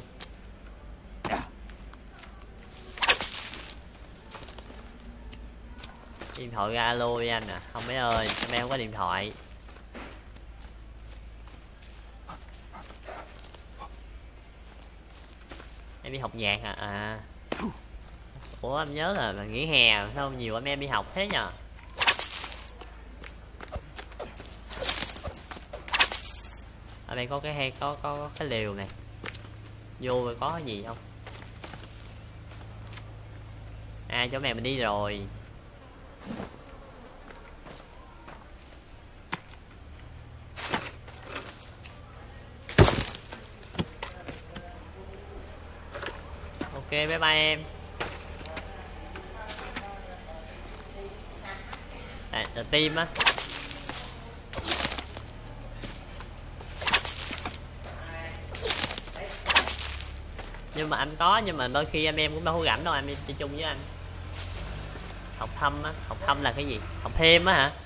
Điện thoại ra alo đi anh à. Không mấy ơi, em không có điện thoại. Em đi học nhạc hả? À. Ủa anh nhớ là nghỉ hè sao nhiều anh em đi học thế nhờ? Ở đây có cái hay có cái lều này. Vô rồi có gì không? À chỗ này mình đi rồi. Ok bye bye em. The team á. Nhưng mà anh có, nhưng mà đôi khi anh em cũng đâu có rảnh đâu, anh đi chung với anh. Học thăm á, học thăm là cái gì? Học thêm á hả?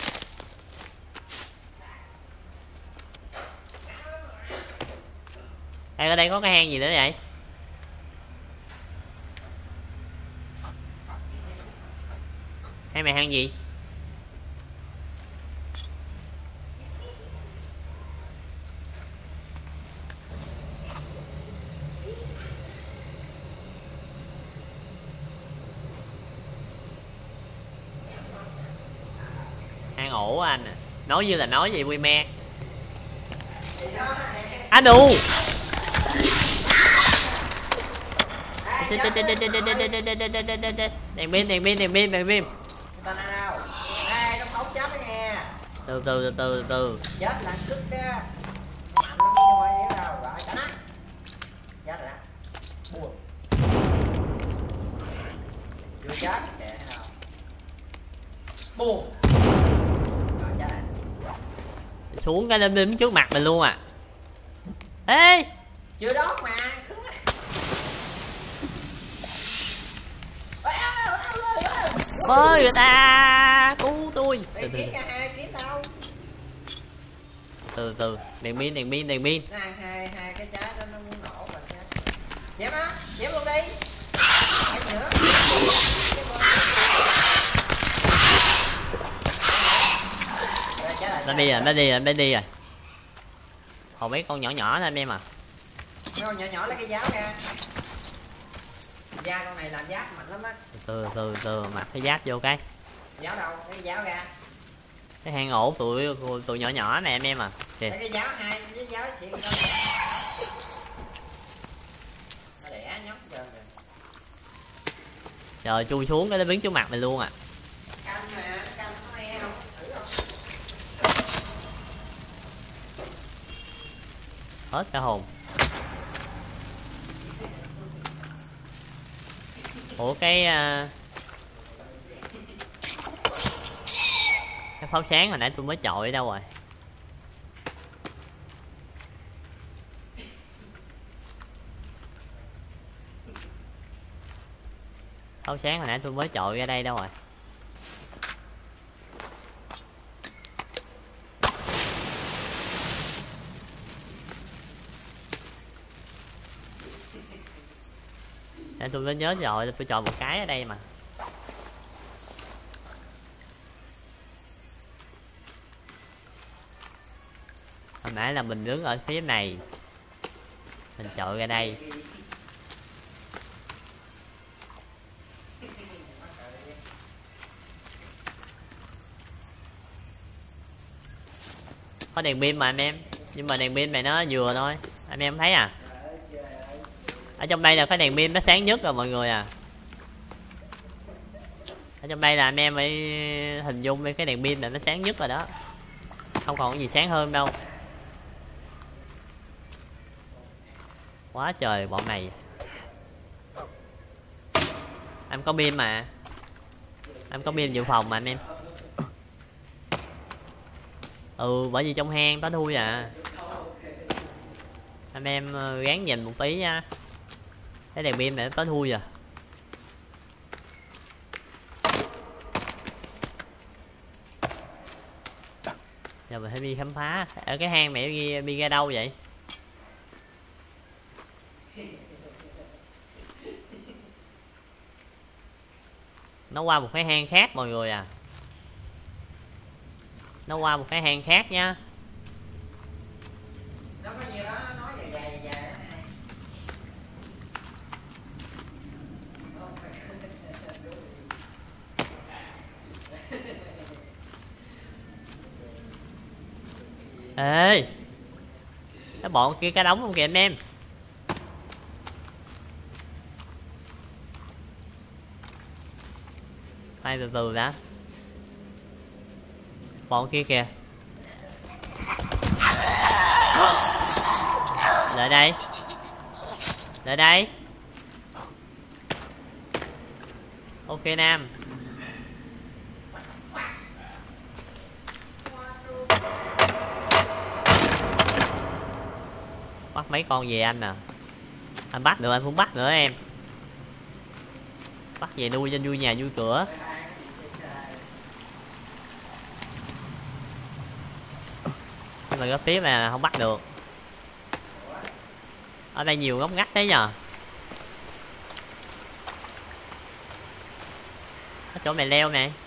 Ê, ở đây có cái hang gì nữa vậy? Hang này hang gì? Hang ổ anh à. Nói như là nói gì Wime. À đù. Đèn pin, đèn pin, đèn pin, đèn pin. Từ từ từ từ từ. Chết là cứt đó. Mạnh lắm chứ không phải đâu. Rồi chết á. Chết rồi đó. Buồn. Chưa chết kìa thấy không? Buồn. Rồi chết rồi. Xuống cái lên đứng trước mặt mình luôn à. Ê, chưa đốt mà. ơi người ta cứu tôi. Từ từ, Kiếm đâu? từ đèn pin. Hai cái trái đó nó muốn nổ rồi nha. Nhém á, nhém luôn đi. Nhém nữa. Nó đi rồi. Còn mấy con nhỏ anh em à. Mấy con nhỏ lấy cái giáo ra. Da con này làm giáp mạnh lắm á. Từ mặc cái giáp vô cái. Giáo đâu? Lấy cái giáo ra. Cái hang ổ tụi nhỏ này em à. Kìa. Lấy cái giáo hai với giáo xịn đâu. Nó đẻ nhóc trơn rồi. Trời, chui xuống cái nó biến trước mặt mình luôn à. Canh mà, canh có nghe không? Thử không? Hết cả hồn. Ủa cái pháo sáng hồi nãy tôi mới chọi ở đâu rồi? Pháo sáng hồi nãy tôi mới chọi ra đây đâu rồi? Để tôi mới nhớ rồi, tôi chọn một cái ở đây mà. Hồi nãy là mình đứng ở phía này, mình chọi ra đây. Có đèn pin mà anh em, nhưng mà đèn pin này nó vừa thôi, anh em thấy à? Ở trong đây là cái đèn pin nó sáng nhất rồi mọi người à. Ở trong đây là anh em phải hình dung với cái đèn pin là nó sáng nhất rồi đó, không còn cái gì sáng hơn đâu. Quá trời bọn này. Em có pin mà, em có pin dự phòng mà anh em. Bởi vì trong hang có thui à. Anh em gán nhìn một tí nha. Cái đèn pin này có thui à. Giờ mình phải đi khám phá. Ở cái hang này đi ra đâu vậy? Nó qua một cái hang khác mọi người à. Nó qua một cái hang khác nha. Nó có nhiều đó, nó nói dài đó. Ê, cái bọn kia cái đống không kìa anh em. Khoan từ từ đã. Bọn kia kìa. Lại đây. Lại đây. Ok Nam. Bắt mấy con về anh à. Anh bắt được anh không bắt nữa em. Bắt về nuôi cho vui nhà vui cửa. Nhưng mà cái tiếp này là không bắt được. Ở đây nhiều ngóc ngách thế nhờ. Ở chỗ này leo nè.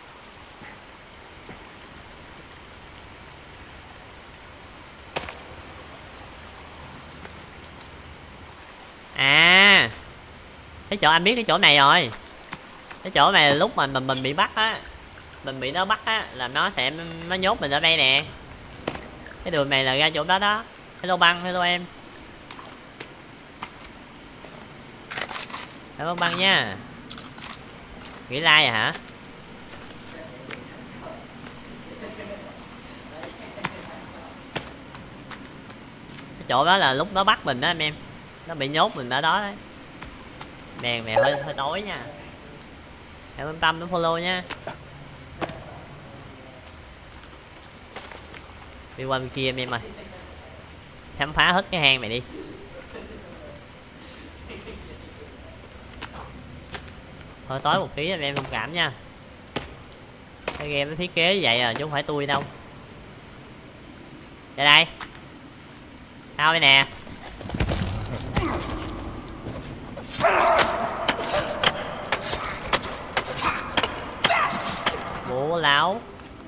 À, cái chỗ anh biết cái chỗ này rồi. Cái chỗ này lúc mà mình bị bắt á, mình bị nó bắt á là nó nhốt mình ở đây nè. Cái đường này là ra chỗ đó đó. Hello băng, hello em. Hello băng nha. Nghĩ like à hả? Cái chỗ đó là lúc nó bắt mình đó anh em. Nó bị nhốt mình ở đó đấy. Đèn này hơi tối nha. Em quan tâm nó follow nha. Đi qua bên kia em ơi. khám phá hết cái hang này đi. Thôi tối một tí em thông cảm nha. Cái game nó thiết kế vậy à chứ không phải tôi đâu. Ra đây. Tao đây nè. Bố láo.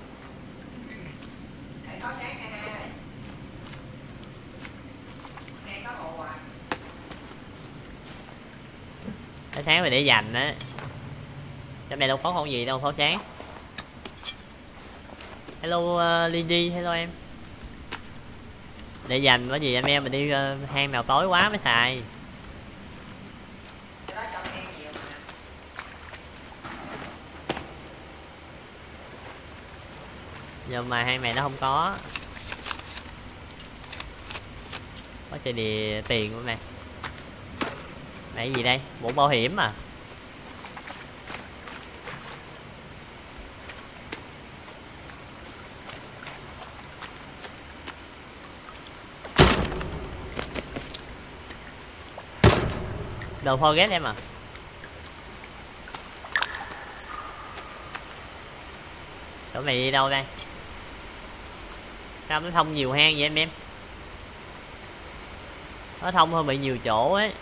Pháo sáng phải để dành á. Trong này đâu có con gì đâu pháo sáng. Hello Lily, hello em. Để dành có gì anh em mình đi hang nào tối quá mới xài. Giờ mà hang này nó không có chơi đi tiền của mày. Mày gì đây? Mũ bảo hiểm à? Đồ forget em à? Chỗ mày đi đâu đây? Sao nó thông nhiều hang vậy em? Nó thông hơi bị nhiều chỗ ấy.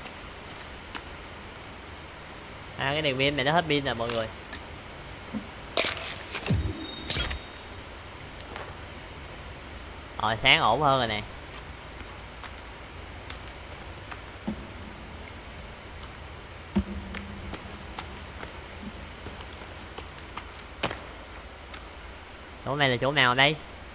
À cái đèn pin này nó hết pin rồi mọi người. Rồi sáng ổn hơn rồi nè. Chỗ này là chỗ nào đây?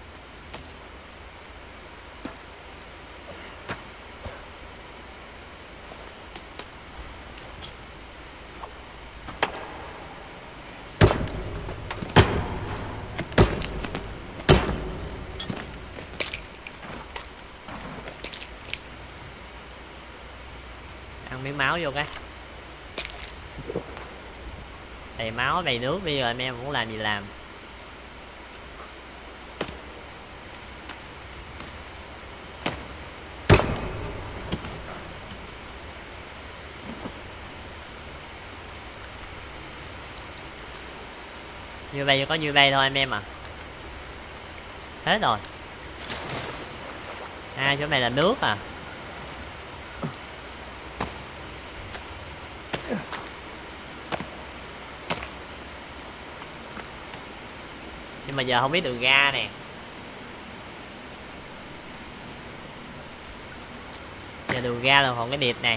Ăn miếng máu vô cái. Đầy máu đầy nước bây giờ anh em muốn làm gì làm. Như vậy có như vậy thôi anh em à. Hết rồi. À chỗ này là nước à. Nhưng mà giờ không biết đường ra nè. Giờ đường ra là còn cái điệp này.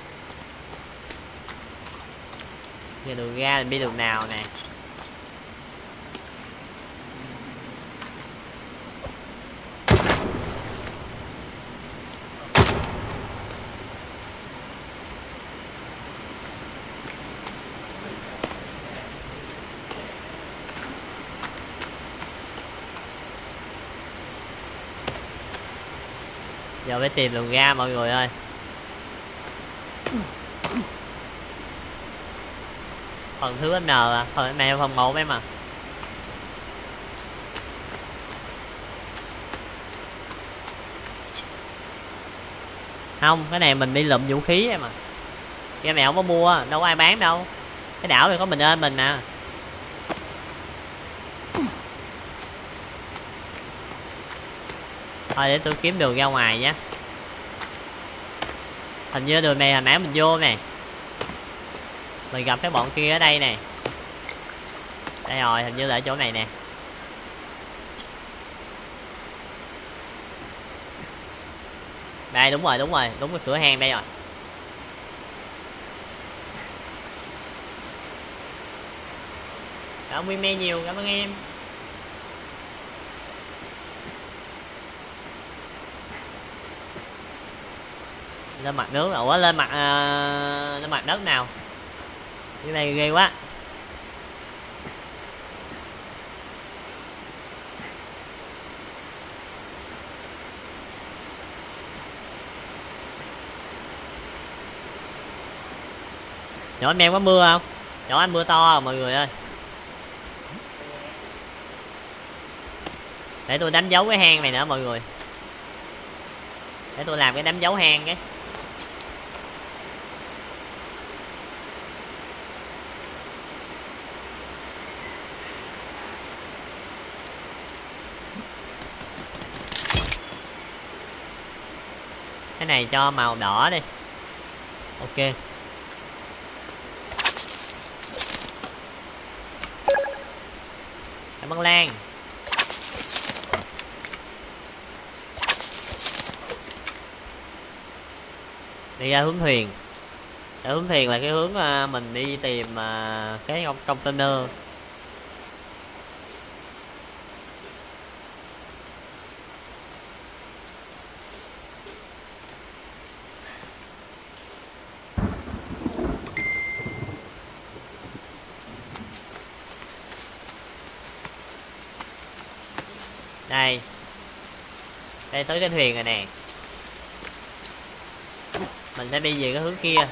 Giờ đường ra là biết đường nào nè. Giờ phải tìm đường ra mọi người ơi. Phần thứ N à. Phần này phần 1 em à. Không, cái này mình đi lụm vũ khí em à. Cái này không có mua, đâu có ai bán đâu. Cái đảo này có mình ơn mình à. Thôi để tôi kiếm đường ra ngoài nhé. Hình như đường này hồi nãy mình vô nè. Mình gặp cái bọn kia ở đây nè. Đây rồi, hình như là ở chỗ này nè. Đây đúng rồi, đúng cái cửa hang đây rồi. Cảm ơn Mê nhiều, cảm ơn em. Lên mặt nước. Ủa lên mặt đất nào. Cái này ghê quá. Nhỏ anh em có mưa không? Nhỏ anh mưa to à mọi người ơi. Để tôi đánh dấu cái hang này nữa mọi người. Để tôi làm cái đánh dấu hang cái. Cái này cho màu đỏ đi. Ok. Băng lan. Đi ra hướng thuyền. Hướng thuyền là cái hướng mình đi tìm cái container. Đây. Đây tới cái thuyền rồi nè. Mình sẽ đi về cái hướng kia.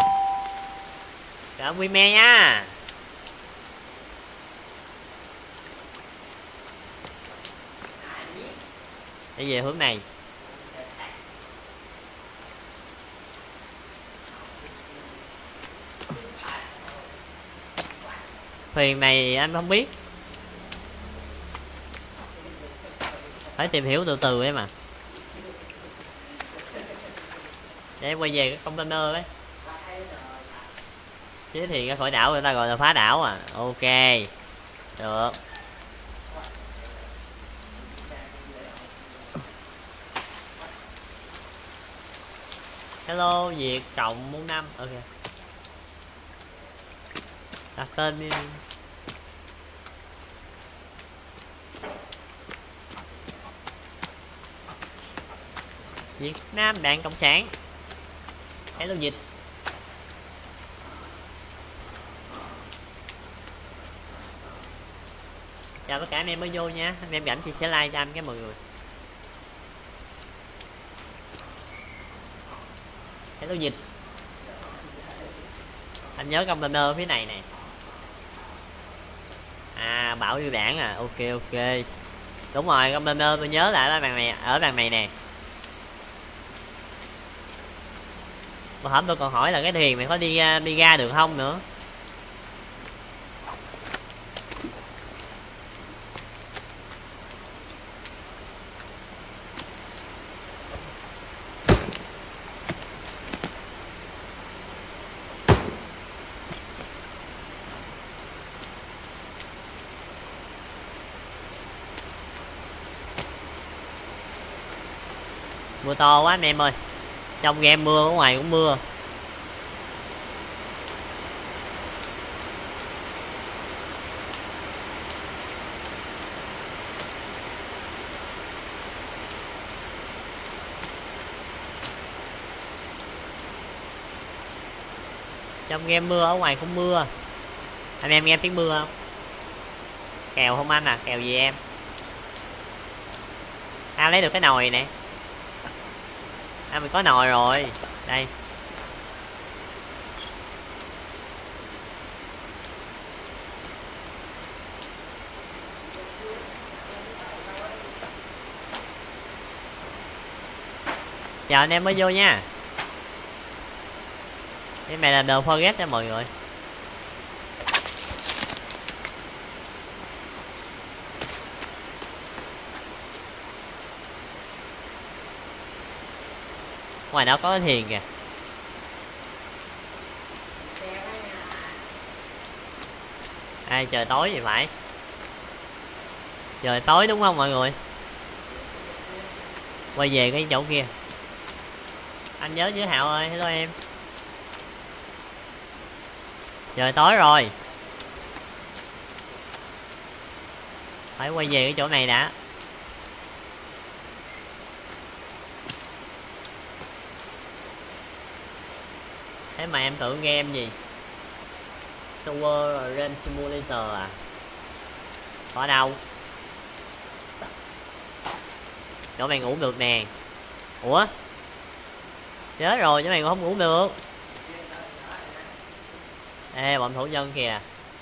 Cảm ơn me nha. Đi về hướng này. Thuyền này anh không biết. Phải tìm hiểu từ từ ấy mà. Để em quay về cái container đấy. Chứ thì ra khỏi đảo người ta gọi là phá đảo à. Ok. Được. Hello Việt cộng 45. Ok. Đặt tên đi. Việt Nam Đảng Cộng sản. Hello dịch. Chào tất cả anh em mới vô nha. Anh em rảnh chia sẻ like cho anh cái mọi người. Hello dịch. Anh nhớ container phía này nè. À bảo yêu đảng à. Ok ok. Đúng rồi, container tôi nhớ lại là đằng này, ở đằng này nè. Mà hôm tôi còn hỏi là cái thuyền này có đi ra được không nữa. Mưa to quá anh em ơi. Trong game mưa, ở ngoài cũng mưa. Trong game mưa, ở ngoài cũng mưa. Anh em nghe tiếng mưa không? Kèo không anh à? Kèo gì em? Lấy được cái nồi nè. Mình có nồi rồi. Đây. Chào anh em mới vô nha. Cái này là The Forget nha mọi người. Ngoài đó có cái thuyền kìa. Ai trời tối thì phải. Trời tối đúng không mọi người? Quay về cái chỗ kia. Anh nhớ chứ Hạo ơi, hello em. Trời tối rồi. Phải quay về cái chỗ này đã. Thế mà em tưởng game gì? Tower Rain Simulator à? Có đâu? Chỗ mày ngủ được nè. Ủa? Chết rồi, chỗ mày không ngủ được. Ê, bọn thủ nhân kìa.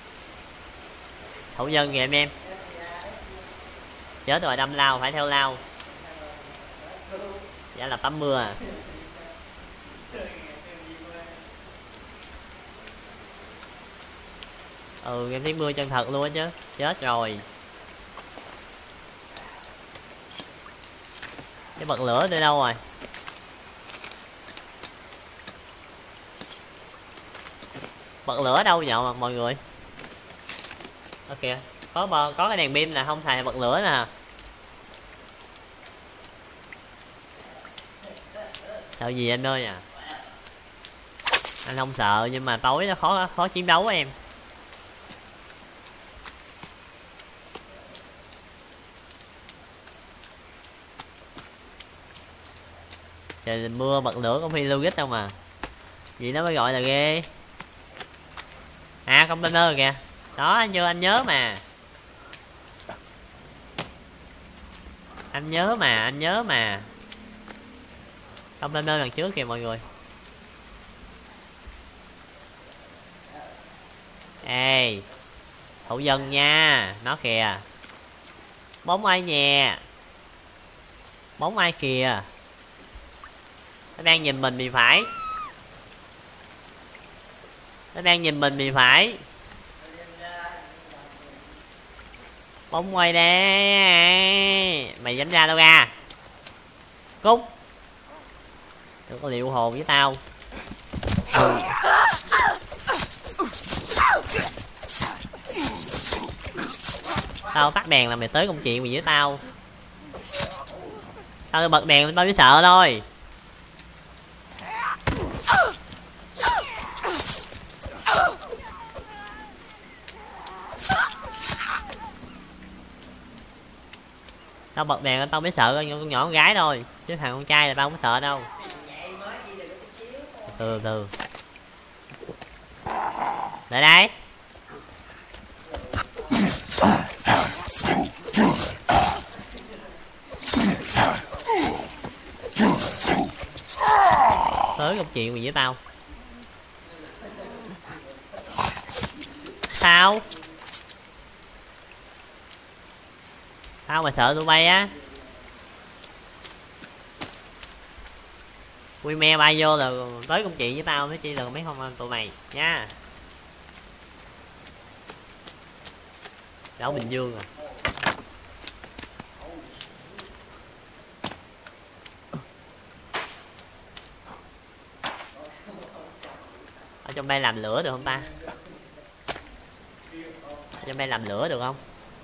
Thủ nhân kìa em. Chết rồi, đâm lao, phải theo lao. Giả là tắm mưa à. Ừ, em thấy mưa chân thật luôn á chứ. Chết rồi. Cái bật lửa đi đâu rồi? Bật lửa đâu vậy mọi người? Ok, có cái đèn pin là không xài bật lửa nè. Sợ gì anh ơi à? Anh không sợ nhưng mà tối nó khó chiến đấu em. Trời mưa bật lửa cũng phi logic đâu mà. Vậy nó mới gọi là ghê. À container kìa. Đó anh nhớ mà. Anh nhớ mà. Container lần trước kìa mọi người. Ê, thủ dân nha. Nó kìa. Bóng ai nhè. Bóng ai kìa. Nó đang nhìn mình thì phải. Nó đang nhìn mình thì phải. Bóng quay đây. Mày dám ra đâu ra. Cút. Đừng có liệu hồn với tao. Ừ. Tao tắt đèn là mày tới công chuyện mày với tao. Tao bật đèn lên tao mới sợ thôi. Tao bật đèn lên tao mới sợ con nhỏ con gái thôi. Chứ thằng con trai là tao không sợ đâu. Từ từ. Lại đây. Tới công chuyện mày với tao. Sao? Tao mà sợ tụi bay á. Quy me bay vô là tới công chuyện với tao nói chi là mấy con tụi mày nha. Đảo Bình Dương à. Ở trong đây làm lửa được không ta? Ở trong đây làm lửa được không?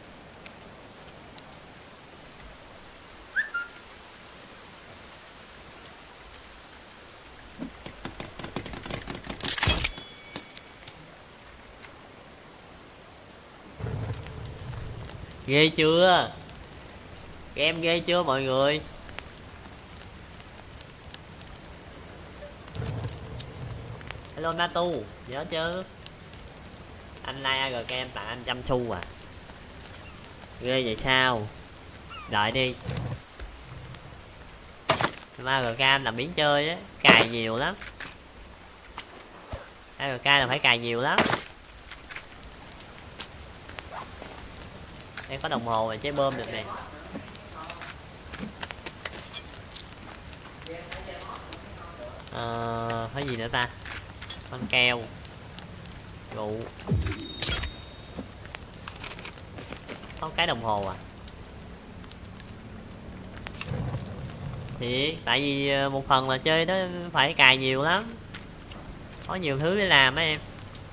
Ghê chưa? Game ghê chưa mọi người? Hello Natu, nhớ chứ? Anh like AGK em tặng anh 100 xu à? Ghê vậy sao? Đợi đi. AGK em làm biến chơi á, cài nhiều lắm. AGK là phải cài nhiều lắm. Em có đồng hồ rồi chế bơm được nè. Có gì nữa ta? Băng keo. Rượu. Có cái đồng hồ à? Thì tại vì một phần là chơi đó phải cài nhiều lắm. Có nhiều thứ để làm á em.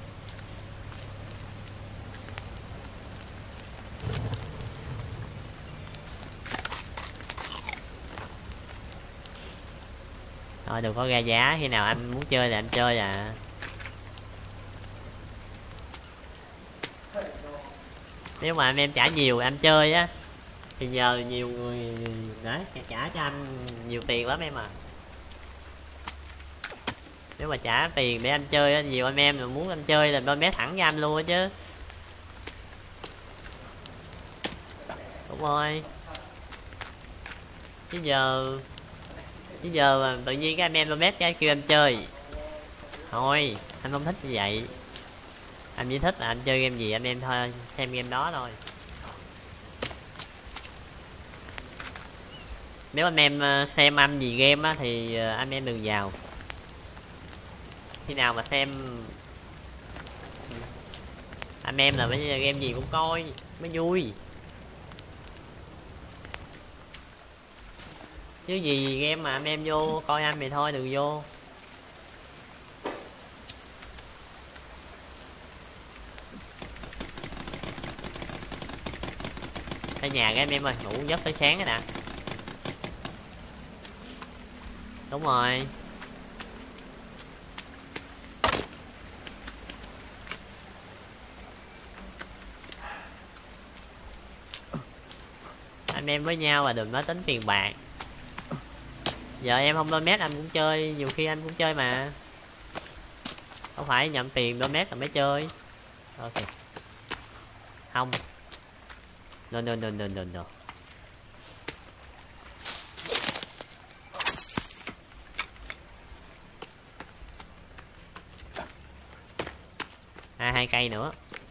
Thôi đừng có ra giá, khi nào anh muốn chơi là anh chơi à. Nếu mà anh em trả nhiều anh chơi á thì nhờ nhiều người đấy trả cho anh nhiều tiền lắm em à. Nếu mà trả tiền để anh chơi á, nhiều anh em mà muốn anh chơi là donate thẳng cho anh luôn á chứ. Đúng rồi. Chứ giờ mà tự nhiên cái anh em donate cái kêu anh chơi. Thôi anh không thích như vậy. Anh chỉ thích là anh chơi game gì anh em thôi xem game đó thôi. Nếu anh em xem anh gì game á thì anh em đừng vào. Khi nào mà xem anh em là mấy game gì cũng coi mới vui. Chứ gì game mà anh em vô coi anh thì thôi đừng vô. Ở nhà cái em ơi, ngủ giấc tới sáng cái đã. Đúng rồi. Anh em với nhau mà đừng nói tính tiền bạc. Giờ em không donate anh cũng chơi, nhiều khi anh cũng chơi mà. Không phải nhận tiền donate là mới chơi. Ok. Không. No. Hai cây nữa.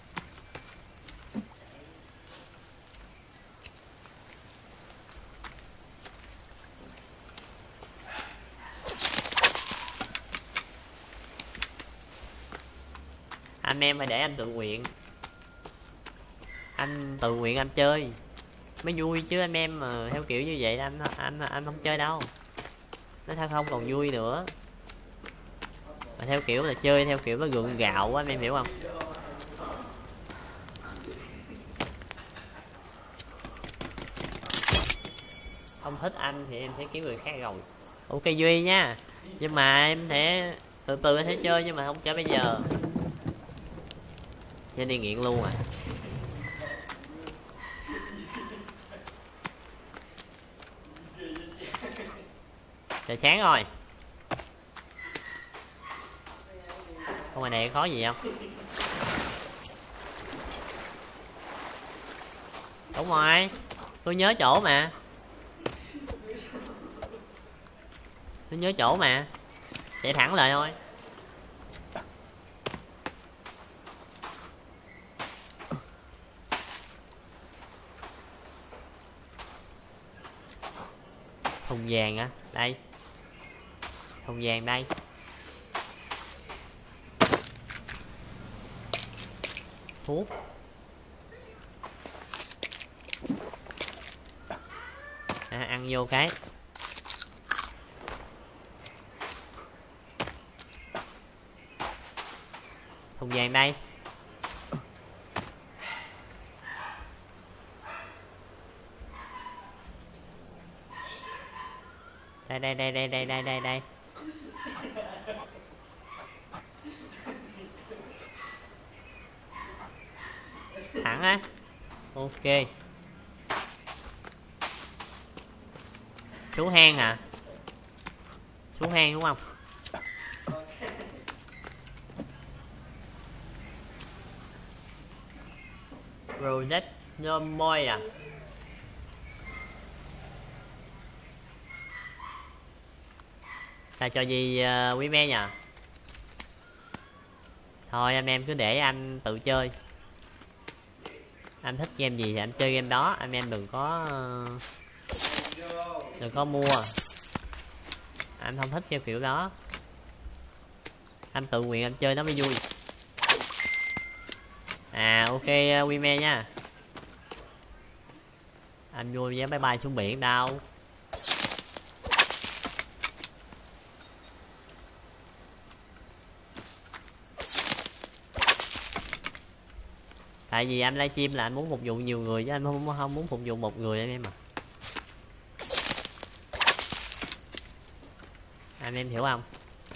Anh em phải để anh tự nguyện. Anh tự nguyện anh chơi mới vui, chứ anh em mà theo kiểu như vậy anh không chơi đâu. Nó sao không còn vui nữa. Mà theo kiểu là chơi theo kiểu nó gượng gạo quá, anh em hiểu không? Không thích anh thì em sẽ kiếm người khác rồi. Ok Duy nha. Nhưng mà em sẽ từ từ em sẽ chơi, nhưng mà không chơi bây giờ. Chơi đi nghiện luôn à. Trời sáng rồi. Con ngoài này khó gì không? Đúng rồi. Tôi nhớ chỗ mà. Tôi nhớ chỗ mà. Chạy thẳng lại thôi. Thùng vàng á. Đây. Thùng vàng đây. Thuốc. Ăn vô cái. Thùng vàng đây. Đây. Thẳng á. Ok. Xuống hang hả? Xuống hang đúng không? Project Nomoi à? Là trò gì quý me nhờ? Thôi anh em cứ để anh tự chơi. Anh thích game gì thì anh chơi game đó. Anh em đừng có mua. Anh không thích theo kiểu đó. Anh tự nguyện anh chơi nó mới vui. Ok quy me nha. Anh vui với máy bay xuống biển đâu. Tại vì anh livestream là anh muốn phục vụ nhiều người, chứ anh không muốn phục vụ một người anh em à. Anh em hiểu không?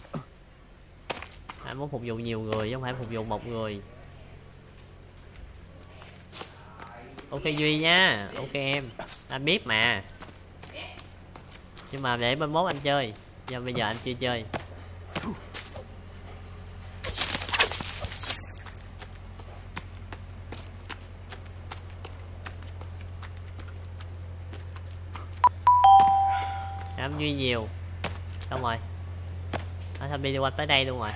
Anh muốn phục vụ nhiều người chứ không phải phục vụ một người. Ok Duy nha. Ok em. Anh biết mà. Nhưng mà để bên mốt anh chơi. Nhưng bây giờ anh chưa chơi. Em Duy nhiều. Xong rồi. Nó sao đi qua tới đây luôn rồi.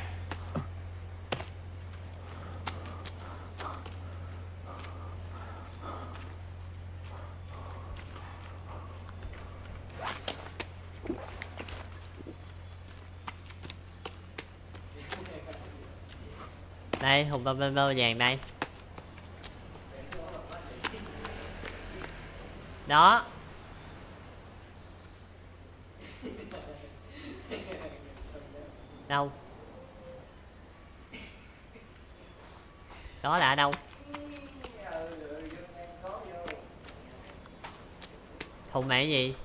Đây hộp bao vàng đây. Đó. Đâu? Đó là ở đâu? Thùng này cái gì?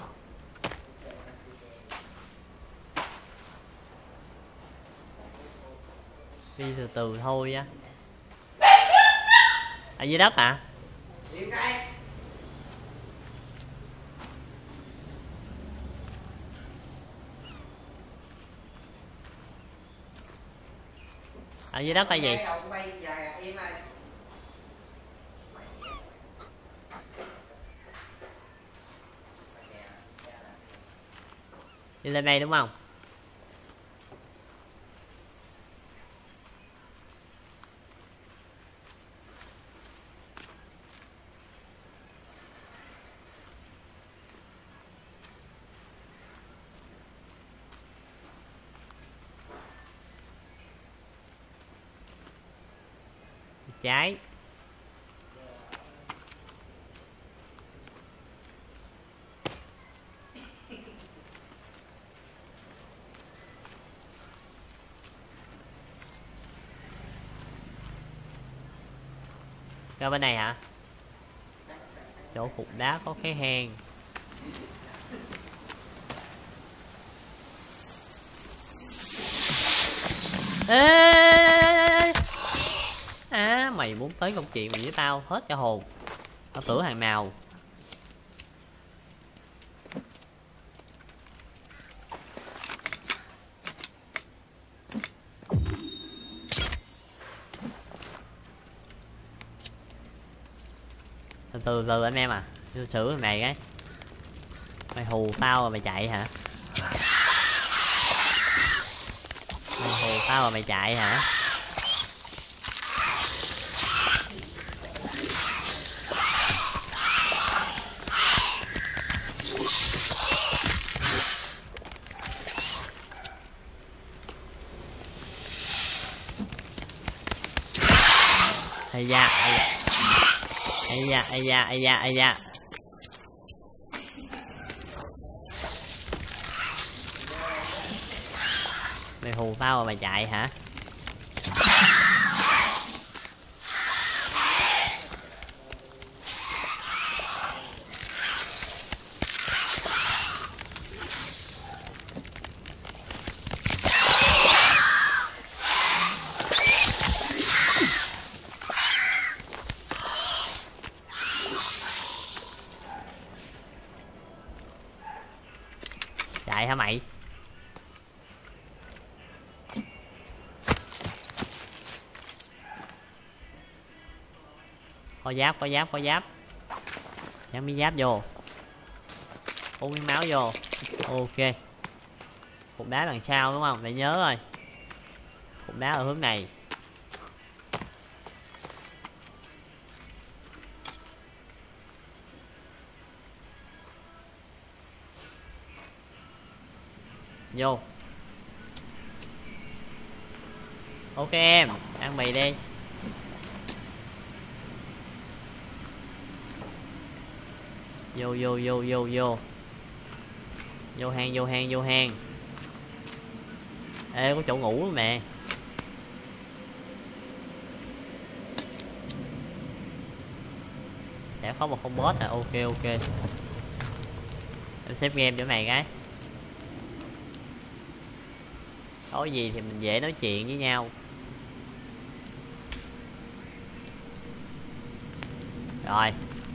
Đi từ từ thôi á. Ở dưới đất hả? Ở dưới đất là gì? Đi lên đây đúng không? Trái. Ra bên này hả? Chỗ cục đá có cái hang. Ê! À, mày muốn tới công chuyện mày với tao hết cả hồn. Tao tưởng hàng nào. Từ từ anh em à, tôi xử thằng này cái. Mày hù tao rồi mày chạy hả? Mày hù tao rồi mày chạy hả? Ây da, ây da, ây da, ây da, ây da. Mày hù tao rồi mày chạy hả? Chạy hả mày? Có giáp, có giáp, có giáp. Dám miếng giáp vô. 4 miếng máu vô. Ok. Cục đá đằng sau đúng không? Để nhớ rồi. Cục đá ở hướng này. Vô. Ok em, ăn mì đi. Vô vô vô vô vô. Vô hang vô hang vô hang. Ê có chỗ ngủ luôn nè. Sẽ có một con boss à. Ok ok. Em xếp game chỗ này cái. Có gì thì mình dễ nói chuyện với nhau. Rồi.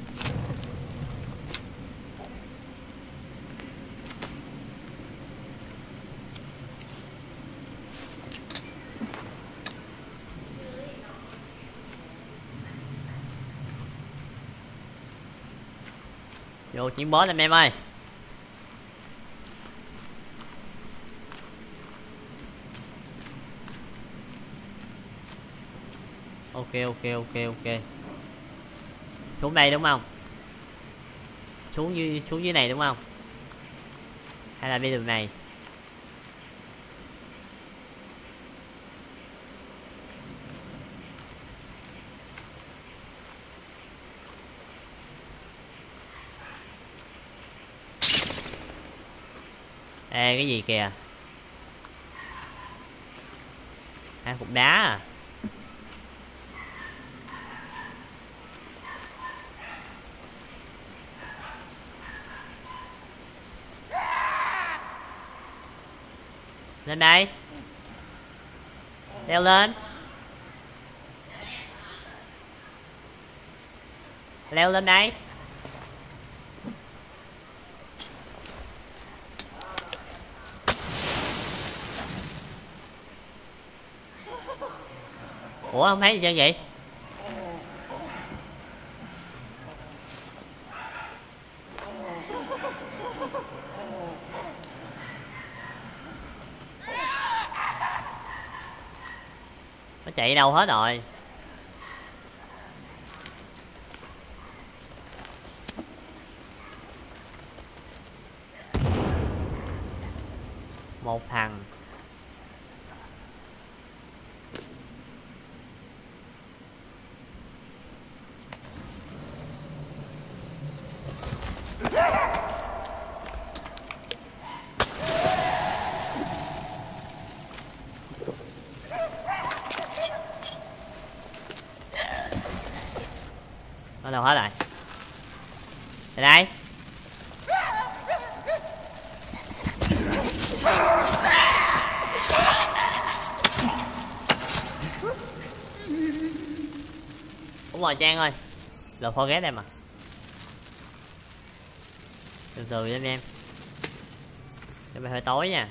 Vô chiến boss em ơi. Ok ok ok ok. Xuống đây đúng không? Xuống dưới này đúng không? Hay là đi đường này? Ê cái gì kìa? Hai cục đá à? Lên đây. Leo lên. Leo lên đây. Ủa không thấy gì trơn vậy? Nó chạy đâu hết rồi? Một thằng. Nó đâu hết rồi? Đây đây. Đúng rồi Trang ơi. Lột phô ghét em mà. Từ từ lên em. Cho mày hơi tối nha.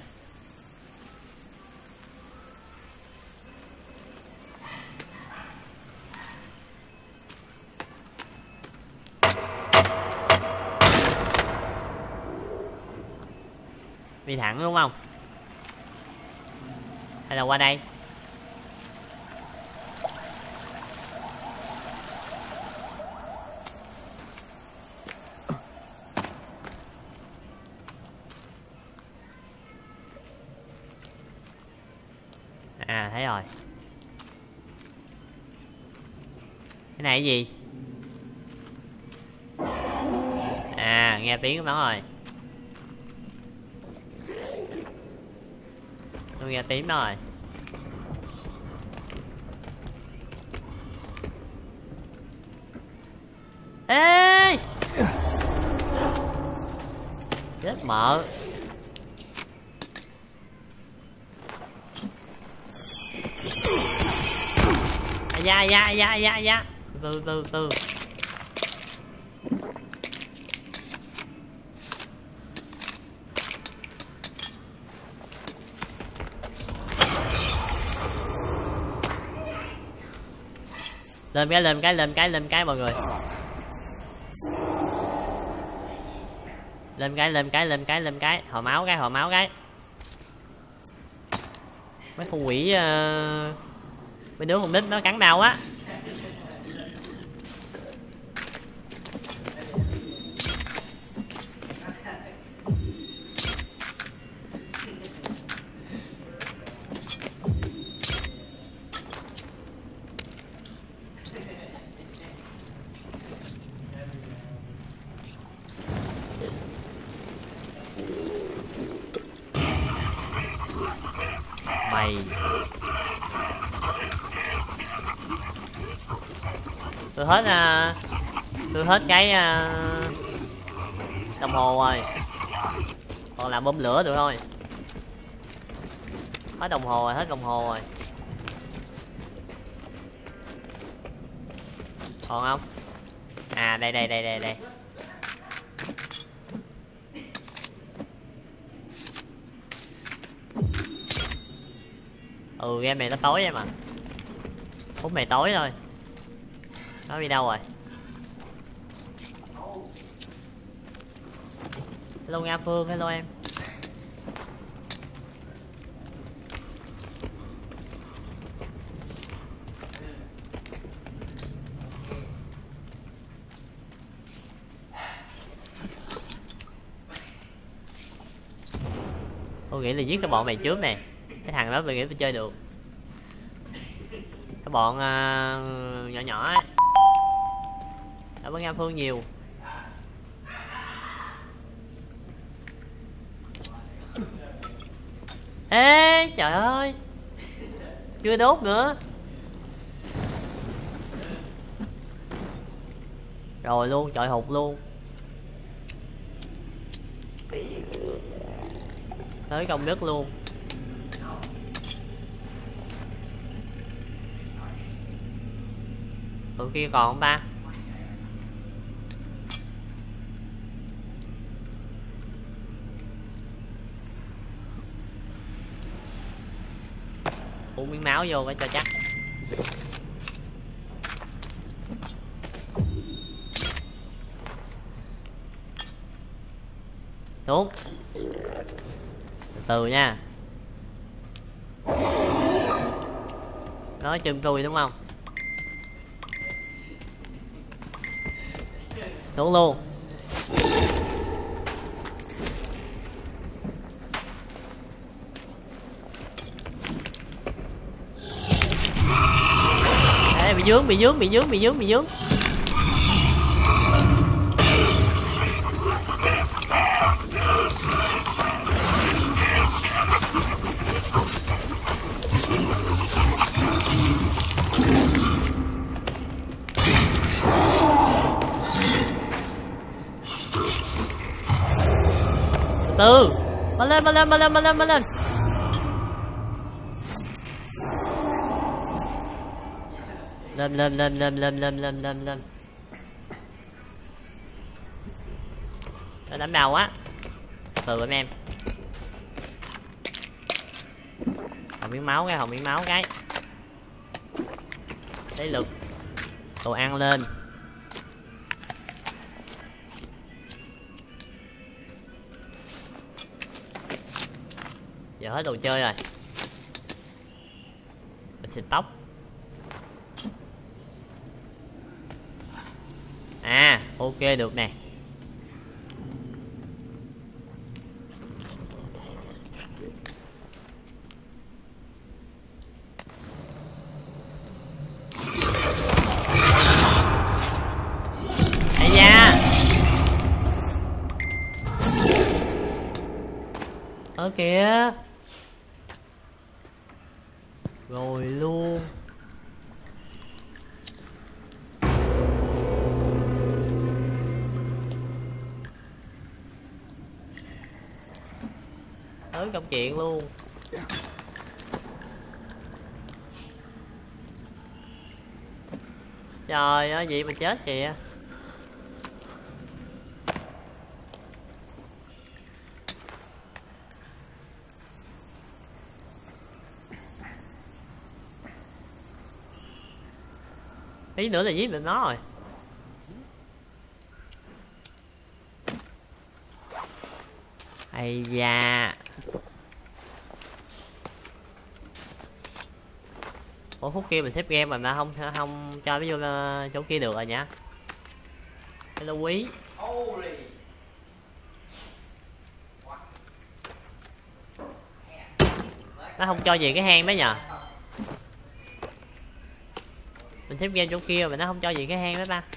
Đi thẳng đúng không? Hay là qua đây? À thấy rồi. Cái này cái gì? À nghe tiếng của nó rồi. Tôi nghe tiếng đó rồi. Ê! Chết mợ. Da. Từ. Lên cái mọi người. Lên cái. Hồi máu cái. Mấy con quỷ mấy đứa con nít nó cắn đau á. Mày. Tôi hết cái đồng hồ rồi. Còn làm bơm lửa được thôi. Hết đồng hồ rồi. Còn không? À đây. Ừ game này nó tối em à. Phút này tối thôi. Nó đi đâu rồi? Hello Nga Phương, hello em. Tôi nghĩ là giết cái bọn này trước nè. Cái thằng đó tôi nghĩ tôi chơi được. Cái bọn nhỏ ấy. Cảm ơn Nga Phương nhiều. Ê trời ơi, chưa đốt nữa. Rồi luôn, trời hụt luôn. Tới công đức luôn. Tụi kia còn không ta? Uống miếng máu vô phải cho chắc. Xuống. Từ từ nha. Nói chân tôi đúng không? Xuống luôn. Ê, bị dướng. Từ mà lên. Lên. Nó đánh đau quá. Từ em. Hồng miếng máu cái. Lấy lực. Đồ ăn lên. Giờ hết đồ chơi rồi. Mình xịt tóc. À ok được nè. Ây da. Ở kìa. Rồi luôn. Tới công chuyện luôn. Trời ơi gì mà chết kìa. Tí nữa là giết được nó rồi. Ây da. Ủa phút kia mình xếp game mà không cho nó vô chỗ kia được rồi nhá. Hello quý. Nó không cho gì cái hang đó nhờ. Mình xếp game chỗ kia mà nó không cho gì cái hang đó ta.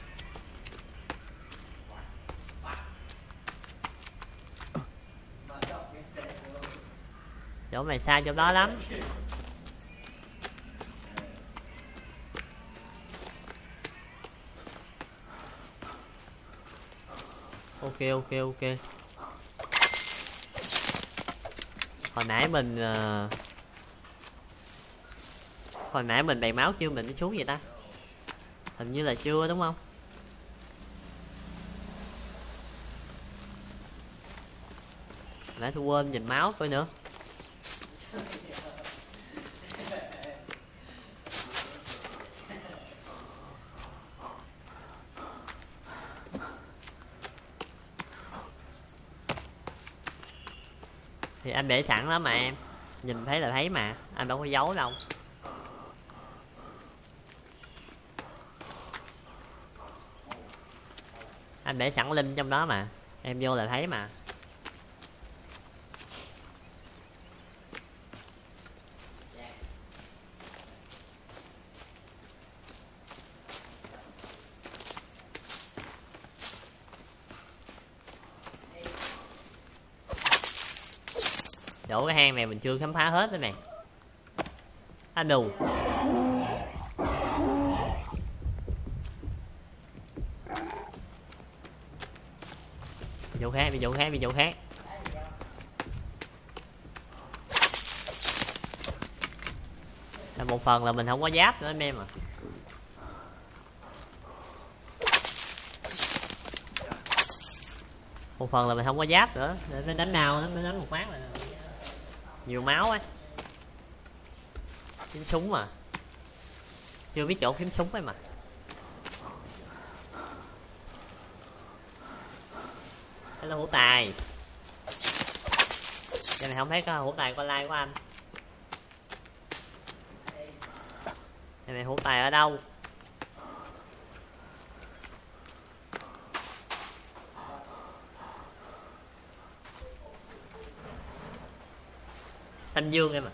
Chỗ mày sai chỗ đó lắm. Ok. Hồi nãy mình đầy máu chưa, mình đi xuống vậy ta? Hình như là chưa đúng không? Nãy tôi quên nhìn máu coi nữa. Thì anh để sẵn đó mà em. Nhìn thấy là thấy mà. Anh đâu có giấu đâu. Anh để sẵn link trong đó mà. Em vô là thấy mà. Đổ cái hang này mình chưa khám phá hết đó này. À đù. Chỗ khác, đi chỗ khác, đi chỗ khác. Một phần là mình không có giáp nữa anh em à. Một phần là mình không có giáp nữa, để nó đánh nào nó mới đánh một phát là nhiều máu ấy. Kiếm súng mà chưa biết chỗ kiếm súng ấy mà. Cái là hổ tài. Cái này không thấy có hổ tài qua like của anh. Cái này hổ tài ở đâu? Thanh Dương em à.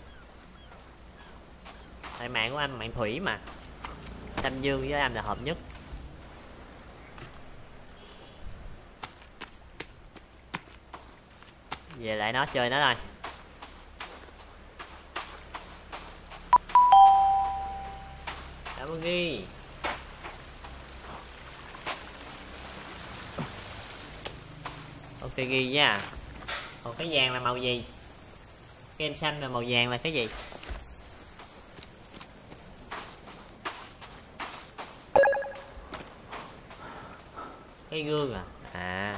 Tại mạng của anh mạng thủy mà. Thanh Dương với anh là hợp nhất. Về lại nó chơi nó thôi. Cảm ơn Ghi. Ok Ghi nha. Còn cái vàng là màu gì? Cái em xanh là màu vàng là cái gì? Cái gương à? À,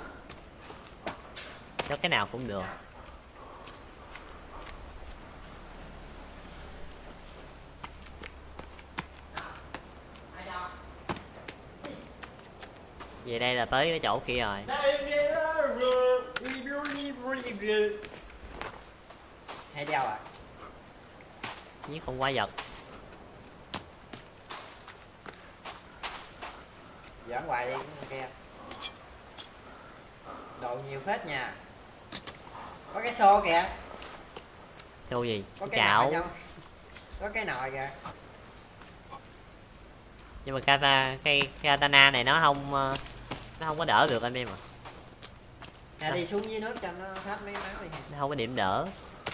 cho cái nào cũng được. Về đây là tới cái chỗ kia rồi. Hay đeo à? Giết con quái vật. Giỡn hoài đi kia. Đồ nhiều phết nha. Có cái xô kìa. Xô gì? Có cái cái chảo. nồi không? Có cái nồi kìa. Nhưng mà cây katana này nó không có đỡ được anh em à. Nè đi xuống dưới nước cho nó hết mấy máu đi. Nó không có điểm đỡ.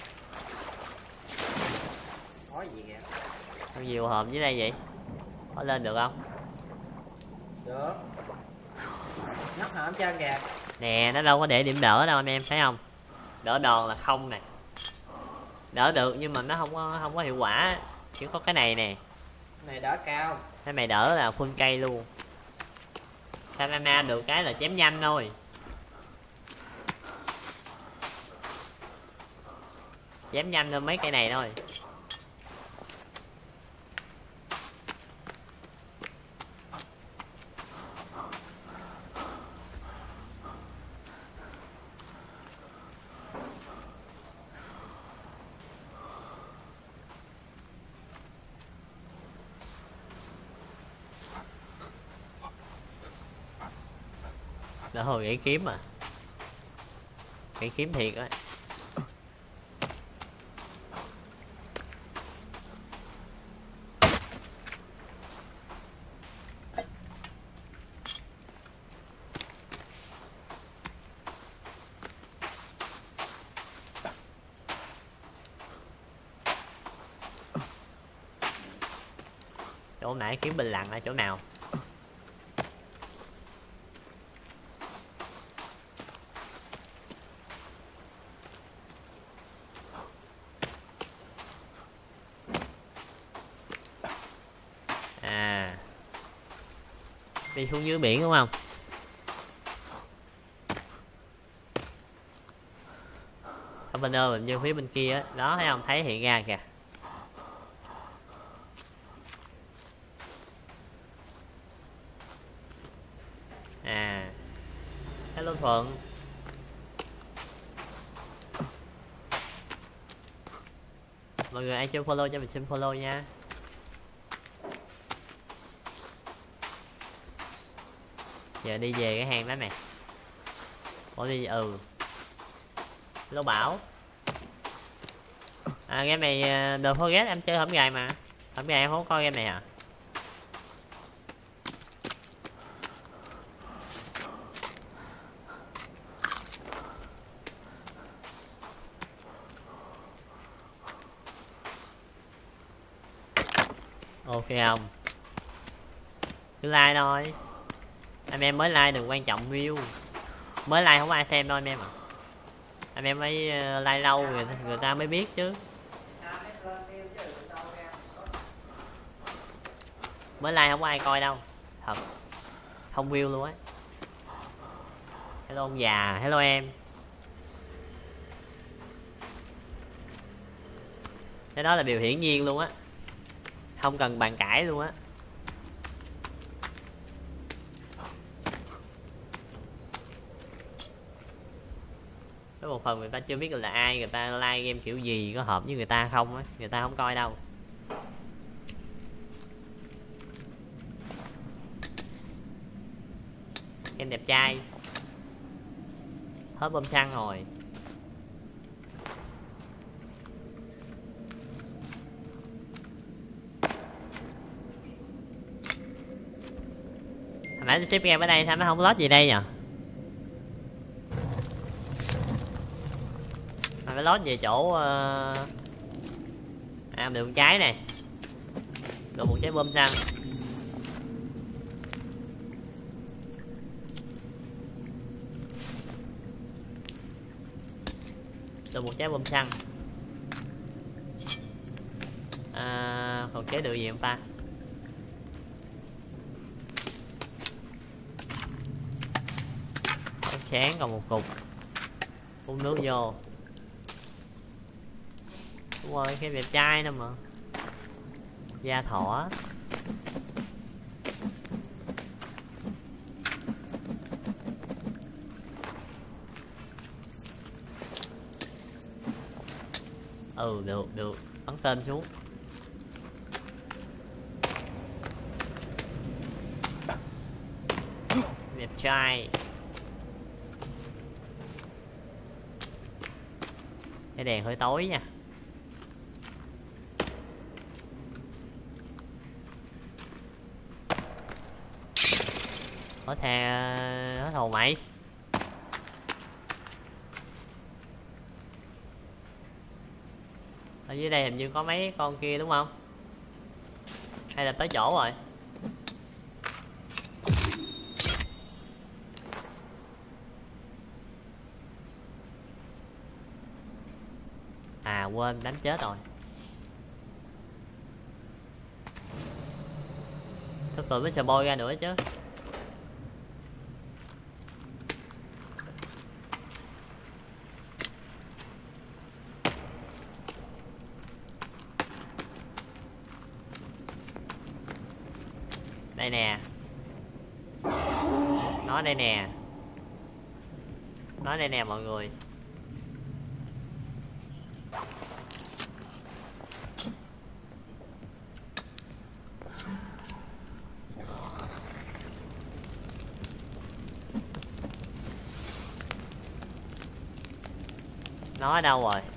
Có gì kìa. Bao nhiêu hòm dưới đây vậy? Có lên được không? Được. Nắp hòm trơn kìa. Nè, nó đâu có để điểm đỡ đâu anh em thấy không? Đỡ đòn là không nè. Đỡ được nhưng mà nó không có hiệu quả. Chỉ có cái này nè. Này đỡ cao. Cái này đỡ là full cây luôn. Katana được cái là chém nhanh thôi. Chém nhanh hơn mấy cây này thôi. Đỡ hồi gãy kiếm mà. Gãy kiếm thiệt á. Chỗ nãy kiếm bình lặng ở chỗ nào? À, đi xuống dưới biển đúng không? Container mình như phía bên kia á, đó thấy không? Thấy hiện ra kìa. À, hello Thuận. Mọi người ai chưa follow cho mình xin follow nha. Giờ đi về cái hang đó này. Ủa đi Lô Bảo. À game này The Forget em chơi hổm gài mà. Hổm gài em không coi game này à? Ok không? Cứ like thôi. Anh em mới like đừng quan trọng view. Mới like không ai xem đâu anh em ạ. Anh em phải like lâu người ta mới biết chứ. Mới like không có ai coi đâu. Thật. Không view luôn á. Hello ông già, hello em. Cái đó là điều hiển nhiên luôn á. Không cần bàn cãi luôn á. Có một phần người ta chưa biết là ai, người ta like game kiểu gì, có hợp với người ta không á, người ta không coi đâu. Em đẹp trai. Hết bơm xăng rồi. Hồi nãy tôi xếp game ở đây sao nó không lót gì đây nhỉ? Mà phải lót về chỗ đường trái này. Được một trái bơm xăng. Được một trái bơm xăng. Còn chế được gì không ta? Sáng còn một cục. Uống nước vô. Đúng rồi, cái đẹp trai nữa mà. Da thỏ. Ừ, được, bắn tên xuống. Đẹp trai. Cái đèn hơi tối nha. Hết hồn mày. Ở dưới đây hình như có mấy con kia đúng không? Hay là tới chỗ rồi? À quên, đánh chết rồi. Tức rồi mới sợ bôi ra nữa chứ. Đây nè. Nó đây nè. Nó đây nè mọi người. Nó ở đâu rồi?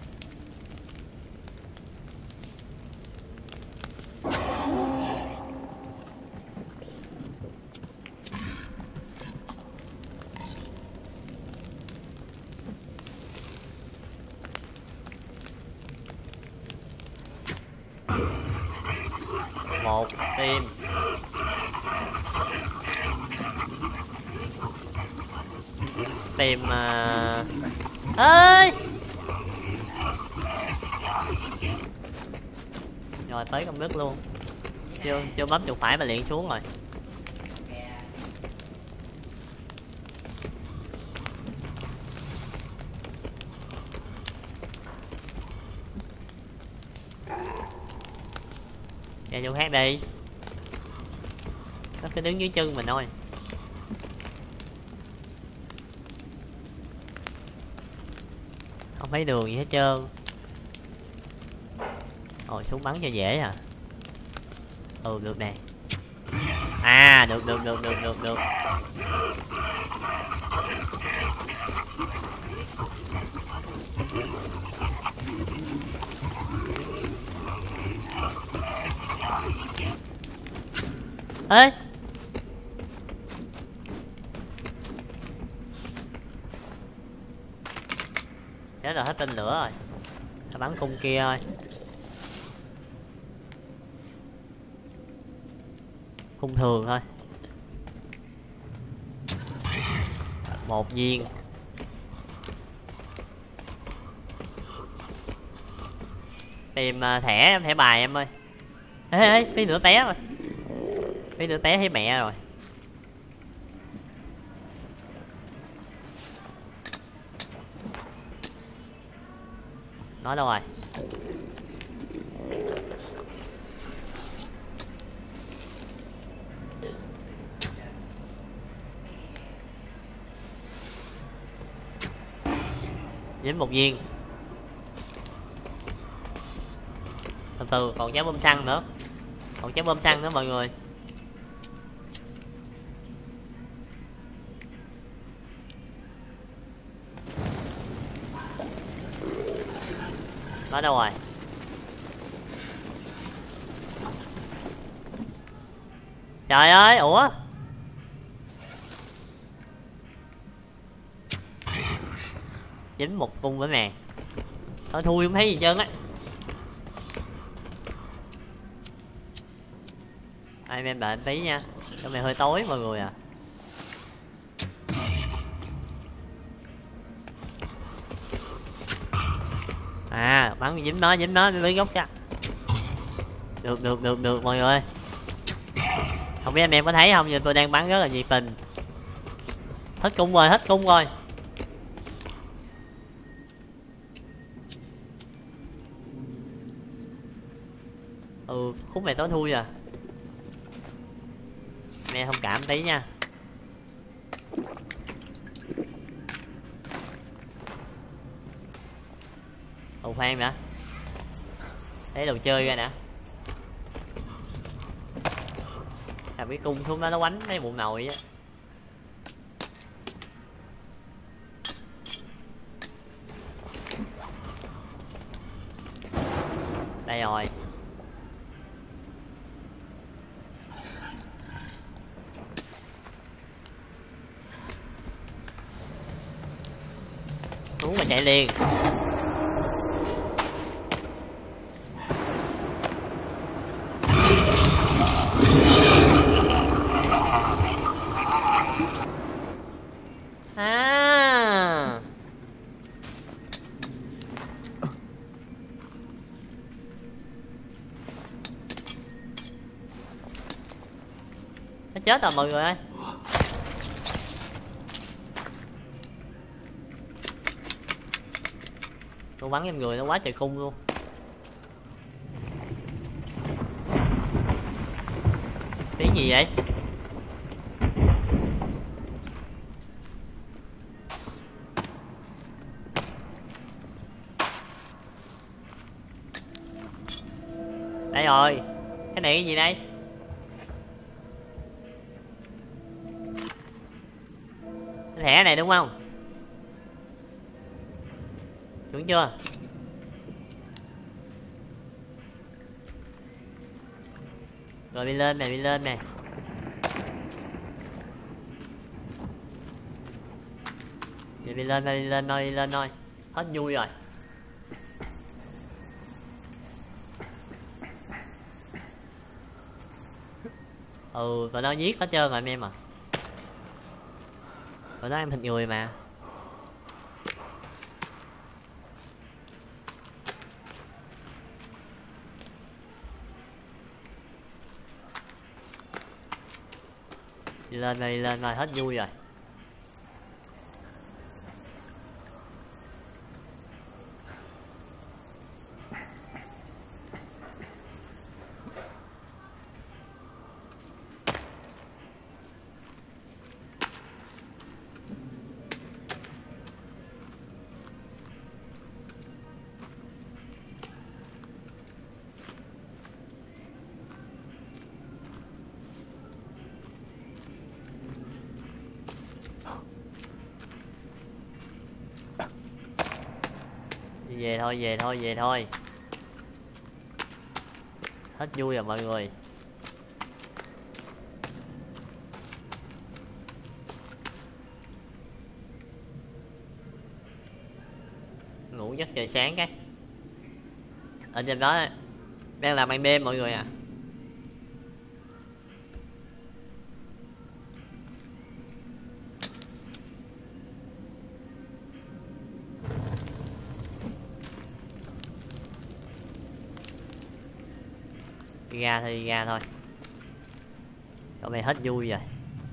Một tim. Tìm ơi. Rồi tới công đức luôn. Chưa bấm chuột phải mà liền xuống rồi. Ra chỗ khác đi. Nó cứ đứng dưới chân mình thôi. Không thấy đường gì hết trơn. Rồi xuống bắn cho dễ à. Ừ được nè. À được. Ê. Chết rồi, hết tên lửa rồi. Ta bắn cung kia thôi. Thông thường thôi. 1 viên. Tìm thẻ bài em ơi. Ê Phi nữa té rồi. Phi nữa té thấy mẹ rồi. Nó đâu rồi? Dính 1 viên. Từ từ còn trái bom xăng nữa. Còn trái bom xăng nữa mọi người. Nó đâu rồi? Trời ơi, ủa? Dính 1 cung nữa nè. Thôi thui không thấy gì trơn á. Ai em đợi tí nha. Trong này hơi tối mọi người à. À, bắn dính nó lấy gốc chắc. Được mọi người. Không biết anh em có thấy không, nhưng tôi đang bắn rất là nhiệt tình. Hết cung rồi. Khúc này tối thui à. Mẹ thông cảm tí nha. Khoan đã. Lấy đồ chơi ra nè. Cái cung xuống đó nó quánh mấy bộ nồi á. Đây rồi. Xuống mà chạy liền. Nó chết rồi mọi người ơi. Tôi bắn em người nó quá trời cung luôn. Tiếng gì vậy? Đây rồi. Cái này cái gì đây? Cái thẻ này đúng không? Chuẩn chưa? Rồi đi lên nè, đi lên nè. Đi lên thôi, đi lên thôi, đi lên thôi. Hết vui rồi. Và nó giết hết trơn rồi anh em à. Và nó ăn thịt người mà. Đi lên rồi, hết vui rồi. Về thôi. Hết vui rồi mọi người. Ngủ giấc trời sáng cái. Ở trên đó đang làm ban đêm mọi người à. Đi ra thôi, đi ra thôi. Chỗ này hết vui rồi.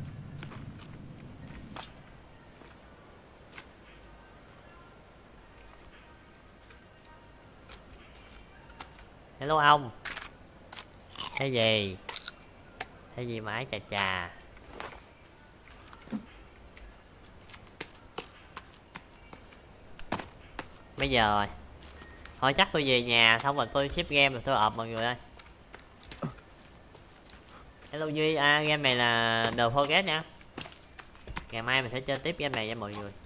Hello ông. Cái gì? Cái gì mãi chà chà. Bây giờ rồi. Thôi chắc tôi về nhà xong rồi tôi ship game rồi tôi ọp mọi người ơi. Hello Duy, game này là The Forget nha. Ngày mai mình sẽ chơi tiếp game này nha mọi người.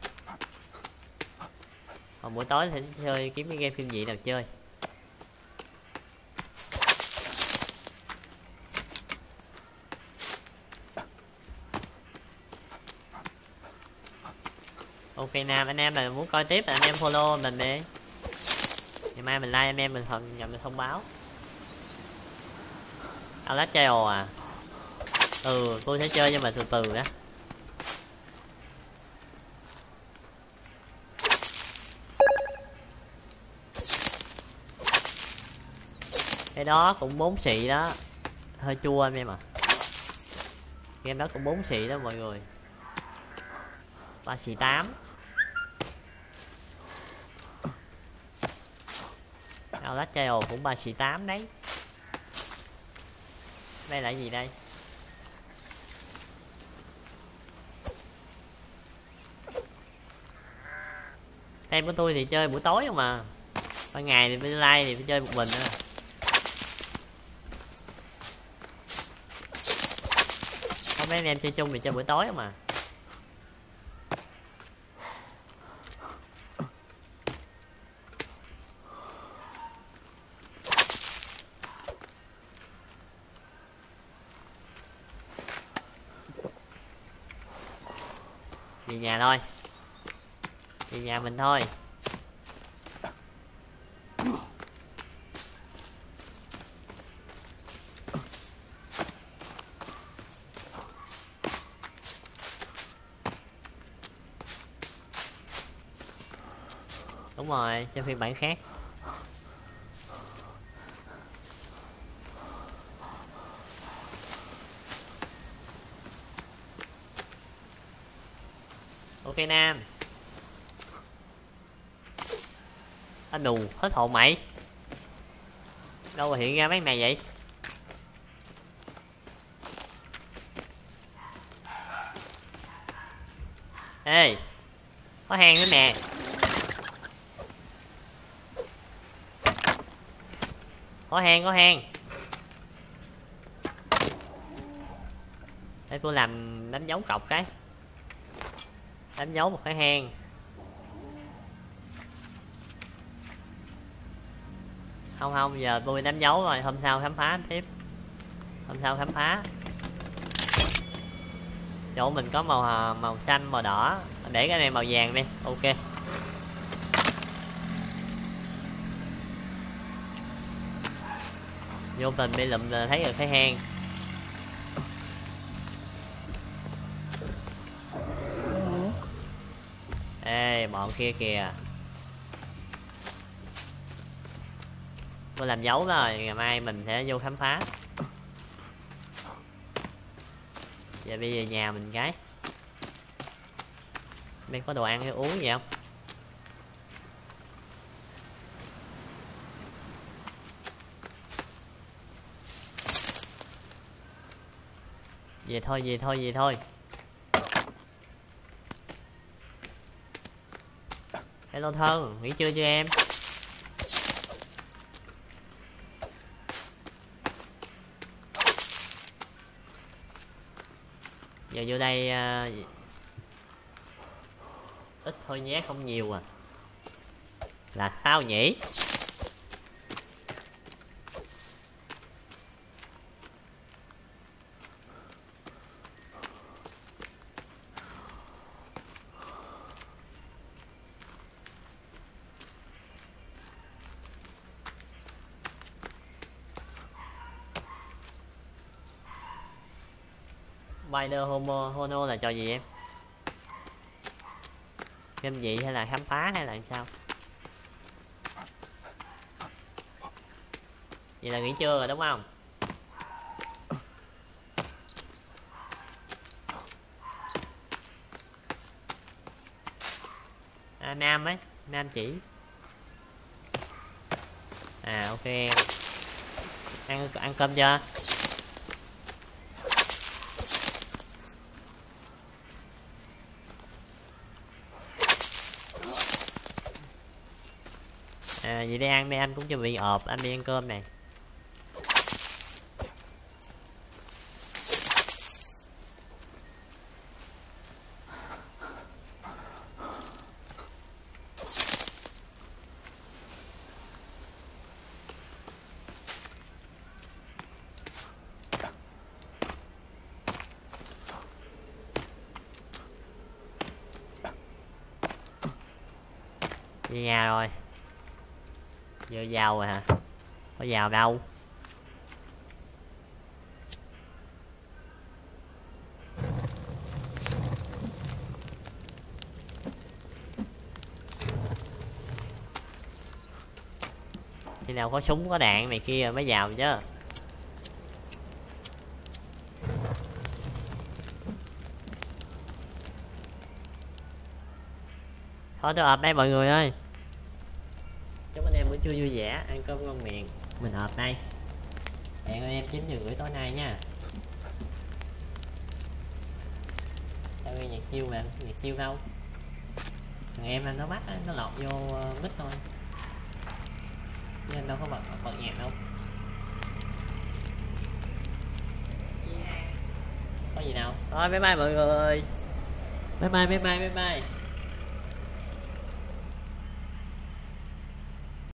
Còn buổi tối thì chơi kiếm cái game phim gì nào chơi. Ok Nam, anh em là muốn coi tiếp là anh em follow mình đi. Ngày mai mình like anh em mình nhận được thông báo. Outlast Trial à? Ừ, tôi sẽ chơi nhưng mà từ từ đó. Cái đó cũng 4 xị đó. Hơi chua anh em à. Game đó cũng 4 xị đó mọi người. 3 xị 8. Outlast Trial cũng 3 xị 8 đấy. Đây là gì đây? Em của tôi thì chơi buổi tối không mà. Ban ngày thì bên like thì phải chơi một mình nữa. Có mấy anh em chơi chung thì chơi buổi tối không mà. Về nhà thôi. Về nhà mình thôi. Đúng rồi, chơi phiên bản khác. Ok Nam. Anh đù, hết hồn mày. Đâu mà hiện ra mấy này vậy? Ê, có hang nữa nè. Có hang, có hang. Để tôi làm đánh dấu cọc cái. Đánh dấu một cái hang. Không không, giờ tôi đánh dấu rồi, hôm sau khám phá tiếp. Hôm sau khám phá. Chỗ mình có màu xanh, màu đỏ. Để cái này màu vàng đi, ok. Vô tình bị lụm là thấy được cái hang. Ê, bọn kia kìa. Tôi làm dấu rồi, ngày mai mình sẽ vô khám phá. Giờ bây giờ nhà mình cái. Bên có đồ ăn hay uống gì không? Về thôi, về thôi, về thôi. Hello thân, nghỉ trưa chưa em? Giờ vô đây ít thôi nhé, không nhiều à. Là sao nhỉ? Spider Hono là trò gì em? Game gì hay là khám phá hay là sao? Vậy là nghỉ trưa rồi đúng không? Nam ấy, Nam chỉ. À ok em. Ăn cơm chưa? À vậy đi ăn đi, anh cũng chuẩn bị ộp, anh đi ăn cơm này. Về nhà rồi. Giờ vào rồi hả? Có vào đâu? Khi nào có súng có đạn này kia mới vào chứ. Thôi tôi ợp đây mọi người ơi. Chúc anh em bữa trưa vui vẻ, ăn cơm ngon miệng. Mình ợp đây. Hẹn anh em 9 giờ rưỡi tối nay nha. Tao nghe nhạc chiêu mà, nhạc chiêu đâu. Thằng em anh nó bắt nó lọt vô mic thôi. Chứ anh đâu có bật nhạc đâu. Có gì đâu. Thôi bye bye mọi người. Bye bye.